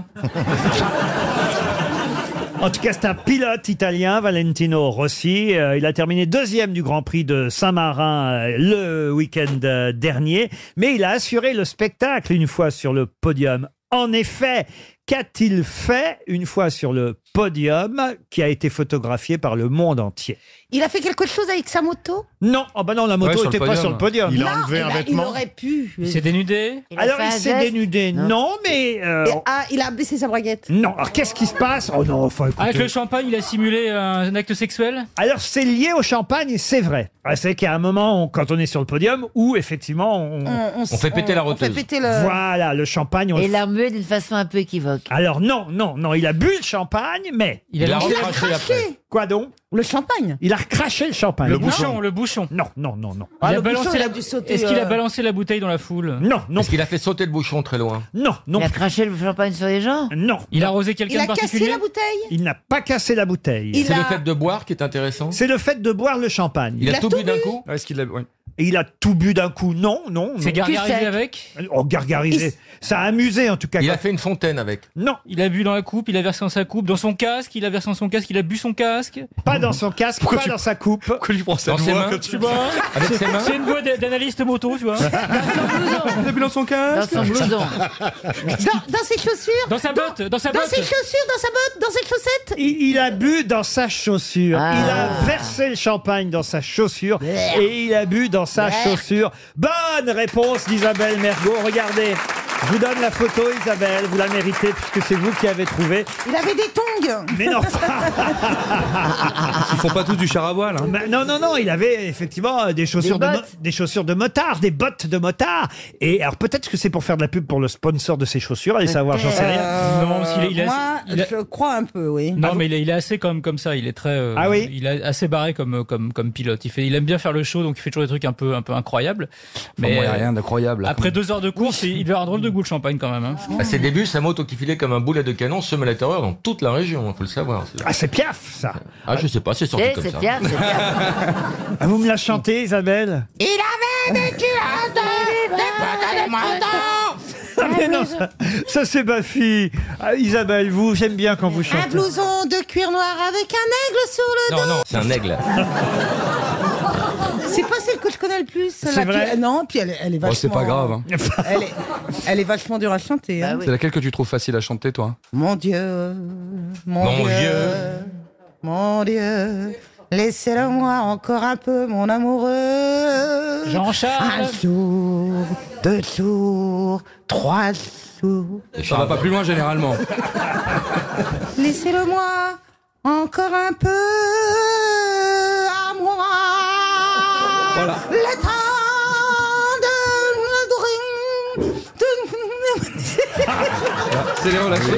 En tout cas, c'est un pilote italien, Valentino Rossi. Euh, il a terminé deuxième du Grand Prix de Saint-Marin euh, le week-end euh, dernier. Mais il a assuré le spectacle une fois sur le podium. En effet, qu'a-t-il fait une fois sur le podium qui a été photographié par le monde entier? Il a fait quelque chose avec sa moto? Non, oh bah non, la moto Ouais, sur le n'était pas podium. sur le podium. Il a Non, enlevé eh un ben, vêtement. Il aurait pu. Il s'est dénudé. Il a Alors, fait il un s'est geste. dénudé. Non, mais... euh, Et- ah, il a baissé sa braguette. non, alors qu'est-ce qui se passe? Oh non, enfin, écoutez. Avec le champagne, il a simulé un acte sexuel. Alors, c'est lié au champagne, c'est vrai. Ah, C'est qu'il y a un moment, on- quand on est sur le podium, où effectivement, on... On, On fait péter la On fait roteuse. péter le. Voilà, le champagne. on Et le- il l'a remué d'une façon un peu équivoque. Alors non, non, non, il a bu le champagne, mais... Il a Il a lancé recraché après. Quoi donc? Le champagne. Il a recraché le champagne. le bouchon, le bouchon. Non, non, non, non. Il a le balancé bouchon, il la- a dû sauter, Est-ce qu'il a euh, balancé la bouteille dans la foule? Non, non, Est-ce qu'il a fait sauter le bouchon très loin? non, non, Il a craché le champagne sur les gens. non. Il a arrosé Il quelqu'un a de cassé particulier? la bouteille. Il n'a pas cassé la bouteille. Il C'est a- le fait de boire qui est intéressant. C'est le fait de boire le champagne. Il a a tout tout bu d'un bu. coup. Est-ce qu'il a. Oui. Et il a tout bu d'un coup. Non, non, non. C'est gargarisé sec. avec? Oh, gargarisé. Ça a amusé, en tout cas. Il quand- a fait une fontaine avec. Non, Il a bu dans la coupe, il a versé dans sa coupe, dans son casque, il a versé dans son casque, il a bu son casque. pas dans son casque, Pourquoi pas tu- dans sa coupe. Pourquoi tu prends cette Dans ses voix mains. quand Tu tu vois Avec ses mains. C'est une voix d- d'analyste moto, tu vois. Il a bu dans son Dans casque. son blouson. Dans, dans ses chaussures. Dans sa botte, dans sa Dans botte. ses chaussures, dans sa botte, dans ses chaussettes. Il, il a bu dans sa chaussure. Ah. Il a versé le champagne dans sa chaussure. Et il a bu dans sa chaussure. Bonne réponse d'Isabelle Mergo. Regardez. Je vous donne la photo, Isabelle. Vous la méritez puisque c'est vous qui avez trouvé. Il avait des tongs. Mais non. Ils font pas tous du char à voile. Hein. Mais non, non, non, il avait effectivement euh, des chaussures, Des de, mo- bottes. des chaussures de motard, des bottes de motard. Et alors peut-être que c'est pour faire de la pub pour le sponsor de ses chaussures, allez savoir, j'en sais rien. Euh, Non, parce qu'il est- il est moi, assez- il a- je crois un peu, oui. Non, mais il est, il est assez comme, comme ça. Il est très. euh, Ah oui Il est assez barré comme, comme, comme pilote. Il fait, il aime bien faire le show, donc il fait toujours des trucs un peu, un peu incroyables. Mais il Mais y a rien d'incroyable. là. après deux heures de course, il il devait avoir un drôle de goût le champagne quand même. Hein. À ses débuts, sa moto qui filait comme un boulet de canon semait la terreur dans toute la région, il faut le savoir. C'est- Ah, c'est Piaf, ça. Ah, je sais pas, c'est sorti Eh, comme c'est ça. bien, c'est bien. Ah, vous me la chantez, Isabelle? Il avait des culottes, des bottes de moto. Ah, mais non, ça, ça, c'est ma fille. Ah, Isabelle, vous, j'aime bien quand vous Un chantez. blouson de cuir noir avec un aigle sur le Non, dos. non, c'est un aigle. C'est pas celle que je connais le plus. C'est celle-là vrai qui- Non, puis elle, est- elle est Oh, vachement... c'est pas grave. hein. Elle est, elle est vachement dure à chanter. hein. C'est laquelle que tu trouves facile à chanter, toi? Mon Dieu, mon, Mon Dieu, Dieu. mon Dieu, laissez-le-moi encore un peu, mon amoureux. Jean-Charles. Un sourd, deux sourds, trois sourds. Ça va pas plus loin généralement. Laissez-le-moi encore un peu à moi. Voilà. Le temps de... C'est les relations.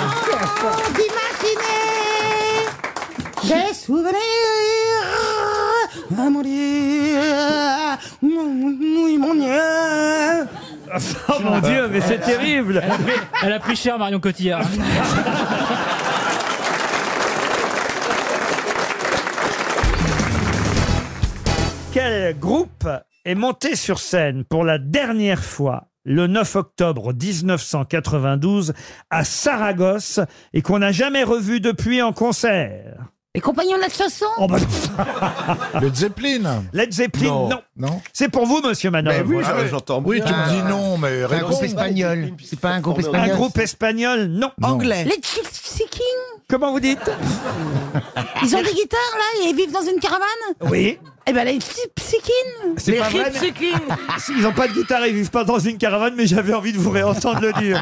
d'imaginer des souvenirs. Ah, mon Dieu, oui, mon Dieu. Oh mon Dieu, mais c'est terrible. Elle a, pris, elle a pris cher, Marion Cotillard. Quel groupe est monté sur scène pour la dernière fois le neuf octobre mille neuf cent quatre-vingt-douze à Saragosse et qu'on n'a jamais revu depuis en concert? Les compagnons de la chanson. Oh bah... Led Zeppelin. Led Zeppelin, non. Non. Non. C'est pour vous, monsieur Manon. Mais oui, Voilà. j'entends Oui, tu me dis non, mais C'est un réponds. groupe espagnol. C'est pas un groupe Un espagnol. groupe espagnol, non. Anglais. Les Chicken. Comment vous dites? Ils ont des guitares là et ils vivent dans une caravane. Oui. Eh ben les Chicken. C'est pas vrai, mais- Ils n'ont pas de guitare, ils vivent pas dans une caravane, mais j'avais envie de vous réentendre le dire.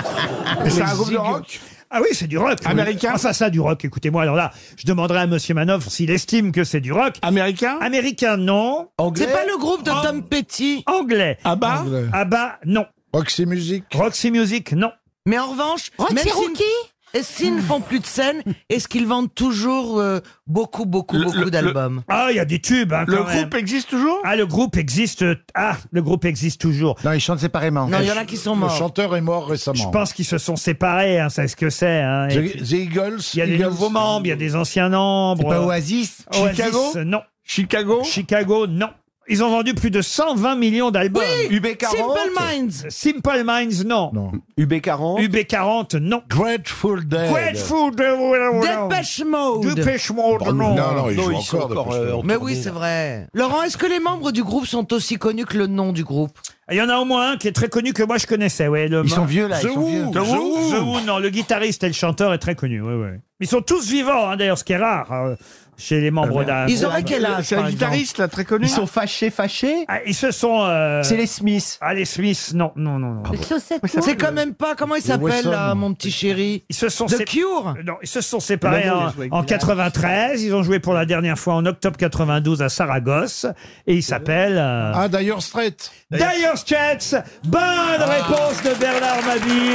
C'est un groupe de rock? Ah oui, c'est du rock. oui. Américain? Enfin, ça, du rock. Écoutez-moi, alors là, je demanderai à monsieur Manoff s'il estime que c'est du rock. Américain? Américain, non. C'est pas le groupe de Tom Petty. Anglais. Abba? Anglais. Abba, non. Roxy Music. Roxy Music, non. Mais en revanche, Roxy même s'ils- Rookie. et s'ils ne font plus de scène, est-ce qu'ils vendent toujours euh, beaucoup, beaucoup, Le- beaucoup le- d'albums? Ah, il y a des tubes, hein, Le quand même. groupe existe toujours? Ah, le groupe existe. Ah, le groupe existe toujours. Non, ils chantent séparément. Non, il y en a qui sont Le morts. chanteur est mort récemment. Je pense qu'ils se sont séparés, hein, c'est ce que c'est. Hein. Et The, The Eagles. il y a des Eagles. nouveaux membres, il y a des anciens membres. C'est pas Oasis. Oasis, Chicago? non. Chicago? Chicago, non. Ils ont vendu plus de cent vingt millions d'albums. Oui, U B quarante? Simple Minds. Simple Minds, non. Non. U B quarante? U B quarante, non. Grateful Dead. Grateful Dead. Dépêche Mode. Dépêche Mode, Oh, non. non, non, ils Non, jouent ils sont encore. encore, Depeche euh, Mode. en Mais tournée, oui, c'est là. vrai. Laurent, est-ce que les membres du groupe sont aussi connus que le nom du groupe? Il y en a au moins un qui est très connu que moi je connaissais. Ouais, le Ils sont vieux là. The Ils sont vieux. Who. The Who, The Who, non, le guitariste et le chanteur est très connu. Ouais, ouais. Ils sont tous vivants, hein, d'ailleurs, ce qui est rare euh, chez les membres d'un. Ils groupe. auraient quel âge? C'est par un exemple guitariste là, très connu. Ils sont fâchés, fâchés? Ah, ils se sont. euh, C'est les Smiths. Ah, les Smiths, non, non, non, non. Les chaussettes. C'est quand même pas. Comment il s'appelle Wesson. là, mon petit chéri? Ils se sont The sé- Cure. Non, ils se sont séparés Bravo, en, il a joué avec en Dylan. quatre-vingt-treize. Ils ont joué pour la dernière fois en octobre quatre-vingt-douze à Saragosse. Et ils s'appellent. euh, Ah, Dire Straits. Dire Straits. Bonne réponse de Bernard Mabille.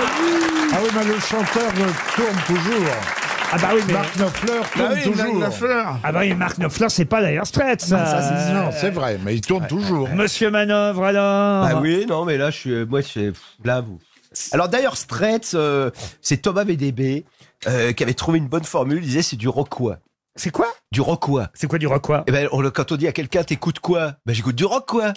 Ah oui, mais le chanteur ne tourne toujours. Ah bah oui, mais. Mark Knopfler Bah tourne oui, toujours. la fleur. Ah bah oui, Mark Knopfler, c'est pas Dire Straits. Non, euh, c'est vrai, mais il tourne toujours. Monsieur Manœuvre, alors. Ah oui, non, mais là, je suis, moi, je suis, là, vous. Alors d'ailleurs, Straits, euh, c'est Thomas V D B euh, qui avait trouvé une bonne formule. Il disait c'est du rockois. C'est quoi? Du rockois. C'est quoi du rock quoi? Eh ben, on- quand on dit à quelqu'un t'écoutes quoi? Ben j'écoute du rock quoi.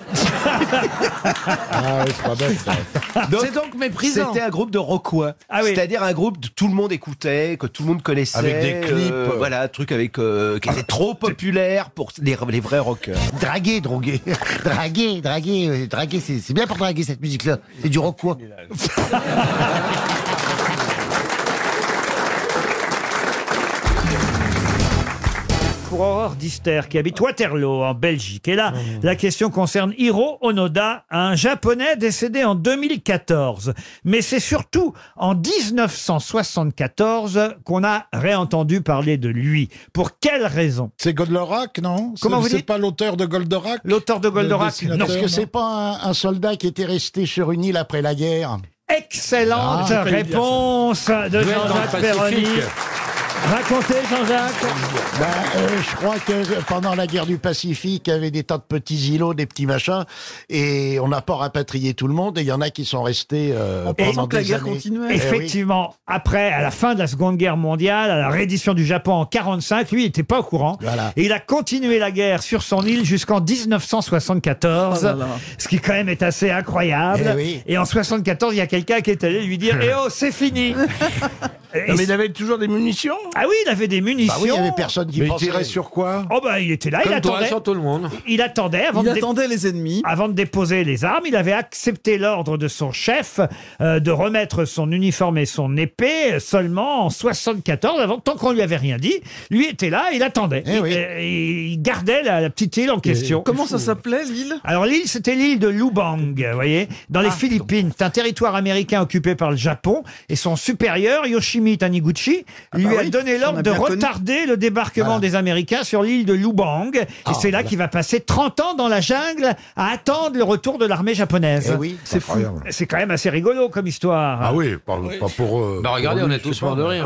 Ah oui, c'est pas bête, ça. C'est donc méprisant. C'était un groupe de rockois. Ah oui. C'est-à-dire un groupe que tout le monde écoutait, que tout le monde connaissait. Avec des clips. euh, voilà, un truc avec euh, qui était trop populaire pour les, les vrais rockers. Draguer, droguer. Draguer, draguer, euh, draguer, c'est c'est bien pour draguer cette musique-là. C'est du rock quoi. Pour Aurore Dister, qui habite Waterloo, en Belgique. Et là, la question concerne Hiro Onoda, un Japonais décédé en deux mille quatorze. Mais c'est surtout en dix-neuf cent soixante-quatorze qu'on a réentendu parler de lui. Pour quelle raison? C'est Goldorak, non? Comment C'est- vous C'est dites pas l'auteur de Goldorak? L'auteur de Goldorak? Le dessinateur, Non. Est-ce que c'est pas un, un soldat qui était resté sur une île après la guerre? Excellente Ah, je connais bien réponse de Duel dans le Jean-Jacques Perroni. Pacifique. Racontez, Jean-Jacques. Ben, euh, je crois que pendant la guerre du Pacifique, il y avait des tas de petits îlots, des petits machins, et on n'a pas rapatrié tout le monde, et il y en a qui sont restés euh, pendant des années. Eh oui. Effectivement, après, à la fin de la Seconde Guerre mondiale, à la reddition du Japon en quarante-cinq, lui, il n'était pas au courant. Voilà. Et il a continué la guerre sur son île jusqu'en dix-neuf cent soixante-quatorze, Oh là là. ce qui quand même est assez incroyable. Eh oui. Et en soixante-quatorze, il y a quelqu'un qui est allé lui dire « Eh oh, c'est fini !» Et Non, mais il avait toujours des munitions. Ah oui, il avait des munitions. Bah oui, il y avait personne qui Mais il pensait. tirait sur quoi? Oh bah il était là, il Comme toi, attendait. sur tout le monde. Il attendait avant Il de dé- attendait les ennemis. Avant de déposer les armes, il avait accepté l'ordre de son chef euh, de remettre son uniforme et son épée seulement en soixante-quatorze, avant, tant qu'on lui avait rien dit. Lui était là, il attendait. Eh il, oui. euh, il gardait la, la petite île en question. Comment ça s'appelait l'île? Alors l'île, c'était l'île de Lubang, vous voyez, dans les Philippines. C'est un territoire américain occupé par le Japon. Et son supérieur, Yoshimi Taniguchi, lui bah a oui, donné on l'ordre a de bien connu. retarder le débarquement des Américains sur l'île de Lubang. Et c'est là qu'il va passer trente ans dans la jungle à attendre le retour de l'armée japonaise. Eh oui. C'est fou. Incroyable. C'est quand même assez rigolo comme histoire. Ah oui, pas, pas pour. euh, Bah regardez, pour on lui, est je tous sais morts pas, de rire.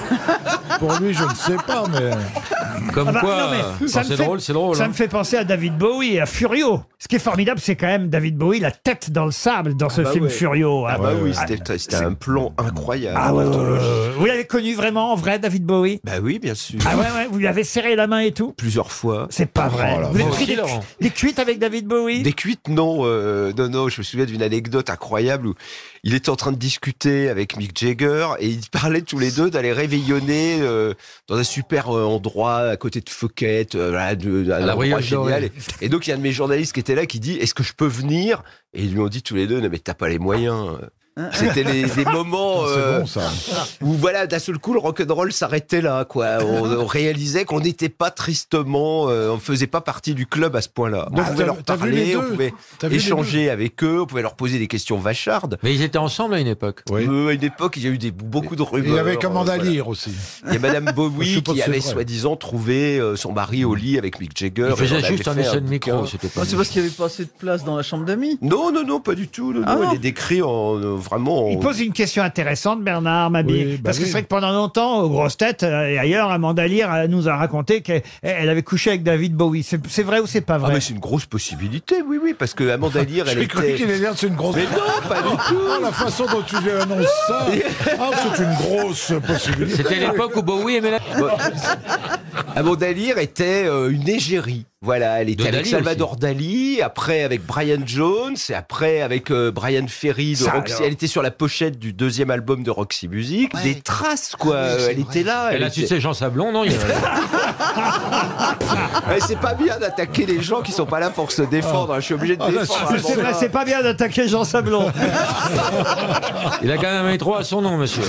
hein. Pour lui, je ne sais pas, mais. Comme Ah bah, quoi, non, mais euh, ça quand me c'est fait- drôle, c'est drôle. Ça hein. me fait penser à David Bowie et à Furio. Ce qui est formidable, c'est quand même David Bowie, la tête dans le sable dans ce bah film ouais. Furio. Ah bah Ouais, oui, ouais. c'était c'était un plan incroyable. Ah ouais, ouais, ouais, ouais. Vous l'avez connu vraiment en vrai, David Bowie? Bah oui, bien sûr. Ah ouais, ouais, vous lui avez serré la main et tout? Plusieurs fois. C'est pas vrai. Oh là Vous avez là. pris Aussi, des, Laurent. des cuites avec David Bowie? Des cuites, non, euh, non, non. Je me souviens d'une anecdote incroyable où il était en train de discuter avec Mick Jagger et ils parlaient tous les deux d'aller réveillonner euh, dans un super euh, endroit à côté de Phuket, euh, voilà, de, de- un la endroit brioche génial. dorée. Et, et donc il y a un de mes journalistes qui était là qui dit: est-ce que je peux venir? Et ils lui ont dit tous les deux: non mais t'as pas les moyens. C'était les, des moments C'est euh, bon, ça. où voilà, d'un seul coup le rock'n'roll s'arrêtait là, quoi. On, on réalisait qu'on n'était pas tristement, euh, on faisait pas partie du club à ce point-là. On Ah, pouvait t'as- leur t'as vu les parler, on deux pouvait T'as vu les échanger avec eux, on pouvait leur poser des questions vachardes. Mais ils étaient ensemble à une époque. Oui. Euh, à une époque, il y a eu des, beaucoup de Et rumeurs. il y avait Commande à euh, voilà. lire aussi. Il y a Madame Je Bowie sais pas qui si c'est avait vrai. soi-disant trouvé euh, son mari au lit avec Mick Jagger. Il et faisait on avait juste un fait essai de bouquin. micro, c'était pas. Ah, c'est parce qu'il n'y avait pas assez de place dans la chambre d'amis. Non, non, non, pas du tout. Non, Ah non, non. il est décrit en euh, vraiment. Il en- pose une question intéressante, Bernard Mabie. Oui, bah parce que oui. c'est vrai que pendant longtemps, aux grosses têtes euh, et ailleurs, Amanda Lear euh, nous a raconté qu'elle elle avait couché avec David Bowie. C'est c'est vrai ou c'est pas Ah, vrai? mais c'est une grosse possibilité, oui, oui, parce que Amanda Lear, elle J'ai cru était. qu'il allait dire que c'est une grosse. Mais non, pas du tout. Ah, la façon dont tu lui annonces ça. Ah, c'est une grosse possibilité. C'était l'époque où Bowie aimait la. Amanda Lear était euh, une égérie. Voilà, elle était De avec Dali Salvador Dali, après avec Brian Jones, et après avec euh, Brian Ferry de Ça, Roxy. alors. Elle était sur la pochette du deuxième album de Roxy Music. Ouais. Des traces, quoi. Ah oui, c'est elle vrai. était là. Elle a était- sucé Jean Sablon, non il y avait- Ouais, c'est pas bien d'attaquer les gens qui sont pas là pour se défendre. Je suis obligé de Ah, là, défendre. C'est vrai, Amanda. c'est pas bien d'attaquer Jean Sablon. Il a quand même un métro à son nom, monsieur.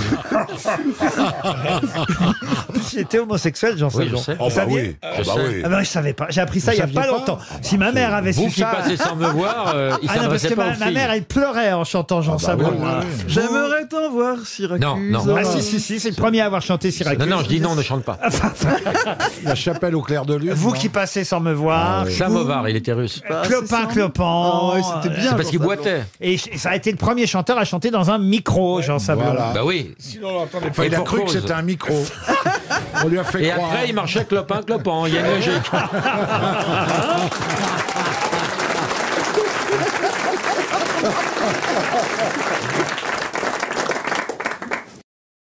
Il était homosexuel, Jean Oui, Sablon. je sais. Vous Oh, bah saviez? oui. Je Oh, bah sais. oui. Ah ben, je savais pas. J'ai appris ça Vous il y a saviez pas pas longtemps. Si ma mère avait Vous su qui ça. passez sans me voir, euh, il Ah non, parce s'adressait que pas ma, aux ma filles. mère, elle pleurait en chantant Jean bah Sablon. oui, oui, hein. oui. J'aimerais t'en voir, Syracuse. Non, non. Ah si, si, si, c'est le premier à avoir chanté Syracuse. Non, non, je dis non, ne chante pas. La chapelle au clair de lune. Vous non qui passez sans me voir. Ah oui. Samovar, il était russe. Pas assez Clopin, simple. Clopin. Ah ouais, c'était bien. C'est parce qu'il Jean Sablon. boitait. Et ch- ça a été le premier chanteur à chanter dans un micro, Jean Sablon. Voilà. Bah oui. Sinon, on l'entendait Enfin, pas. il a pour cru que cause. c'était un micro. On lui a fait Et croire. après, il marchait clopin, clopin. Il y a une logique.